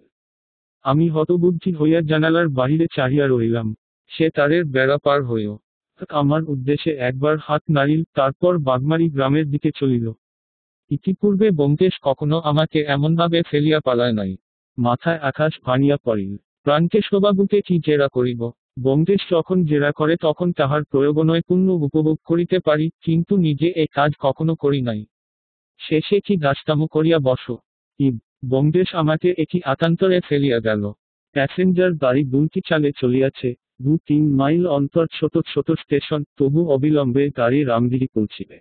A: আমি হতবুদ্ধি হইয়া জানালার বাহিরে চাহিয়া রহিলাম। সে তারের বেড়া পার হইল। আমার উদ্দেশ্যে একবার হাত নাড়িল, তারপর বাগমারি গ্রামের দিকে চলিল। ইতিপূর্বে ব্যোমকেশ কখনো আমাকে এমনভাবে ফেলিয়া পালায় নাই। মাথায় আকাশ ভাঙিয়া পড়িল। প্রাণকেশবাবুকে কি জেরা করিব? ব্যোমকেশ যখন জেরা করে তখন তাহার প্রয়োজনৈপুণ্য উপভোগ করিতে পারি, কিন্তু নিজে এ কাজ কখনো করি নাই। শেষে কি দাস্তামো করিয়া বসো? ব্যোমকেশ আমাকে একই আতান্তরে ফেলিয়া গেল। প্যাসেঞ্জার গাড়ি দুলকি চালে চলিয়াছে। 2-3 মাইল অন্তর ছোট ছোট স্টেশন, তবু অবিলম্বে গাড়ি রামদিরি পৌঁছিবে।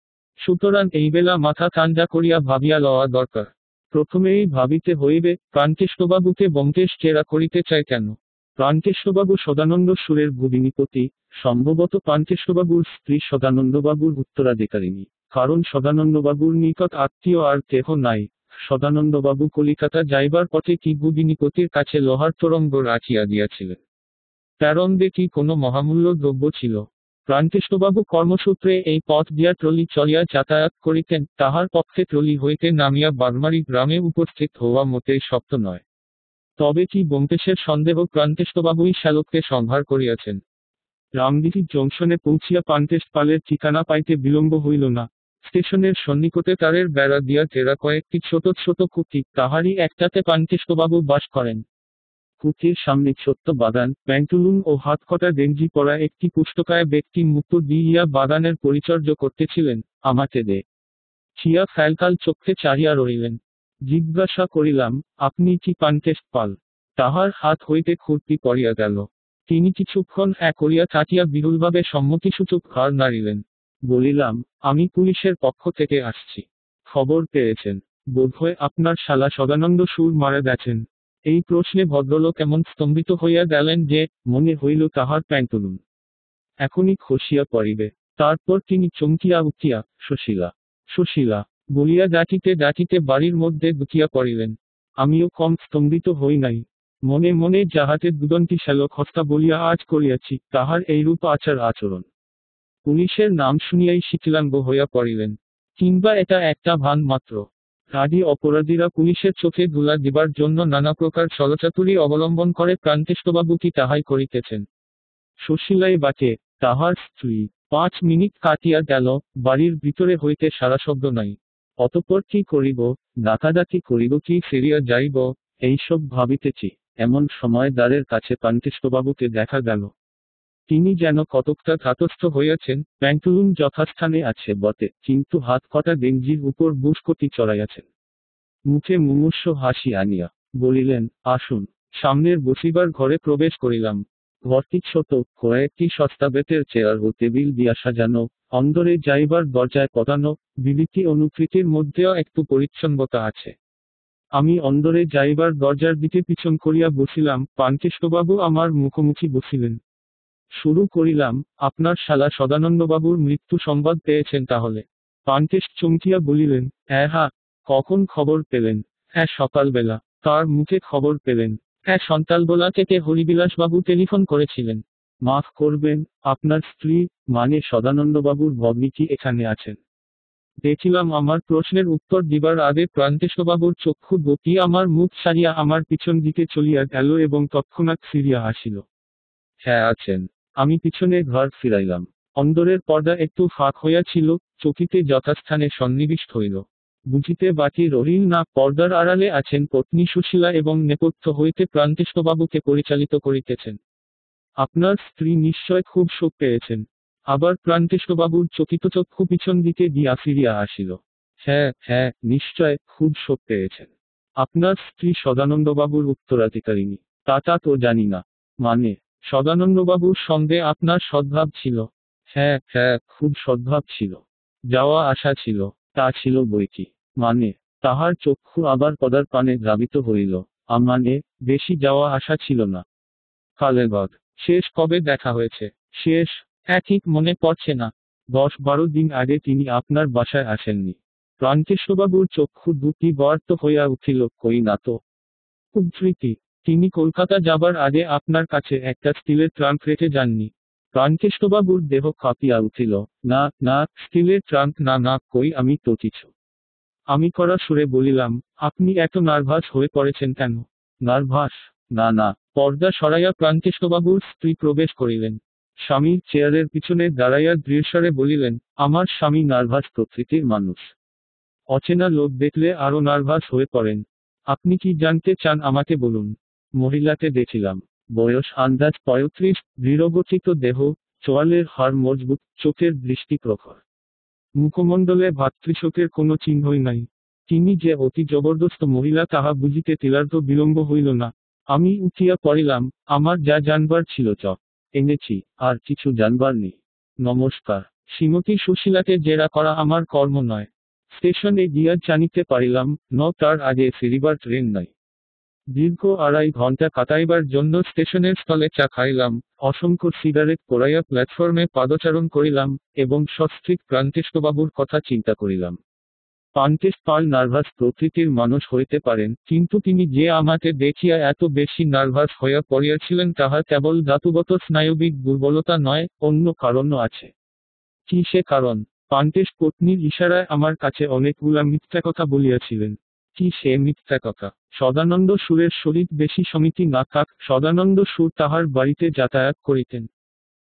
A: সুতরাং এইবেলা মাথা ঠান্ডা করিয়া ভাবিয়া লওয়া দরকার। প্রথমেই ভাবিতে হইবে, প্রাণকেশবাবুকে ব্যোমকেশ জেরা করিতে চায় কেন? প্রাণকেশবাবু সদানন্দ সুরের ভগিনীপতি, সম্ভবত প্রাণকেশবাবুর স্ত্রী সদানন্দবাবুর উত্তরাধিকারিণী। কারণ সদানন্দবাবুর নিকট আত্মীয় আর কেহ নাই। সদানন্দবাবু কলিকাতা যাইবার পথে কি ভগিনীপতির কাছে লোহার তরঙ্গ রাখিয়া দিয়াছিলেন? প্যারন্দে কি কোনো মহামূল্য দ্রব্য ছিল? প্রাণকেশবাবু কর্মসূত্রে এই পথ দিয়া ট্রলি চলিয়া যাতায়াত করিতেন, তাহার পক্ষে ট্রলি হইতে নামিয়া বাগমারি গ্রামে উপস্থিত হওয়া মোটেই শক্ত নয়। তবে কি ব্যোমকেশের সন্দেহ প্রাণকেশবাবুই শ্যালককে সংহার করিয়াছেন? রামদিরি জংশনে পৌঁছিয়া প্রাণকেশ পালের ঠিকানা পাইতে বিলম্ব হইল না। স্টেশনের সন্নিকটে তারের বেড়া দিয়া ঘেরা কয়েকটি ছোট ছোট কুঠি, তাহারই একটাতে পান্তেষ্টবাবু বাস করেন। কুঠির সামনে ছোট্ট বাগান, প্যান্টুলুন ও হাতকটা গেঞ্জি পরা একটি পুষ্টকায় ব্যক্তি মুক্ত দিয়া বাগানের পরিচর্যা করতেছিলেন। আমাকে দেখিয়া ফ্যালকাল চক্ষে চাহিয়া রইলেন। জিজ্ঞাসা করিলাম, আপনি কি পান্তেষ্ট পাল? তাহার হাত হইতে খুরপি পড়িয়া গেল। তিনি কিছুক্ষণ করিয়া থাকিয়া বিরুলভাবে সম্মতিসূচক ঘাড় নাড়িলেন। বলিলাম, আমি পুলিশের পক্ষ থেকে আসছি। খবর পেয়েছেন? বোধহয় আপনার শালা সদানন্দ সুর মারা গেছেন। এই প্রশ্নে ভদ্রলোক এমন স্তম্ভিত হইয়া গেলেন যে, মনে হইল তাহার প্যান্টুলুন এখনই খসিয়া পড়িবে। তারপর তিনি চমকিয়া উঠিয়া, সুশীলা, সুশীলা বলিয়া ডাকিতে ডাকিতে বাড়ির মধ্যে ঢুকিয়া পড়িলেন। আমিও কম স্তম্ভিত হই নাই। মনে মনে যাহাতে দুদন্তি শ্যালক হস্তা বলিয়া আজ করিয়াছি, তাহার এইরূপ আচার আচরণ। পুলিশের নাম শুনিয়াই শিথিলাঙ্গ হইয়া পড়িলেন। কিংবা এটা একটা ভান মাত্র? রাগী অপরাধীরা পুলিশের চোখে ধুলা দিবার জন্য নানা প্রকার ছলচাতুরি অবলম্বন করে প্রান্তেষ্টবাবু কি তাহাই করিতেছেন? সুশীলাই বাকে, তাহার স্ত্রী। 5 মিনিট কাটিয়া গেল, বাড়ির ভিতরে হইতে সারা শব্দ নাই। অতঃপর কি করিব, ডাকাডাকি করিব কি ফিরিয়া যাইব, এইসব ভাবিতেছি, এমন সময় দ্বারের কাছে প্রান্তেষ্টবাবুকে দেখা গেল। তিনি যেন কতকটা ধাতস্থ হইয়াছেন। প্যান্টুলুন যথাস্থানে আছে বটে, কিন্তু হাত কটা গেঞ্জির উপর বুসকটি চড়াইয়াছেন। মুখে মুমূর্ষ হাসি আনিয়া বলিলেন, আসুন। সামনের বসিবার ঘরে প্রবেশ করিলাম। ঘরটি ছোট, কয়েকটি সস্তা বেতের চেয়ার ও টেবিল দিয়া সাজানো, অন্দরে যাইবার দরজায় পতানো, বিলিতি অনুকৃতির মধ্যেও একটু পরিচ্ছন্নতা আছে। আমি অন্দরে যাইবার দরজার দিকে পিছন করিয়া বসিলাম, প্রান্তেষ্টবাবু আমার মুখোমুখি বসিলেন। শুরু করিলাম, আপনার শালা সদানন্দবাবুর মৃত্যু সংবাদ পেয়েছেন তাহলে? প্রান্তেষ্ট চমকিয়া বলিলেন, হ্যাঁ। কখন খবর পেলেন? সকালবেলা। তার মুখে খবর পেলেন? সন্তালবেলা থেকে হরিবিলাসবাবু টেলিফোন করেছিলেন। মাফ করবেন, আপনার স্ত্রী, মানে সদানন্দবাবুর ভগ্নী কি এখানে আছেন? দেখিলাম আমার প্রশ্নের উত্তর দিবার আগে প্রান্তেষ্টবাবুর চক্ষু দুটি আমার মুখ ছাড়িয়া আমার পিছন দিকে চলিয়া গেল এবং তৎক্ষণাৎ ফিরিয়া আসিল। হ্যাঁ আছেন। আমি পিছনে ঘর ফিরাইলাম। অন্দরের পর্দা একটু ফাঁক হইয়াছিল, চকিতে যথাস্থানে সন্নিবিষ্ট হইল। বুঝিতে বাকি রহিল না, পর্দার আড়ালে আছেন পত্নী সুশীলা এবং নেপথ্য হইতে প্রান্তেষ্টবাবুকে পরিচালিত করিতেছেন। আপনার স্ত্রী নিশ্চয় খুব শোক পেয়েছেন। আবার প্রান্তেষ্টবাবুর চকিত চক্ষু পিছন দিকে দিয়া ফিরিয়া আসিল। হ্যাঁ, নিশ্চয় খুব শোক পেয়েছেন। আপনার স্ত্রী সদানন্দবাবুর উত্তরাধিকারিণী? তা তো জানি না। মানে, সদানন্দবাবুর সঙ্গে আপনার সদ্ভাব ছিল? হ্যাঁ, খুব সদ্ভাব ছিল। যাওয়া আসা ছিল? তা ছিল বৈকি। মানে? তাহার চক্ষু আবার পদার পানে ধাবিত হইল। মানে, বেশি যাওয়া আসা ছিল না। কালেবদ। শেষ কবে দেখা হয়েছে? শেষ? ঠিক মনে পড়ছে না। 10-12 দিন আগে তিনি আপনার বাসায় আসেননি? প্রান্তেষ্টবাবুর চক্ষু দুটি বর্ত হইয়া উঠিল, কই না তো। উদ্ধৃতি, তিনি কলকাতা যাবার আগে আপনার কাছে একটা স্টিলের ট্রাঙ্ক রেখে যাননি? প্রান্তেষ্টবাবুর দেহ কাঁপিয়া উঠিল। না, স্টিলের ট্রাঙ্ক না, কই আমি তো কিছু। আমি কড়া সুরে বলিলাম, আপনি এত নার্ভাস হয়ে পড়েছেন কেন? নার্ভাস? না। পর্দা সরাইয়া প্রান্তেষ্টবাবুর স্ত্রী প্রবেশ করিলেন। স্বামীর চেয়ারের পিছনে দাঁড়াইয়া দৃঢ়স্বরে বলিলেন, আমার স্বামী নার্ভাস প্রকৃতির মানুষ। অচেনা লোক দেখলে আরো নার্ভাস হয়ে পড়েন। আপনি কি জানতে চান আমাকে বলুন। মহিলাকে দেখিলাম। বয়স আন্দাজ 35, দৃঢ়গঠিত দেহ, চোয়ালের হাড় মজবুত, চোখের দৃষ্টি প্রখর। মুখমণ্ডলে ভাতৃশোকের কোনো চিহ্নই নাই। তিনি যে অতি জবরদস্ত মহিলা তাহা বুঝিতে তিলার্ধ বিলম্ব হইল না। আমি উঠিয়া পড়িলাম। আমার যা জানবার ছিল এনেছি, আর কিছু জানবার নেই। নমস্কার। শ্রীমতী সুশীলাকে জেরা করা আমার কর্ম নয়। স্টেশনে গিয়া জানিতে পারিলাম, 9টার আগে ফিরিবার ট্রেন নাই। দীর্ঘ 2.5 ঘন্টা কাটাইবার জন্য স্টেশনের স্থলে চা খাইলাম, অসংখ্য সিগারেট পোড়াইয়া প্ল্যাটফর্মে পাদচারণ করিলাম, এবং সস্ত্রীক প্রান্তেষ্টবাবুর কথা চিন্তা করিলাম। প্রান্তেষ্ট পাল নার্ভাস প্রকৃতির মানুষ হইতে পারেন, কিন্তু তিনি যে আমাকে দেখিয়া এত বেশি নার্ভাস হইয়া পড়িয়াছিলেন তাহা কেবল ধাতুগত স্নায়বিক দুর্বলতা নয়, অন্য কারণও আছে। কি সে কারণ? প্রান্তেষ্ট পত্নীর ইশারায় আমার কাছে অনেকগুলা মিথ্যা কথা বলিয়াছিলেন। কি সে মিথ্যা কথা? সদানন্দ সুরের সহিত বেশি সমিতি না থাক, সদানন্দ সুর তাহার বাড়িতে যাতায়াত করিতেন।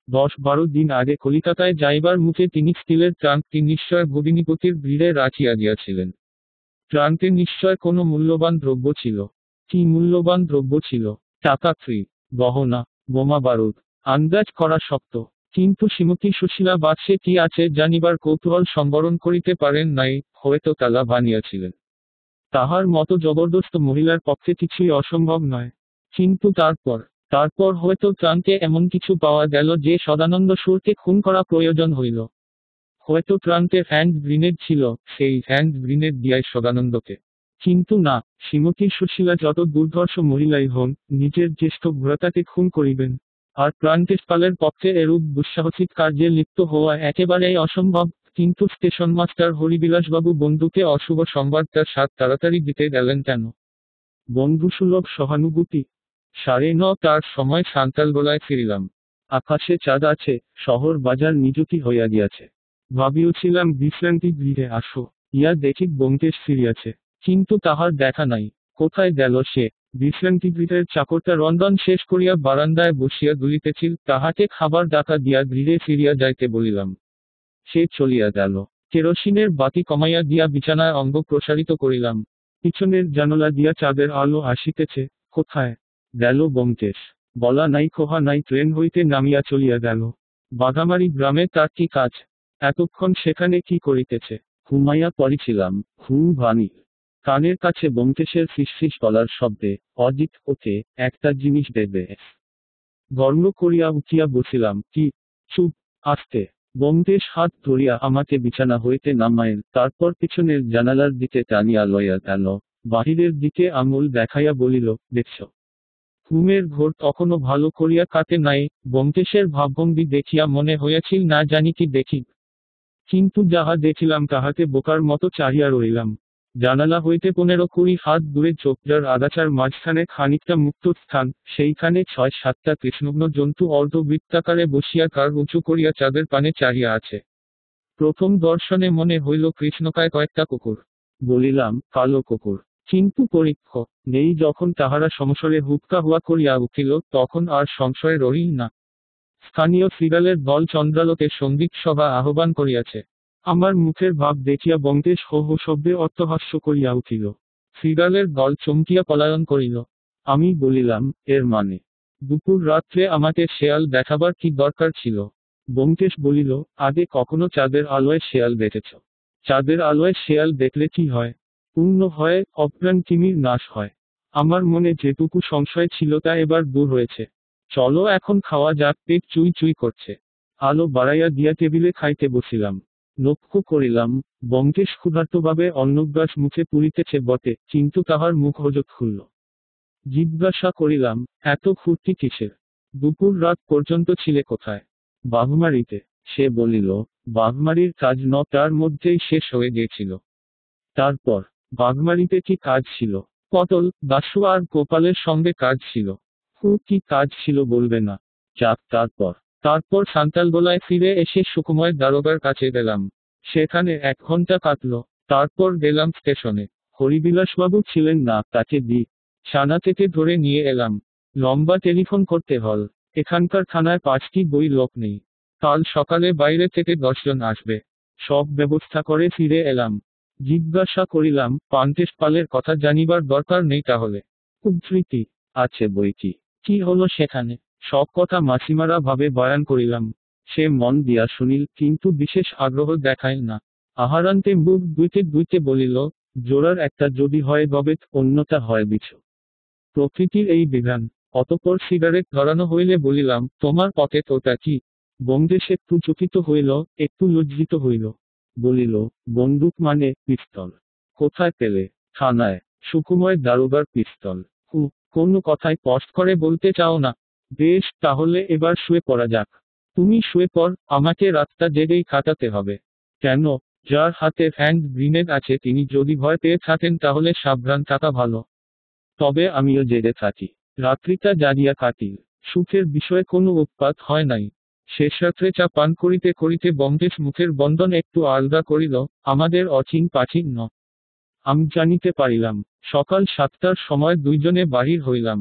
A: 10-12 দিন আগে কলিকাতায় যাইবার মুখে তিনি স্টিলের ট্রাঙ্কটি নিশ্চয় ভগিনীপতির ভিড়ে রাখিয়া দিয়াছিলেন। ট্রাঙ্কে নিশ্চয় কোনো মূল্যবান দ্রব্য ছিল। কি মূল্যবান দ্রব্য ছিল? টাকা, গহনা, বোমা বারুদ। আন্দাজ করা শক্ত, কিন্তু শ্রীমতী সুশীলা বাক্সে কি আছে জানিবার কৌতূহল সম্বরণ করিতে পারেন নাই, হয়তো তালা বানিয়াছিলেন। তাহার মতো জবরদস্ত মহিলার পক্ষে কিছুই অসম্ভব নয়। কিন্তু তারপর হয়তো ট্রাঙ্কে এমন কিছু পাওয়া গেল যে সদানন্দ সুরকে খুন করা প্রয়োজন হইল। হয়তো ট্রাঙ্কে হ্যান্ড গ্রিনেড ছিল, সেই হ্যান্ড গ্রিনেড দিয়াই সদানন্দকে। কিন্তু না, শ্রীমতী সুশীলা যত দুর্ধর্ষ মহিলাই হন, নিজের জ্যেষ্ঠ ভ্রাতাকে খুন করিবেন। আর প্রাণকেশপালের পক্ষে এরূপ দুঃসাহসিক কার্যে লিপ্ত হওয়া একেবারেই অসম্ভব। কিন্তু স্টেশন মাস্টার হরিবিলাসবাবু বন্ধুকে অশুভ সংবাদটার স্বাদ তাড়াতাড়ি দিতে গেলেন কেন? বন্ধুসুলভ সহানুভূতি। 9:30টার সময় সান্তালগোলায় ফিরিলাম। আকাশে চাঁদ আছে, শহর বাজার নিযুতি হইয়া গিয়াছে। ভাবিয়াছিলাম বিশ্রান্তি গৃহে আসো, ইয়া দেখি ব্যোমকেশ ফিরিয়াছে। কিন্তু তাহার দেখা নাই। কোথায় গেল সে? বিশ্রান্তিগৃহের চাকরটা রন্ধন শেষ করিয়া বারান্দায় বসিয়া দুলিতেছিল, তাহাকে খাবার ডাকা দিয়া গৃহে ফিরিয়া যাইতে বলিলাম। সে চলিয়া গেল। কেরোসিনের বাতি কমাইয়া দিয়া বিছানায় অঙ্গ প্রসারিত করিলাম। পিছনের জানলা দিয়া চাঁদের আলো আসিতেছে। কোথায় গেল ব্যোমকেশ? বলা নাই কোহা নাই, ট্রেন হইতে নামিয়া চলিয়া গেল। বাঘামারি গ্রামে তার কি কাজ? এতক্ষণ সেখানে কি করিতেছে? ঘুমাইয়া পড়িছিলাম, ঘুম ভাঙিল। কানের কাছে ব্যোমকেশের ফিসফিস গলার শব্দে, অজিত ওকে একটা জিনিস দেবে। গর্ব করিয়া উঠিয়া বসিলাম। কি? চুপ, আস্তে। ব্যোমকেশ হাত ধরিয়া আমাকে বিছানা হইতে নামাইল, তারপর পিছনের জানালার দিকে টানিয়া লইয়া গেল। বাহিরের দিকে আঙুল দেখাইয়া বলিল, দেখছ? ঘুমের ঘোর তখনও ভালো করিয়া কাটে নাই। ব্যোমকেশের ভাবভঙ্গি দেখিয়া মনে হইয়াছিল না জানি কি দেখি। কিন্তু যাহা দেখিলাম তাহাকে বোকার মতো চাহিয়া রইলাম। জানালা হইতে 15-20 হাত দূরে ঝোপঝাড় আগাছার মাঝখানে খানিকটা মুক্ত স্থান, সেইখানে 6-7টা কৃষ্ণগ্ন জন্তু অর্ধবৃত্তাকারে বসিয়া কার উঁচু করিয়া চাঁদের পানে চাহিয়া আছে। প্রথম দর্শনে মনে হইল কৃষ্ণকায় কয়েকটা কুকুর। বলিলাম, কালো কুকুর। কিন্তু পরীক্ষ নেই যখন তাহারা সমস্বরে হুক্কা হুয়া করিয়া উঠিল, তখন আর সংশয় রহিল না। স্থানীয় ফিগালের দল চন্দ্রালোকে সঙ্গীত সভা আহ্বান করিয়াছে। আমার মুখের ভাব দেখিয়া ব্যোমকেশ হো হো শব্দে অট্টহাস্য করিয়া উঠিল। ফিগালের দল চমকিয়া পলায়ন করিল। আমি বলিলাম, এর মানে? দুপুর রাত্রে আমাকে শেয়াল দেখাবার কি দরকার ছিল? ব্যোমকেশ বলিল, আগে কখনো চাঁদের আলোয় শেয়াল দেখেছ? চাঁদের আলোয় শেয়াল দেখলে কি হয়? পূর্ণ হয়, অপ্রাণ তিমির নাশ হয়। আমার মনে যেটুকু সংশয় ছিল তা এবার দূর হয়েছে। চলো এখন খাওয়া যাক, পেট চুই চুই করছে। আলো বাড়াইয়া দিয়া টেবিলে খাইতে বসিলাম। লক্ষ্য করিলাম, ব্যোমকেশ ক্ষুধার্তভাবে অন্নগ্রাস মুখে পুরিতেছে বটে, কিন্তু তাহার মুখ হজত খুলল। জিজ্ঞাসা করিলাম, এত ফুর্তি কিসের? দুপুর রাত পর্যন্ত ছিলে কোথায়? বাঘমারিতে। সে বলিল, বাঘমারির কাজ 9টার মধ্যেই শেষ হয়ে গিয়েছিল। তারপর? বাঘমারিতে কি কাজ ছিল? পটল, দাশু আর গোপালের সঙ্গে কাজ ছিল। কি কাজ ছিল বলবে না? যাক, তারপর সান্তালগোলায় ফিরে এসে সুকুময় দারোগার কাছে গেলাম। সেখানে 1 ঘন্টা কাটল। তারপর গেলাম স্টেশনে। হরিবিলাসবাবু ছিলেন না, তাকে ছানা থেকে ধরে নিয়ে এলাম। লম্বা টেলিফোন করতে হল। এখানকার থানায় 5টি বই লোক নেই। কাল সকালে বাইরে থেকে 10 জন আসবে। সব ব্যবস্থা করে ফিরে এলাম। জিজ্ঞাসা করিলাম, প্রাণকেশপালের কথা জানিবার দরকার নেই তাহলে? উদ্ধৃতি আছে বইকি। কি হলো সেখানে? সব কথা মাসিমারা ভাবে বয়ান করিলাম। সে মন দিয়া শুনিল, কিন্তু বিশেষ আগ্রহ দেখায় না। আহারান্তে মুখ ধুইতে ধুইতে বলিল, জোড়ার একটা যদি হয় গবেট, অন্যটা হয় বিছু। প্রকৃতির এই বিধান। অতঃপর সিগারেট ধরানো হইলে বলিলাম, তোমার পকেট ওটা কি? ব্যোমকেশ একটু চকিত হইল, একটু লজ্জিত হইল। বলিল, বন্দুক মানে পিস্তল। কোথায় পেলে? থানায়। সুকুময় দারোগার পিস্তল। কোনো কথাই স্পষ্ট করে বলতে চাও না? বেশ, তাহলে এবার শুয়ে পড়া যাক। তুমি শুয়ে পড়, আমাকে রাতটা জেগেই কাটাতে হবে। কেন? যার হাতে হ্যান্ড গ্রিনেড আছে তিনি যদি ভয় পেয়ে থাকেন তাহলে সাবধান থাকা ভালো। তবে আমিও জেগে থাকি। রাত্রিটা জাগিয়া কাটিল। সুখের বিষয়ে কোনো উৎপাত হয় নাই। শেষ রাত্রে চা পান করিতে করিতে ব্যোমকেশ মুখের বন্ধন একটু আলগা করিল। আমাদের অচিন পাচিন আমি জানিতে পারিলাম। সকাল 7টার সময় দুইজনে বাহির হইলাম।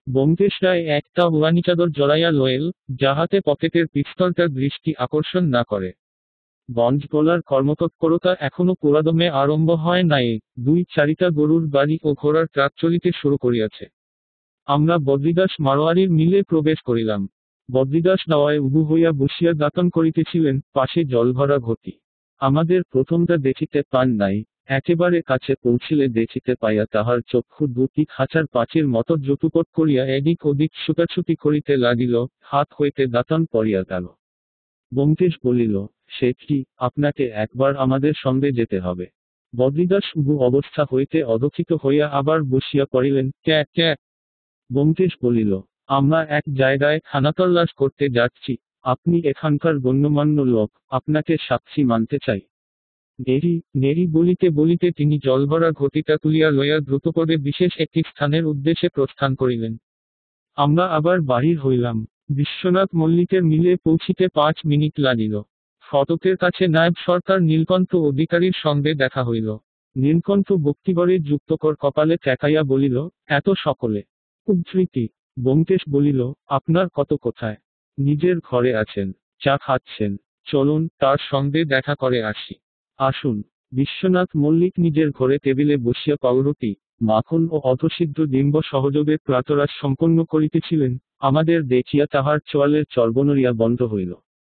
A: ব্যোমকেশ রায় একটা উড়ানি চাদর জড়াইয়া লয়েল, যাহাতে পকেটের পিস্তলটার দৃষ্টি আকর্ষণ না করে। গঞ্জ বলার কর্মতৎপরতা এখনো পুরাদমে আরম্ভ হয় নাই, 2-4টা গরুর গাড়ি ও ঘোড়ার ট্রাক চলিতে শুরু করিয়াছে। আমরা বদ্রীদাস মারোয়ারির মিলে প্রবেশ করিলাম। বদ্রীদাস দাওয়ায় উবু হইয়া বসিয়া দাতন করিতেছিলেন, পাশে জলভরা ঘটি। আমাদের প্রথমটা দেখিতে পান নাই, একেবারে কাছে পৌঁছিলে দেখিতে পাইয়া তাহার চক্ষু দুটি খাঁচার পাচির মতো জটুপট করিয়া এদিক ওদিক ছুটাছুটি করিতে লাগিল, হাত হইতে দাতন পড়িয়া গেল। ব্যোমকেশ বলিল, সে কি, আপনাকে একবার আমাদের সঙ্গে যেতে হবে। বদ্রীদাস উবু অবস্থা হইতে অদক্ষিত হইয়া আবার বসিয়া পড়িলেন, ক্যা ক্যা। ব্যোমকেশ বলিল, আমরা এক জায়গায় খানাতল্লাশ করতে যাচ্ছি, আপনি এখানকার গণ্যমান্য লোক, আপনাকে সাক্ষী মানতে চাই। নেরি নেরি বলিতে বলিতে তিনি জলভরা ঘটিটা তুলিয়া লইয়া দ্রুতপদে বিশেষ একটি স্থানের উদ্দেশ্যে প্রস্থান করিলেন। আমরা আবার বাহির হইলাম। বিশ্বনাথ মল্লিকের মিলে পৌঁছিতে 5 মিনিট লাগিল। ফটকের কাছে নায়েব সরকার নীলকণ্ঠ অধিকারীর সঙ্গে দেখা হইল। নীলকণ্ঠ বক্তিগড়ে যুক্তকর কপালে ঠেকাইয়া বলিল, এত সকলে। উদ্ধৃতি। ব্যোমকেশ বলিল, আপনার কত কোথায়? নিজের ঘরে আছেন, চা খাচ্ছেন, চলুন তার সঙ্গে দেখা করে আসি। আসুন। বিশ্বনাথ মল্লিক নিজের ঘরে টেবিলে বসিয়া পাউরুটি, মাখন ও অর্ধসিদ্ধ ডিম্ব সহযোগে প্রাতরাশ সম্পন্ন করিতেছিলেন। আমাদের দেখিয়া তাহার চোয়ালের চর্বনরিয়া বন্ধ হইল।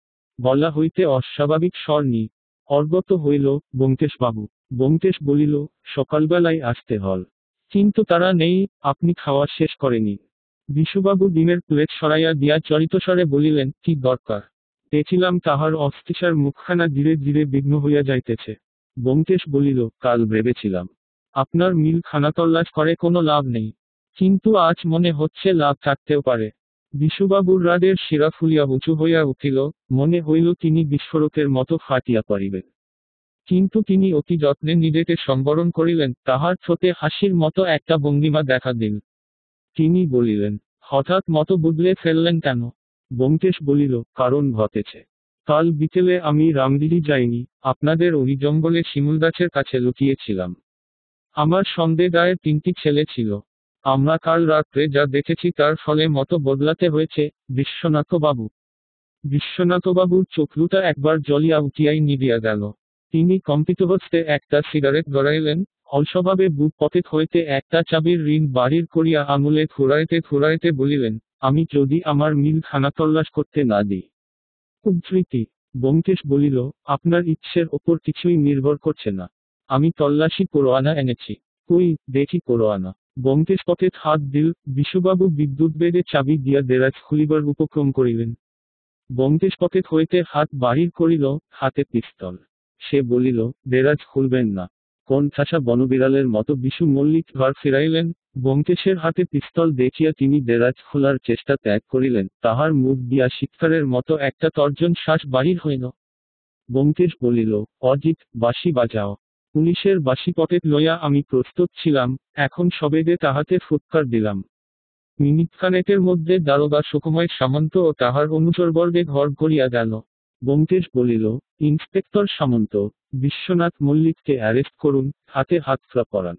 A: গলা হইতে অস্বাভাবিক স্বর নি অর্গত হইল, ব্যোমকেশবাবু। ব্যোমকেশ বলিল, সকালবেলায় আসতে হল, কিন্তু তারা নেই, আপনি খাওয়া শেষ করেনি। বিশুবাবু ডিমের প্লেট সরাইয়া দিয়া চরিতস্বরে বলিলেন, কি দরকার? দেখিলাম তাহার অস্থিসার মুখখানা ধীরে ধীরে বিঘ্ন হইয়া যাইতেছে। ব্যোমকেশ বলিল, কাল ভেবেছিলাম আপনার মিল খানাতল্লাশ করে কোনো লাভ নেই, কিন্তু আজ মনে হচ্ছে লাভ থাকতেও পারে। বিশুবাবুর রাগের শিরা ফুলিয়া উঁচু হইয়া উঠিল, মনে হইল তিনি বিস্ফোরকের মতো ফাটিয়া পড়িবেন। কিন্তু তিনি অতি যত্নে নিজেকে সংবরণ করিলেন, তাহার ঠোঁটে হাসির মতো একটা ভঙ্গিমা দেখা দিল। তিনি বলিলেন, হঠাৎ মতো বদলে ফেললেন কেন? ব্যোমকেশ বলিল, কারণ ঘটেছে। কাল বিকেলে আমি রামদিরি যাইনি, আপনাদের ওই জঙ্গলে শিমুলগাছের কাছে লুকিয়েছিলাম। আমার সঙ্গে গায়ে 3টি ছেলে ছিল। আমরা কাল রাত্রে যা দেখেছি তার ফলে মতো বদলাতে হয়েছে। বিশ্বনাথবাবু। বিশ্বনাথবাবুর চোখলুটা একবার জ্বলিয়া উঠিয়াই নিভিয়া গেল। তিনি কম্পিতহস্তে একটা সিগারেট গড়াইলেন, অলসভাবে বুক পকেট হইতে একটা চাবির রিং বাহির করিয়া আঙুলে ঘুরাইতে ঘুরাইতে বলিলেন, আমি যদি আমার মিল খানাতল্লাশ করতে না দিই। উদ্ধৃতি। ব্যোমকেশ বলিল, আপনার ইচ্ছের ওপর কিছুই নির্ভর করছে না। আমি তল্লাশি পরোয়ানা এনেছি। কই, দেখি পরোয়ানা। ব্যোমকেশ পকেট হাত দিল, বিশুবাবু বিদ্যুৎ বেগে চাবি দিয়া দেরাজ খুলিবার উপক্রম করিলেন। ব্যোমকেশ পকেট হইতে হাত বাহির করিল, হাতে পিস্তল। সে বলিল, দেরাজ খুলবেন না। কোন ঠাসা বনবিড়ালের মতো বিশু মল্লিক ঘর ফিরাইলেন। ব্যোমকেশের হাতে পিস্তল দেখিয়া তিনি দেরাজ খোলার চেষ্টা ত্যাগ করিলেন, তাহার মুখ দিয়া শিক্ষারের মতো একটা তর্জন শ্বাস বাহির হইল। ব্যোমকেশ বলিল, অজিত, বাঁশি বাজাও। পুলিশের বাঁশি পকেট লইয়া আমি প্রস্তুত ছিলাম, এখন সবেগে তাহাতে ফুৎকার দিলাম। মিনিটখানেকের মধ্যে দারোগা সুকুমার সামন্ত ও তাহার অনুচরবর্গে ঘর করিয়া গেল। ব্যোমকেশ বলিল, ইন্সপেক্টর সামন্ত, বিশ্বনাথ মল্লিককে অ্যারেস্ট করুন, হাতে হাতকড়া পরান।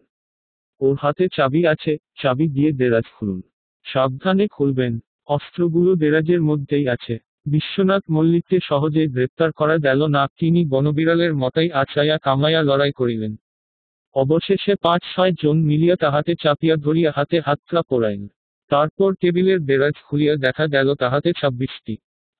A: ওর হাতে চাবি আছে, চাবি দিয়ে দেরাজ খুলুন। সাবধানে খুলবেন, অস্ত্রগুলো দেরাজের মধ্যেই আছে। বিশ্বনাথ মল্লিককে সহজে গ্রেপ্তার করা গেল না, তিনি বনবিড়ালের মতাই আছড়াইয়া কামড়াইয়া লড়াই করিলেন। অবশেষে 5-6 জন মিলিয়া তাহাতে চাপিয়া ধরিয়া হাতে হাতকড়া পরাইল। তারপর টেবিলের দেরাজ খুলিয়া দেখা গেল তাহাতে 26টি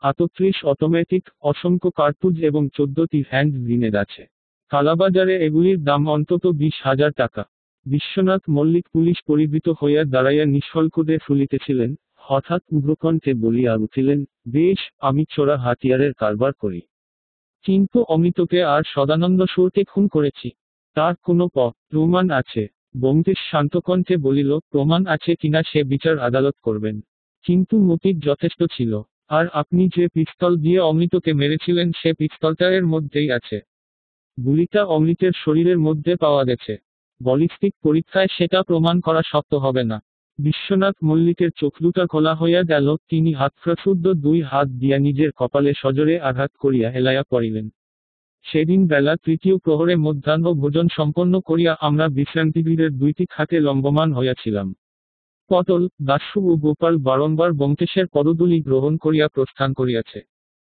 A: 38 অটোমেটিক, অসংখ্য কার্তুজ এবং 14টি হ্যান্ড গ্রিনেড আছে। কালাবাজারে এগুলির দাম অন্তত 20,000 টাকা। বিশ্বনাথ মল্লিক পুলিশ পরিবৃত হইয়া দাঁড়াইয়া নিঃশঙ্কদে ফুলিতেছিলেন, হঠাৎ উগ্রকণ্ঠে বলিয়া উঠিলেন, বেশ, আমি চোরা হাতিয়ারের কারবার করি। কিন্তু অমৃতকে আর সদানন্দ সুরকে খুন করেছি। তার কোনো প্রমাণ আছে? ব্যোমকেশ শান্তকণ্ঠে বলিল, প্রমাণ আছে কিনা সে বিচার আদালত করবেন। কিন্তু মোটিভ যথেষ্ট ছিল। আর আপনি যে পিস্তল দিয়ে অমৃতকে মেরেছিলেন সে পিস্তলটা এর মধ্যেই আছে। গুলিটা অমৃতের শরীরের মধ্যে পাওয়া গেছে। বলিস্টিক পরীক্ষায় সেটা প্রমাণ করা শক্ত হবে না। বিশ্বনাথ মল্লিকের চোখলুটা খোলা হইয়া গেল, তিনি হাতপ্রশুদ্ধ 2 হাত দিয়া নিজের কপালে সজোরে আঘাত করিয়া হেলাইয়া পড়িলেন। সেদিন বেলা 3য় প্রহরে মধ্যাহ্ন ভোজন সম্পন্ন করিয়া আমরা বিশ্রান্তিগৃহের 2টি খাটে লম্বমান হইয়াছিলাম। পটল দাশু ও গোপাল বারংবার ব্যোমকেশের পদধূলি গ্রহণ করিয়া প্রস্থান করিয়াছে।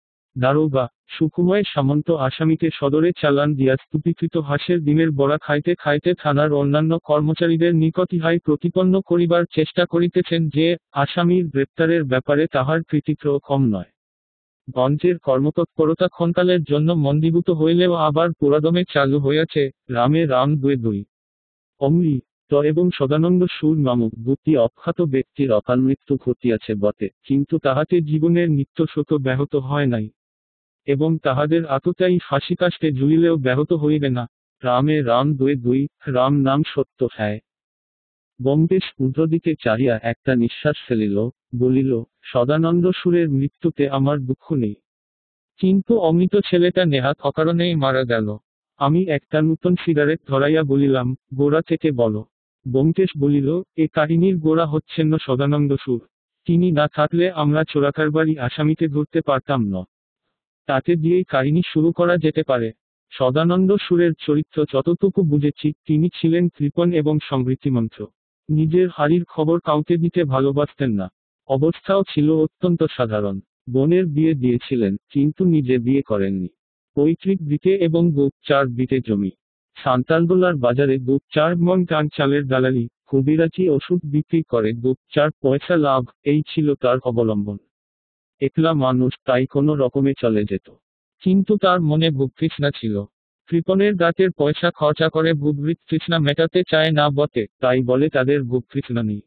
A: দারোগা সুকুমার সামন্ত আসামিকে সদরে চালান দিয়া স্তুতিকৃত হাঁসের ডিমের বড়া খাইতে খাইতে থানার অন্যান্য কর্মচারীদের নিকট ইহাই প্রতিপন্ন করিবার চেষ্টা করিতেছেন যে আসামির গ্রেপ্তারের ব্যাপারে তাহার কৃতিত্ব কম নয়। গঞ্জের কর্মতৎপরতা ক্ষণকালের জন্য মন্দীভূত হইলেও আবার পুরাদমে চালু হইয়াছে। রামে রাম দুয়ে দুই। অমনি এবং সদানন্দ সুর নামক দুটি অখ্যাত ব্যক্তির অকাল মৃত্যু ঘটিয়াছে বটে, কিন্তু তাহাতে জীবনের নিত্য শত ব্যাহত হয় নাই, এবং তাহাদের আততায়ী ফাঁসিকাষ্ঠে ঝুলিলেও ব্যাহত হইবে না। রামে রাম দুয়ে দুই, রাম নাম সত্য হ্যায়। ব্যোমকেশ ঊর্ধ্বদিকে চাহিয়া একটা নিঃশ্বাস ফেলিল, বলিল, সদানন্দ সুরের মৃত্যুতে আমার দুঃখ নেই, কিন্তু অমৃত ছেলেটা নেহাত অকারণেই মারা গেল। আমি একটা নূতন সিগারেট ধরাইয়া বলিলাম, গোড়া থেকে বলো। ব্যোমকেশ বলিল, এ কাহিনীর গোড়া হচ্ছেন সদানন্দ সুর। তিনি না থাকলে আমরা চোরাকারবারি আসামিকে ধরতে পারতাম না। তাতে দিয়েই কাহিনী শুরু করা যেতে পারে। সদানন্দ সুরের চরিত্র যতটুকু বুঝেছি, তিনি ছিলেন কৃপণ এবং সমৃদ্ধিমন্ত্র। নিজের হারির খবর কাউকে দিতে ভালোবাসতেন না। অবস্থাও ছিল অত্যন্ত সাধারণ। বোনের বিয়ে দিয়েছিলেন, কিন্তু নিজে বিয়ে করেননি। পৈতৃক ভিটে এবং 2-4 বিটে জমি। সান্তালদোলার বাজারে 2-4 মণ টান চালের দালালি, কবিরাজি ওষুধ বিক্রি করে 2-4 পয়সা লাভ, এই ছিল তার অবলম্বন। একলা মানুষ, তাই কোনো রকমে চলে যেত। কিন্তু তার মনে ভোগতৃষ্ণা ছিল। কৃপণের দাঁতের পয়সা খরচা করে ভোগবৃত্ত তৃষ্ণা মেটাতে চায় না বটে, তাই বলে তাদের ভোগতৃষ্ণা নেই।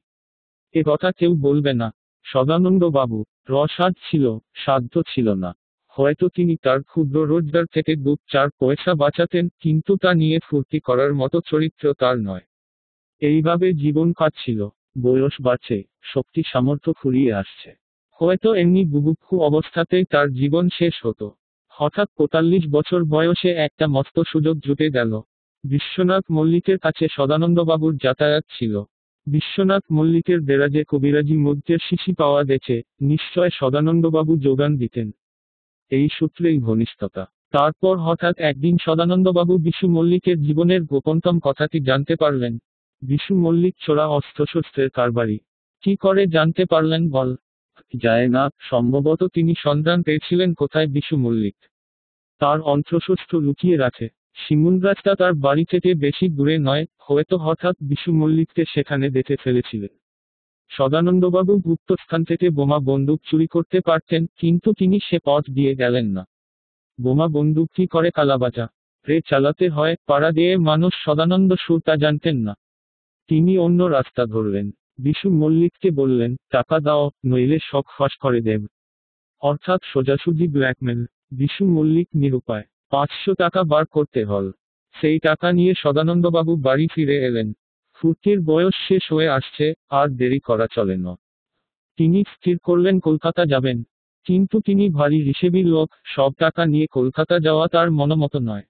A: এ কথা কেউ বলবে না। সদানন্দ বাবু রসাদ ছিল, সাধ্য ছিল না। হয়তো তিনি তার ক্ষুদ্র রোজগার থেকে 2-4 পয়সা বাঁচাতেন, কিন্তু তা নিয়ে ফুর্তি করার মতো চরিত্র তার নয়। এইভাবে জীবন কাটছিল। বয়স বাড়ছে, শক্তি সামর্থ্য ফুরিয়ে আসছে। হয়তো এমনি বুভুক্ষু অবস্থাতেই তার জীবন শেষ হতো। হঠাৎ 45 বছর বয়সে একটা মস্ত সুযোগ জুটে গেল। বিশ্বনাথ মল্লিকের কাছে সদানন্দবাবুর যাতায়াত ছিল। বিশ্বনাথ মল্লিকের দেরাজে কবিরাজি মধ্যে শিশি পাওয়া গেছে, নিশ্চয় সদানন্দবাবু যোগান দিতেন। এই সূত্রেই ঘনিষ্ঠতা। তারপর হঠাৎ একদিন সদানন্দবাবু বিশু মল্লিকের জীবনের গোপনতম কথাটি জানতে পারলেন। বিশু মল্লিক চোরা অস্ত্রশস্ত্রের কারবারি। কি করে জানতে পারলেন বল? যায় না, সম্ভবত তিনি সন্ধান পেয়েছিলেন কোথায় বিশু মল্লিক তার অস্ত্রশস্ত্র লুকিয়ে রাখে। শিমুলগাছটা তার বাড়ি থেকে বেশি দূরে নয়, হয়তো হঠাৎ বিশু মল্লিককে সেখানে দেখে ফেলেছিলেন। সদানন্দবাবু গুপ্তস্থান থেকে বোমা বন্দুক চুরি করতে পারতেন, কিন্তু তিনি সে পথ দিয়ে গেলেন না। বোমা বন্দুক কি করে কালাবাজা রে চালাতে হয়, পাড়া দিয়ে মানুষ সদানন্দ সুর তা জানতেন না। তিনি অন্য রাস্তা ধরলেন। বিশু মল্লিককে বললেন, টাকা দাও, নইলে সব ফাঁস করে দেব। অর্থাৎ সোজাসুজি ব্ল্যাকমেল। বিশু মল্লিক নিরুপায়। 500 টাকা বার করতে হল। সেই টাকা নিয়ে সদানন্দবাবু বাড়ি ফিরে এলেন। ফুর্তির বয়স শেষ হয়ে আসছে, আর দেরি করা চলে না। তিনি স্থির করলেন কলকাতা যাবেন। কিন্তু তিনি ভারী হিসেবি লোক, সব টাকা নিয়ে কলকাতা যাওয়া তার মনোমত নয়।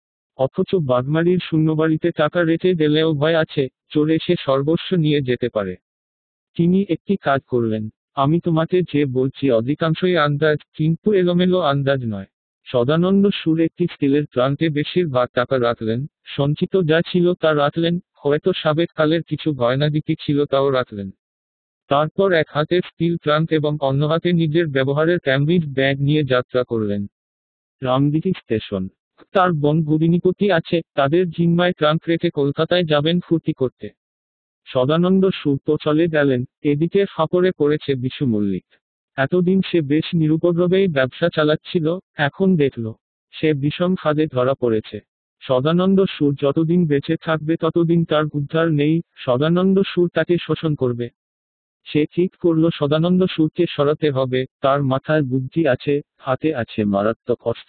A: অথচ বাগমারির শূন্যবাড়িতে টাকা রেখে গেলেও ভয় আছে, চোর এসে সর্বস্ব নিয়ে যেতে পারে। তিনি একটি কাজ করলেন। আমি তোমাকে যে বলছি অধিকাংশই আন্দাজ, কিন্তু এলোমেলো আন্দাজ নয়। সদানন্দ সুর একটি স্টিলের ট্রাঙ্কে বেশিরভাগ টাকা রাখলেন, সঞ্চিত যা ছিল তা রাখলেন, হয়তো সাবেক কালের কিছু গয়নাদিকি ছিল তাও রাখলেন। তারপর এক হাতে স্টিল ট্রাঙ্ক এবং অন্য হাতে নিজের ব্যবহারের ক্যাম্ব্রিজ ব্যাগ নিয়ে যাত্রা করলেন। রামদিঘি স্টেশন। তার বোন ভগিনীপতি আছে, তাদের জিম্মায় ট্রাঙ্ক রেখে কলকাতায় যাবেন ফুর্তি করতে। সদানন্দ সুর তো চলে গেলেন, এদিকে ফাঁপড়ে পড়েছে বিশু মল্লিক। এতদিন সে বেশ নিরুপদ্রবেই ব্যবসা চালাচ্ছিল, এখন দেখল সে বিষম ফাঁদে ধরা পড়েছে। সদানন্দ সুর যতদিন বেঁচে থাকবে ততদিন তার উদ্ধার নেই, সদানন্দ সুর তাকে শোষণ করবে। সে ঠিক করল সদানন্দ সুরকে সরাতে হবে, তার মাথায় বুদ্ধি আছে, হাতে আছে মারাত্মক অস্ত্র।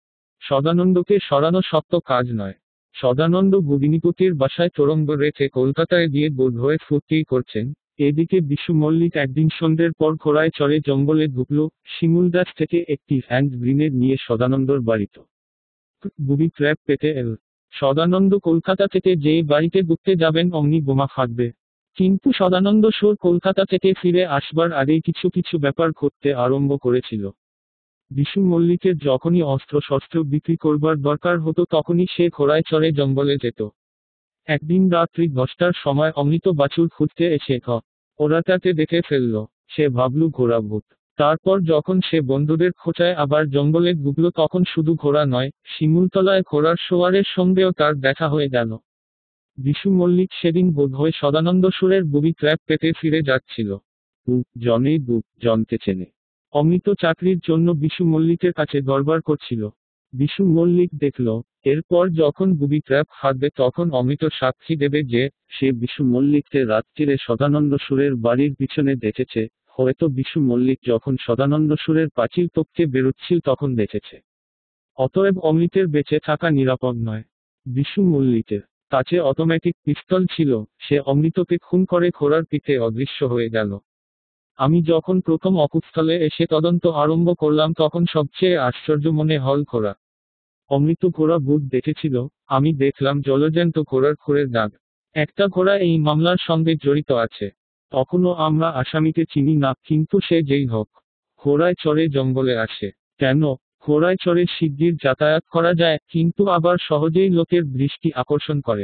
A: সদানন্দকে সরানো শক্ত কাজ নয়। সদানন্দ ভগিনীপতির বাসায় তোরঙ্গ রেখে কলকাতায় গিয়ে বোধ হয়ে ফুর্তি করছেন। এদিকে বিশু মল্লিক একদিন সন্ধ্যের পর ঘোড়ায় চড়ে জঙ্গলে ঢুকল, শিমুলগাছ থেকে একটি হ্যান্ড গ্রিনেড নিয়ে সদানন্দর বাড়িতে। বুবি ট্র্যাপ পেতে এল। সদানন্দ কলকাতা থেকে যেই বাড়িতে ঢুকতে যাবেন অমনি বোমা ফাটবে। কিন্তু সদানন্দ সুর কলকাতা থেকে ফিরে আসবার আগেই কিছু কিছু ব্যাপার ঘটতে আরম্ভ করেছিল। বিশু মল্লিকের যখনই অস্ত্র শস্ত্র বিক্রি করবার দরকার হতো তখনই সে ঘোড়ায় চড়ে জঙ্গলে যেত। একদিন রাত্রি 10টার সময় অমৃত বাছুর খুঁজতে এসে ওরা তাকে দেখে ফেলল। সে ভাবল ঘোড়া ভূত। তারপর যখন সে বন্ধুদের খোঁচায় আবার জঙ্গলে ঢুকল তখন শুধু ঘোড়া নয়, শিমুলতলায় ঘোড়ার সোয়ারের সঙ্গেও তার দেখা হয়ে গেল। বিশু মল্লিক সেদিন বোধহয় সদানন্দ সুরের বুবি ট্র্যাপ পেতে ফিরে যাচ্ছিল। জনেই জনকে চেনে। অমিত চাকরির জন্য বিশু মল্লিকের কাছে দরবার করছিল। বিশু মল্লিক দেখল, এরপর যখন বুবি ট্র্যাপ ফাঁদবে তখন অমিত সাক্ষী দেবে যে সে বিশু মল্লিককে রাত্রিরে সদানন্দ সুরের বাড়ির পিছনে দেখেছে, হয়তো বিশু মল্লিক যখন সদানন্দ সুরের পাঁচিল টপকে বেরুচ্ছিল তখন দেখেছে। অতএব অমিতের বেঁচে থাকা নিরাপদ নয়। বিশু মল্লিকের কাছে অটোমেটিক পিস্তল ছিল, সে অমৃতকে খুন করে ঘোড়ার পিঠে অদৃশ্য হয়ে গেল। আমি যখন প্রথম অকুস্থলে এসে তদন্ত আরম্ভ করলাম তখন সবচেয়ে আশ্চর্য মনে হল ঘোড়া। অমৃত ঘোড়া ভূত দেখেছিল, আমি দেখলাম জলজ্যান্ত ঘোড়ার খুরের দাগ। একটা ঘোড়া এই মামলার সঙ্গে জড়িত আছে। তখনও আমরা আসামিকে চিনি না, কিন্তু সে যেই হোক, ঘোড়ায় চড়ে জঙ্গলে আসে। কেন? ঘোড়ায় চড়ে শিগগির যাতায়াত করা যায়, কিন্তু আবার সহজেই লোকের দৃষ্টি আকর্ষণ করে।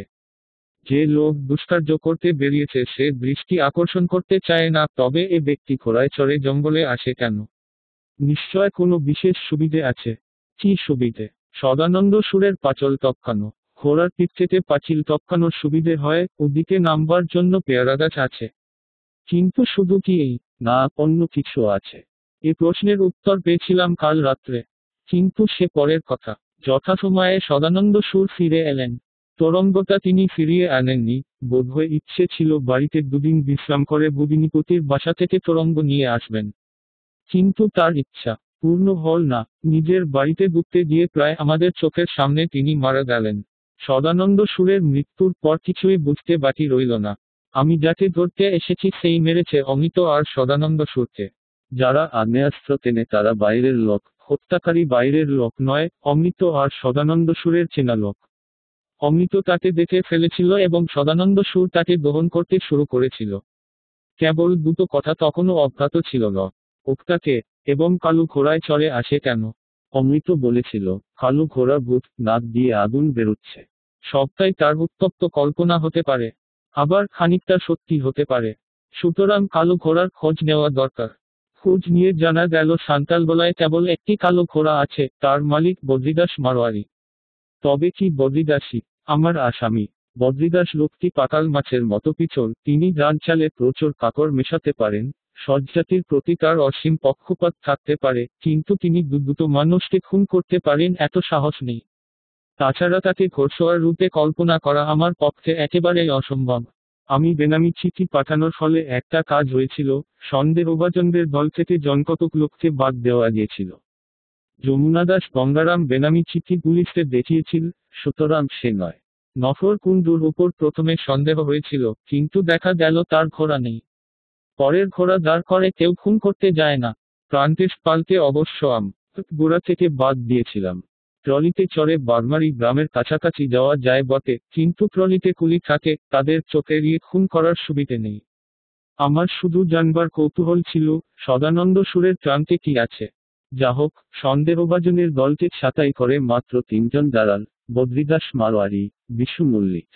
A: যে লোক দুষ্কার্য করতে বেরিয়েছে সে দৃষ্টি আকর্ষণ করতে চায় না, তবে এ ব্যক্তি ঘোড়ায় চড়ে জঙ্গলে আসে কেন? নিশ্চয় কোনো বিশেষ সুবিধে আছে। কি সুবিধে? সদানন্দ সুরের পাঁচল টপকানো। ঘোড়ার পিঠ থেকে পাঁচিল টপকানোর সুবিধে হয়, ওদিকে নামবার জন্য পেয়ারা গাছ আছে। কিন্তু শুধু কি এই? না, অন্য কিছু আছে। এ প্রশ্নের উত্তর পেয়েছিলাম কাল রাত্রে। কিন্তু সে পরের কথা। যথাসময়ে সদানন্দ সুর ফিরে এলেন। তরঙ্গটা তিনি ফিরিয়ে আনেননি, বোধহয় ইচ্ছে ছিল বাড়িতে দুদিন বিশ্রাম করে ভগিনীপতির বাসা থেকে তরঙ্গ নিয়ে আসবেন। কিন্তু তার ইচ্ছা পূর্ণ হল না। নিজের বাড়িতে ঢুকতে গিয়ে প্রায় আমাদের চোখের সামনে তিনি মারা গেলেন। সদানন্দ সুরের মৃত্যুর পর কিছুই বুঝতে বাকি রইল না। আমি যাকে ধরতে এসেছি সেই মেরেছে অমিত আর সদানন্দ সুরকে। যারা আগ্নেয়াস্ত্র টেনে তারা বাইরের লোক, হত্যাকারী বাইরের লোক নয়, অমিত আর সদানন্দ সুরের চেনা লোক। অমিত তাকে দেখে ফেলেছিল এবং সদানন্দ সুর তাকে দহন করতে শুরু করেছিল। কেবল দুটো কথা তখনও অজ্ঞাত ছিল ন। ওকটাকে এবং কালু ঘোড়ায় চড়ে আসে কেন? অমৃত বলেছিল, কালু ঘোড়া ভূত, নাক দিয়ে আগুন বেরুচ্ছে। সবটাই তার উত্তপ্ত কল্পনা হতে পারে, আবার খানিকটা সত্যি হতে পারে। সুতরাং কালো ঘোড়ার খোঁজ নেওয়া দরকার। খোঁজ নিয়ে জানা গেল সান্তালবেলায় কেবল একটি কালো ঘোড়া আছে, তার মালিক বদ্রিদাস মারোয়ারি। তবে কি বদ্রিদাসই আমার আসামি? বদ্রিদাস লোকটি পাতাল মাছের মতো পিছল, তিনি ডান চালে প্রচুর কাকড় মেশাতে পারেন। সজ্জাতির প্রতি তার অসীম পক্ষপাত থাকতে পারে, কিন্তু তিনি দুটো মানুষকে খুন করতে পারেন এত সাহস নেই। তাছাড়া তাকে ঘোড়সওয়ার রূপে কল্পনা করা আমার পক্ষে একেবারেই অসম্ভব। আমি বেনামি চিঠি পাঠানোর ফলে একটা কাজ হয়েছিল, সন্দেহভাজনদের দল থেকে জনকতক লোককে বাদ দেওয়া গিয়েছিল। যমুনা দাস গঙ্গারাম বেনামি চিঠি পুলিশকে দেখিয়েছিল, সুতরাং সে নয়। নফর কুণ্ডুর উপর প্রথমে সন্দেহ হয়েছিল, কিন্তু দেখা গেল তার ঘোড়া নেই। পরের ঘোড়া দাঁড় করে কেউ খুন করতে যায় না। প্রান্তেশ পালকে অবশ্য গোড়া থেকে বাদ দিয়েছিলাম। ট্রলিতে চড়ে বারমারি গ্রামের কাছাকাছি যাওয়া যায় বটে, কিন্তু ট্রলিতে কুলি থাকে, তাদের চোখ এড়িয়ে খুন করার সুবিধে নেই। আমার শুধু জানবার কৌতূহল ছিল, সদানন্দ সুরের ট্রাঙ্কে কি আছে। যা হোক, সন্দেহভাজনের দলকে ছাঁটাই করে মাত্র 3 জন দাঁড়াল, বদ্রিদাস মারোয়ারি, বিশু মল্লিক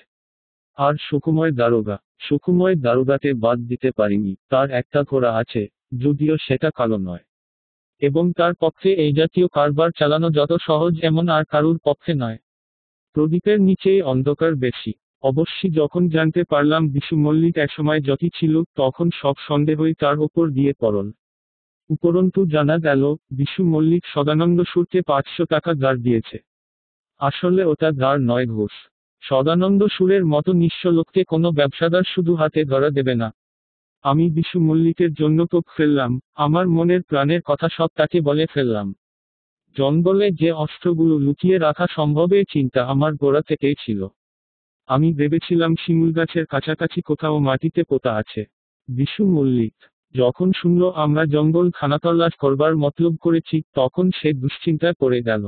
A: আর সুকুময় দারোগা। সুকুময় দারোগাকে বাদ দিতে পারিনি, তার একটা ঘোড়া আছে, যদিও সেটা কালো নয়। এবং তার পক্ষে এই জাতীয় কারবার চালানো যত সহজ এমন আর কারুর পক্ষে নয়। প্রদীপের নিচেই অন্ধকার বেশি। অবশ্যই যখন জানতে পারলাম বিশু মল্লিক একসময় যতি ছিল, তখন সব সন্দেহই তার ওপর দিয়ে পড়ল। উপরন্তু জানা গেল, বিশু মল্লিক সদানন্দ সুরকে 500 টাকা ধার দিয়েছে। আসলে ওটা ধার নয়, ঘুষ। সদানন্দ সুরের মতো নিঃস্ব লোককে কোনো ব্যবসাদার শুধু হাতে ধরা দেবে না। আমি বিশু মল্লিকের জন্য তোপ ফেললাম, আমার মনের প্রাণের কথা সব তাকে বলে ফেললাম। জঙ্গলে যে অস্ত্রগুলো লুকিয়ে রাখা সম্ভবের চিন্তা আমার গোড়া থেকেই ছিল। আমি ভেবেছিলাম শিমুল গাছের কাছাকাছি কোথাও মাটিতে পোতা আছে। বিশু মল্লিক যখন শুনল আমরা জঙ্গল খানাতল্লাশ করবার মতলব করেছি, তখন সে দুশ্চিন্তায় পড়ে গেল।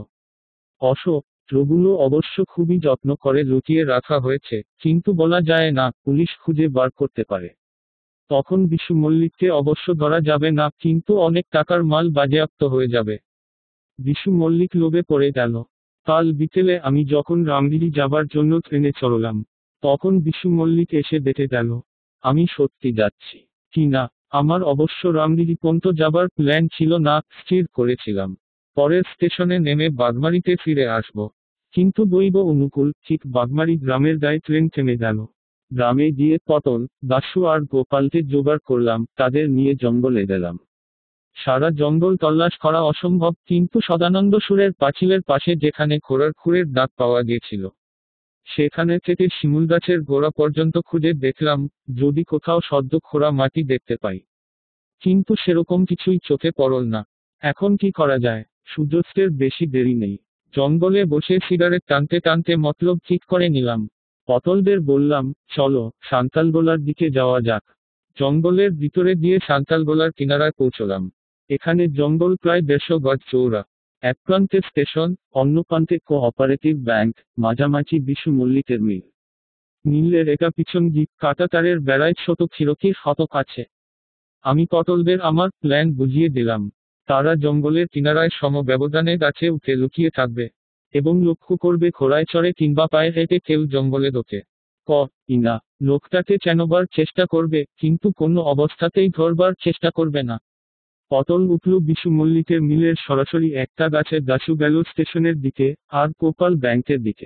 A: অস্ত্রগুলো অবশ্য খুবই যত্ন করে লুকিয়ে রাখা হয়েছে, কিন্তু বলা যায় না, পুলিশ খুঁজে বার করতে পারে। তখন বিশু মল্লিককে অবশ্য ধরা যাবে না, কিন্তু অনেক টাকার মাল বাজেয়াপ্ত হয়ে যাবে। বিশু মল্লিক লোভে পড়ে গেল। কাল বিকেলে আমি যখন রামগিরি যাবার জন্য ট্রেনে চড়লাম, তখন বিশু মল্লিক এসে দেখে গেল আমি সত্যি যাচ্ছি। কিনা। আমার অবশ্য রামদিরি পর্যন্ত যাবার প্ল্যান ছিল না, স্থির করেছিলাম পরের স্টেশনে নেমে বাগমারিতে ফিরে আসব। কিন্তু দৈব অনুকূল ঠিক বাগমারি গ্রামের গায়ে ট্রেন থেমে গেল। গ্রামে গিয়ে পটল, দাশু আর গোপালকে জোগাড় করলাম, তাদের নিয়ে জঙ্গলে গেলাম। সারা জঙ্গল তল্লাশ করা অসম্ভব, কিন্তু সদানন্দ সুরের পাঁচিলের পাশে যেখানে ঘোড়ার খুরের দাগ পাওয়া গিয়েছিল সেখানে থেকে শিমুল গাছের গোড়া পর্যন্ত খুঁজে দেখলাম যদি কোথাও সদ্য খোঁড়া মাটি দেখতে পাই। কিন্তু সেরকম কিছুই চোখে পড়ল না। এখন কি করা যায়? সূর্যাস্তের বেশি দেরি নেই। জঙ্গলে বসে সিগারেট টানতে টানতে মতলব ঠিক করে নিলাম। পটলদের বললাম, চলো সান্তালগোলার দিকে যাওয়া যাক। জঙ্গলের ভিতরে দিয়ে সান্তালগোলার কিনারায় পৌঁছলাম। এখানে জঙ্গল প্রায় 150 গজ চৌড়া। এক প্রান্তে স্টেশন, অন্য প্রান্তে কোঅপারেটিভ ব্যাংক, মাঝামাঝি বিশু মল্লিকের মিল। মিলের এটা পিছন দিক কাটা তারের বেড়ায় ছোট খিড়কির ফটক আছে। আমি পটলদের আমার প্ল্যান বুঝিয়ে দিলাম। তারা জঙ্গলের কিনারায় সমব্যবধানে গাছে উঠে লুকিয়ে থাকবে এবং লক্ষ্য করবে ঘোড়ায় চড়ে কিংবা পায়ে হেঁটে কেউ জঙ্গলে ঢোকে ইনা। লোকটাকে চেনবার চেষ্টা করবে, কিন্তু কোনো অবস্থাতেই ধরবার চেষ্টা করবে না। পটল উঠল বিশু মল্লিকের মিলের সরাসরি একটা গাছে, দাশু গেল স্টেশনের দিকে, আর গোপাল ব্যাংকের দিকে।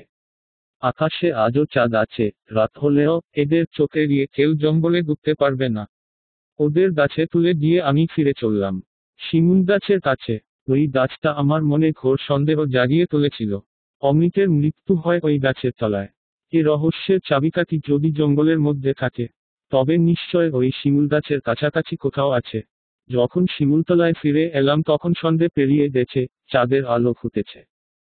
A: আকাশে আজও চাঁদ আছে, রাত হলেও এদের চোখ এড়িয়ে কেউ জঙ্গলে ঢুকতে পারবে না। ওদের গাছে তুলে দিয়ে আমি ফিরে চললাম শিমুল গাছের কাছে। ওই গাছটা আমার মনে ঘোর সন্দেহ জাগিয়ে তুলেছিল। অমৃতের মৃত্যু হয় ওই গাছের তলায়। এ রহস্যের চাবিকাঠি যদি জঙ্গলের মধ্যে থাকে, তবে নিশ্চয় ওই শিমুল গাছের কাছাকাছি কোথাও আছে। যখন শিমুলতলায় ফিরে এলাম তখন সন্ধে পেরিয়ে গেছে, চাঁদের আলো ফুটেছে।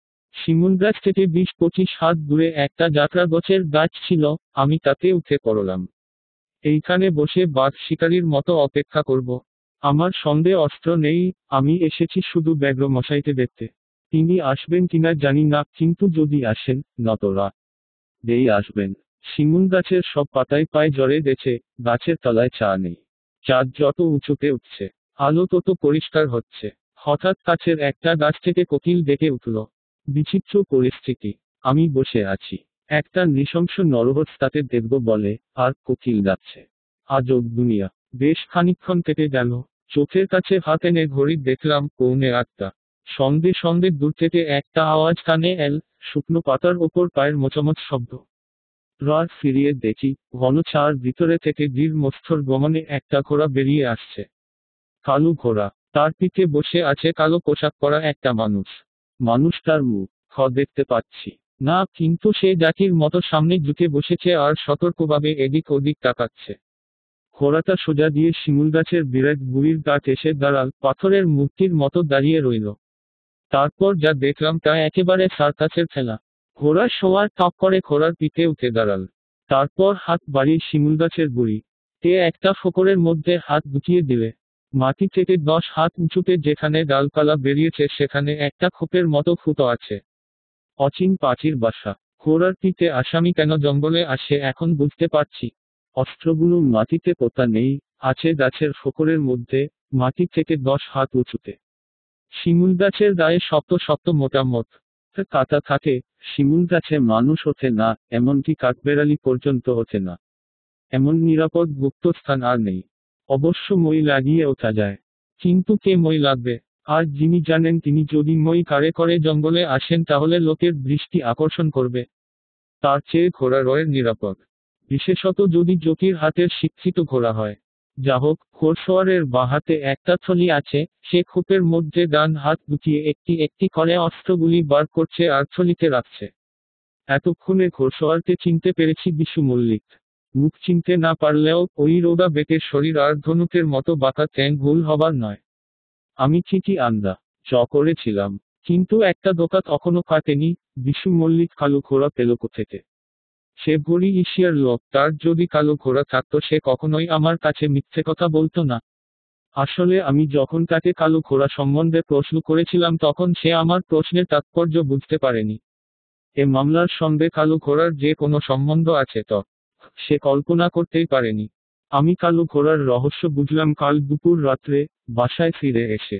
A: শিমুল গাছ থেকে 20-25 হাত দূরে একটা জাকরা গোছের গাছ ছিল, আমি তাতে উঠে পড়লাম। এইখানে বসে বাঘ শিকারীর মতো অপেক্ষা করব। আমার সঙ্গে অস্ত্র নেই, আমি এসেছি শুধু ব্যাঘ্র মশাইকে দেখতে। তিনি আসবেন কিনা জানি না, কিন্তু যদি আসেন, নতরা দেই আসবেন। শিমুল গাছের সব পাতায় পায়ে জড়ে গেছে, গাছের তলায় চা নেই। চাঁদ যত উঁচুতে উঠছে, আলো তত পরিষ্কার হচ্ছে। হঠাৎ কাছের একটা গাছ থেকে কোকিল ডেকে উঠল। বিচিত্র পরিস্থিতি। আমি বসে আছি, একটা নৃশংস নরহস তাতে দেখব বলে, আর কোকিল ডাকছে। আজব দুনিয়া। বেশ খানিকক্ষণ কেটে গেল। চোখের কাছে হাত এনে ঘড়ি দেখলাম 8:45। সঙ্গে সঙ্গে দূর থেকে একটা আওয়াজ কানে এল, শুকনো পাতার ওপর পায়ের মোচমোচ শব্দ। রাত ফিরিয়ে দেখি, ঘন ছায়ার ভিতরে থেকে দৃঢ় মস্থর গমনে একটা ঘোড়া বেরিয়ে আসছে। কালো ঘোড়া, তার পিঠে বসে আছে কালো পোশাক পরা একটা মানুষ। মানুষটার মুখ দেখতে পাচ্ছি না, কিন্তু সে জাতির মতো সামনে ঝুঁকে বসেছে আর সতর্কভাবে এদিক ওদিক তাকাচ্ছে। ঘোড়াটা সোজা দিয়ে শিমুল গাছের বিরাট বুড়ির গাট এসে দাঁড়াল, পাথরের মূর্তির মতো দাঁড়িয়ে রইল। তারপর যা দেখলাম তা একেবারে সার্কাসের খেলা। ঘোড়া শোয়ার টপ করে ঘোড়ার পিঠে উঠে দাঁড়াল। তারপর হাত বাড়িয়ে শিমুল গাছের বুড়ি তে একটা ফোকরের মধ্যে হাত ঢুকিয়ে দিলে। মাটি থেকে 10 হাত উঁচুতে যেখানে ডালপালা বেরিয়েছে সেখানে একটা খোপের মতো ফুটো আছে। অচিন পাখির বাসা। ঘোড়ার পিঠে আসামি কেন জঙ্গলে আসে এখন বুঝতে পারছি। অস্ত্রগুলো মাটিতে পোতা নেই, আছে গাছের ফোকরের মধ্যে, মাটি থেকে 10 হাত উঁচুতে। শিমুল গাছের গায়ে শক্ত শক্ত মোটা মোট কাটা থাকে। শিমুল গাছে মানুষ ওঠে না, এমনকি কাঠবেড়ালি পর্যন্ত ওঠে না। এমন নিরাপদ গুপ্ত স্থান আর নেই। অবশ্য মই লাগিয়ে ওঠা যায়, কিন্তু কে মই লাগবে? আর যিনি জানেন তিনি যদি মই কারে করে জঙ্গলে আসেন তাহলে লোকের দৃষ্টি আকর্ষণ করবে। তার চেয়ে ঘোড়া রয়ের নিরাপদ, বিশেষত যদি জকির হাতের শিক্ষিত ঘোড়া হয়। যা হোক, ঘোড়সওয়ারের বাঁ হাতে একটা থলি আছে, সে খোপের মধ্যে ডান হাত ঢুকিয়ে একটি একটি করে অস্ত্রগুলি বার করছে আর থলিতে রাখছে। এতক্ষণে ঘোড়সওয়ারকে চিনতে পেরেছি বিশু মল্লিক। মুখ চিনতে না পারলেও ওই রোগা বেটের শরীর আর ধনুকের মতো বাঁকা ঠ্যাং ভুল হবার নয়। আমি ঠিকই আন্দা করেছিলাম, কিন্তু একটা দোকা তখনও কাটেনি। বিশু মল্লিক কালো ঘোড়া পেল কোথেকে? সে ভরি এশিয়ার লোক, তার যদি কালো ঘোড়া থাকতো সে কখনোই আমার কাছে মিথ্যে কথা বলতো না। আসলে আমি যখন তাকে কালো ঘোড়া সম্বন্ধে প্রশ্ন করেছিলাম তখন সে আমার প্রশ্নের তাৎপর্য বুঝতে পারেনি। এ মামলার সঙ্গে কালো ঘোড়ার যে কোনো সম্বন্ধ আছে তো সে কল্পনা করতেই পারেনি। আমি কালো ঘোড়ার রহস্য বুঝলাম কাল দুপুর রাত্রে, বাসায় ফিরে এসে।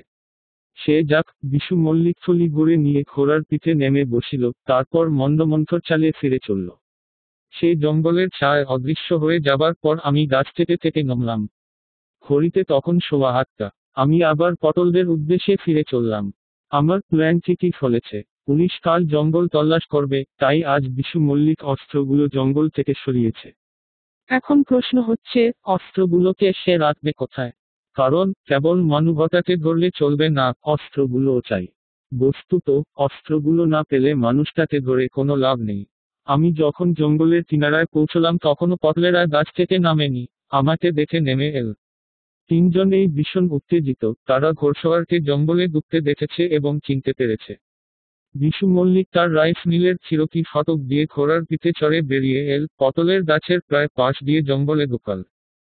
A: সে যাক, বিশু মল্লিক থলি ঘুরে নিয়ে ঘোড়ার পিঠে নেমে বসিল, তারপর মন্দমন্থর চালে ফিরে চলল। সেই জঙ্গলের ছায় অদৃশ্য হয়ে যাবার পর আমি গাছ থেকে থেকে নামলাম। ঘড়িতে তখন 8:15। আমি আবার পটলদের উদ্দেশ্যে ফিরে চললাম। আমার প্ল্যান ঠিকই ফলেছে। পুলিশ কাল জঙ্গল তল্লাশ করবে, তাই আজ বিশু মল্লিক অস্ত্রগুলো জঙ্গল থেকে সরিয়েছে। এখন প্রশ্ন হচ্ছে, অস্ত্রগুলোকে সে রাখবে কোথায়? কারণ কেবল মানবতাকে ধরলে চলবে না, অস্ত্রগুলোও চাই। বস্তুত অস্ত্রগুলো না পেলে মানুষটাকে ধরে কোনো লাভ নেই। আমি যখন জঙ্গলের কিনারায় পৌঁছলাম তখনও পটলেরা গাছ থেকে নামেনি। আমাকে দেখে নেমে এল। তিনজনেই ভীষণ উত্তেজিত, তারা ঘোড়সওয়ারকে জঙ্গলে ঢুকতে দেখেছে এবং চিনতে পেরেছে। বিশু মল্লিক তার রাইস মিলের চিরকি ফটক দিয়ে ঘোড়ার পিঠে চড়ে বেরিয়ে এল, পটলের গাছের প্রায় পাশ দিয়ে জঙ্গলে ঢুকাল।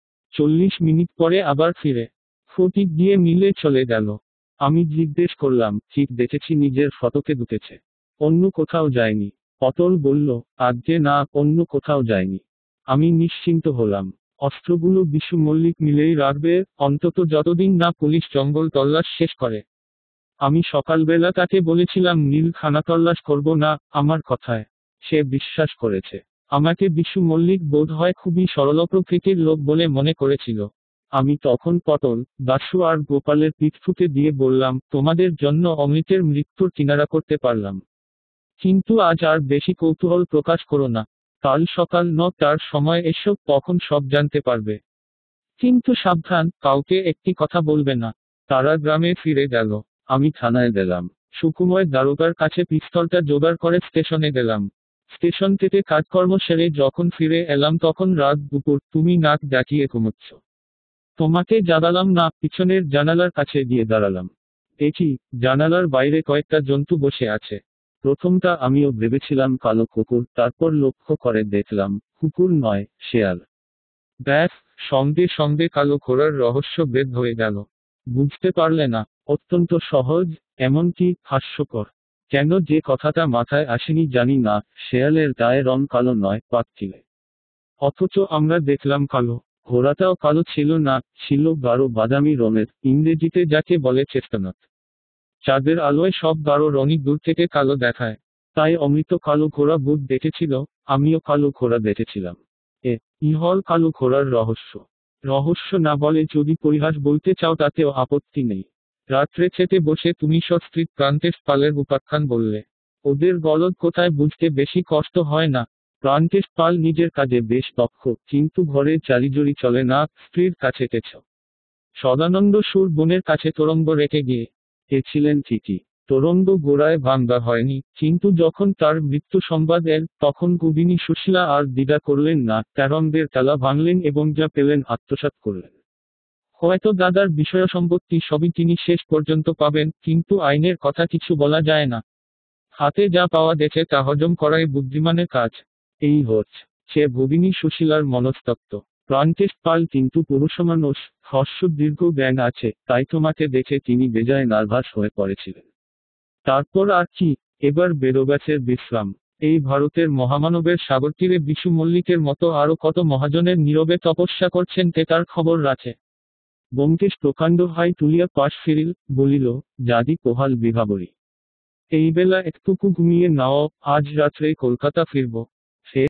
A: 40 মিনিট পরে আবার ফিরে ফটিক দিয়ে মিলে চলে গেল। আমি জিজ্ঞেস করলাম, ঠিক দেখেছি নিজের ফটকে ঢুকেছে? অন্য কোথাও যায়নি? পটল বলল, আজ্ঞে না, অন্য কোথাও যায়নি। আমি নিশ্চিন্ত হলাম। অস্ত্রগুলো বিশু মল্লিক মিলেই রাখবে, অন্তত যতদিন না পুলিশ জঙ্গল তল্লাশ শেষ করে। আমি সকালবেলা তাকে বলেছিলাম নীল খানাতল্লাশ করব না, আমার কথায় সে বিশ্বাস করেছে। আমাকে বিশু মল্লিক বোধ হয় খুবই সরল প্রকৃতির লোক বলে মনে করেছিল। আমি তখন পটল, দাশু আর গোপালের পিঠ ফুটে দিয়ে বললাম, তোমাদের জন্য অমৃতের মৃত্যুর কিনারা করতে পারলাম। কিন্তু আজ আর বেশি কৌতূহল প্রকাশ করো না। কাল সকাল 9টার সময় এসো, তখন সব জানতে পারবে। কিন্তু সাবধান, কাউকে একটি কথা বলবে না। তারা গ্রামে ফিরে গেল। আমি থানায় গেলাম। সুকুময় দারোগার কাছে পিস্তলটা জোগাড় করে স্টেশনে গেলাম। স্টেশন থেকে কাজকর্ম সেরে যখন ফিরে এলাম তখন রাত দুপুর। তুমি নাক ডাকিয়ে ঘুমোচ্ছ। তোমাকে জাগালাম না, পিছনের জানালার কাছে গিয়ে দাঁড়ালাম। দেখি জানালার বাইরে কয়েকটা জন্তু বসে আছে। প্রথমটা আমিও ভেবেছিলাম কালো কুকুর, তারপর লক্ষ্য করে দেখলাম কুকুর নয়, শেয়াল। ব্যাস, সঙ্গে সঙ্গে কালো ঘোড়ার রহস্য বেদ হয়ে গেল। বুঝতে পারলে না? অত্যন্ত সহজ, এমনকি হাস্যকর। কেন যে কথাটা মাথায় আসেনি জানি না। শেয়ালের গায়ের রং কালো নয়, পাতকিলে। অথচ আমরা দেখলাম কালো। ঘোড়াটাও কালো ছিল না, ছিল গাঢ় বাদামি রঙের, ইংরেজিতে যাকে বলে চেস্টনাট। চাঁদের আলোয় সব গাঢ় রঙই দূর থেকে কালো দেখায়। তাই অমৃত কালো ঘোড়া ভূত দেখেছিল, আমিও কালো ঘোড়া দেখেছিলাম। ইহল কালো ঘোড়ার রহস্য। রহস্য না বলে যদি পরিহাস বলতে চাও তাতেও আপত্তি নেই। রাত্রে খেতে বসে তুমি সস্ত্রীক প্রান্তেশ পালের উপাখ্যান বললে। ওদের গলদ কোথায় বুঝতে বেশি কষ্ট হয় না। প্রান্তেশ পাল নিজের কাজে বেশ দক্ষ, কিন্তু ঘরে চালিজুরি চলে না, স্ত্রীর কাছে কেছ। সদানন্দ সুর বোনের কাছে তোরঙ্গ রেখে গিয়ে ছিলেন ঠিকই। তোরঙ্গ গোড়ায় ভাঙ্গা হয়নি, কিন্তু যখন তার মৃত্যু সংবাদ এল তখন গুবিনী সুশীলা আর দ্বিধা করলেন না, তরঙ্গের তালা ভাঙলেন এবং যা পেলেন আত্মসাৎ করলেন। হয়তো দাদার বিষয় সম্পত্তি সবই তিনি শেষ পর্যন্ত পাবেন, কিন্তু আইনের কথা কিছু বলা যায় না। হাতে যা পাওয়া গেছে তা হজম করাই বুদ্ধিমানের কাজ। এই হচ্ছে সে ভগিনী সুশীলার মনস্তত্ত্ব। প্রান্তেশ পাল কিন্তু পুরুষমানুষ, দীর্ঘ জ্ঞান আছে, তাই তোমাকে দেখে তিনি বেজায় নার্ভাস হয়ে পড়েছিলেন। তারপর আর কি, এবার বেরোগাছের বিশ্রাম। এই ভারতের মহামানবের সাগরতীরে বিশু মল্লিকের মতো আরো কত মহাজনের নীরবে তপস্যা করছেন তে তার খবর রাখে। ব্যোমকেশ প্রকাণ্ড হাই তুলিয়া পাশ ফিরিল, বলিল, জাদি পোহাল বিভাবরী। এই বেলা একটুকু ঘুমিয়ে নাও, আজ রাত্রে কলকাতা ফিরব।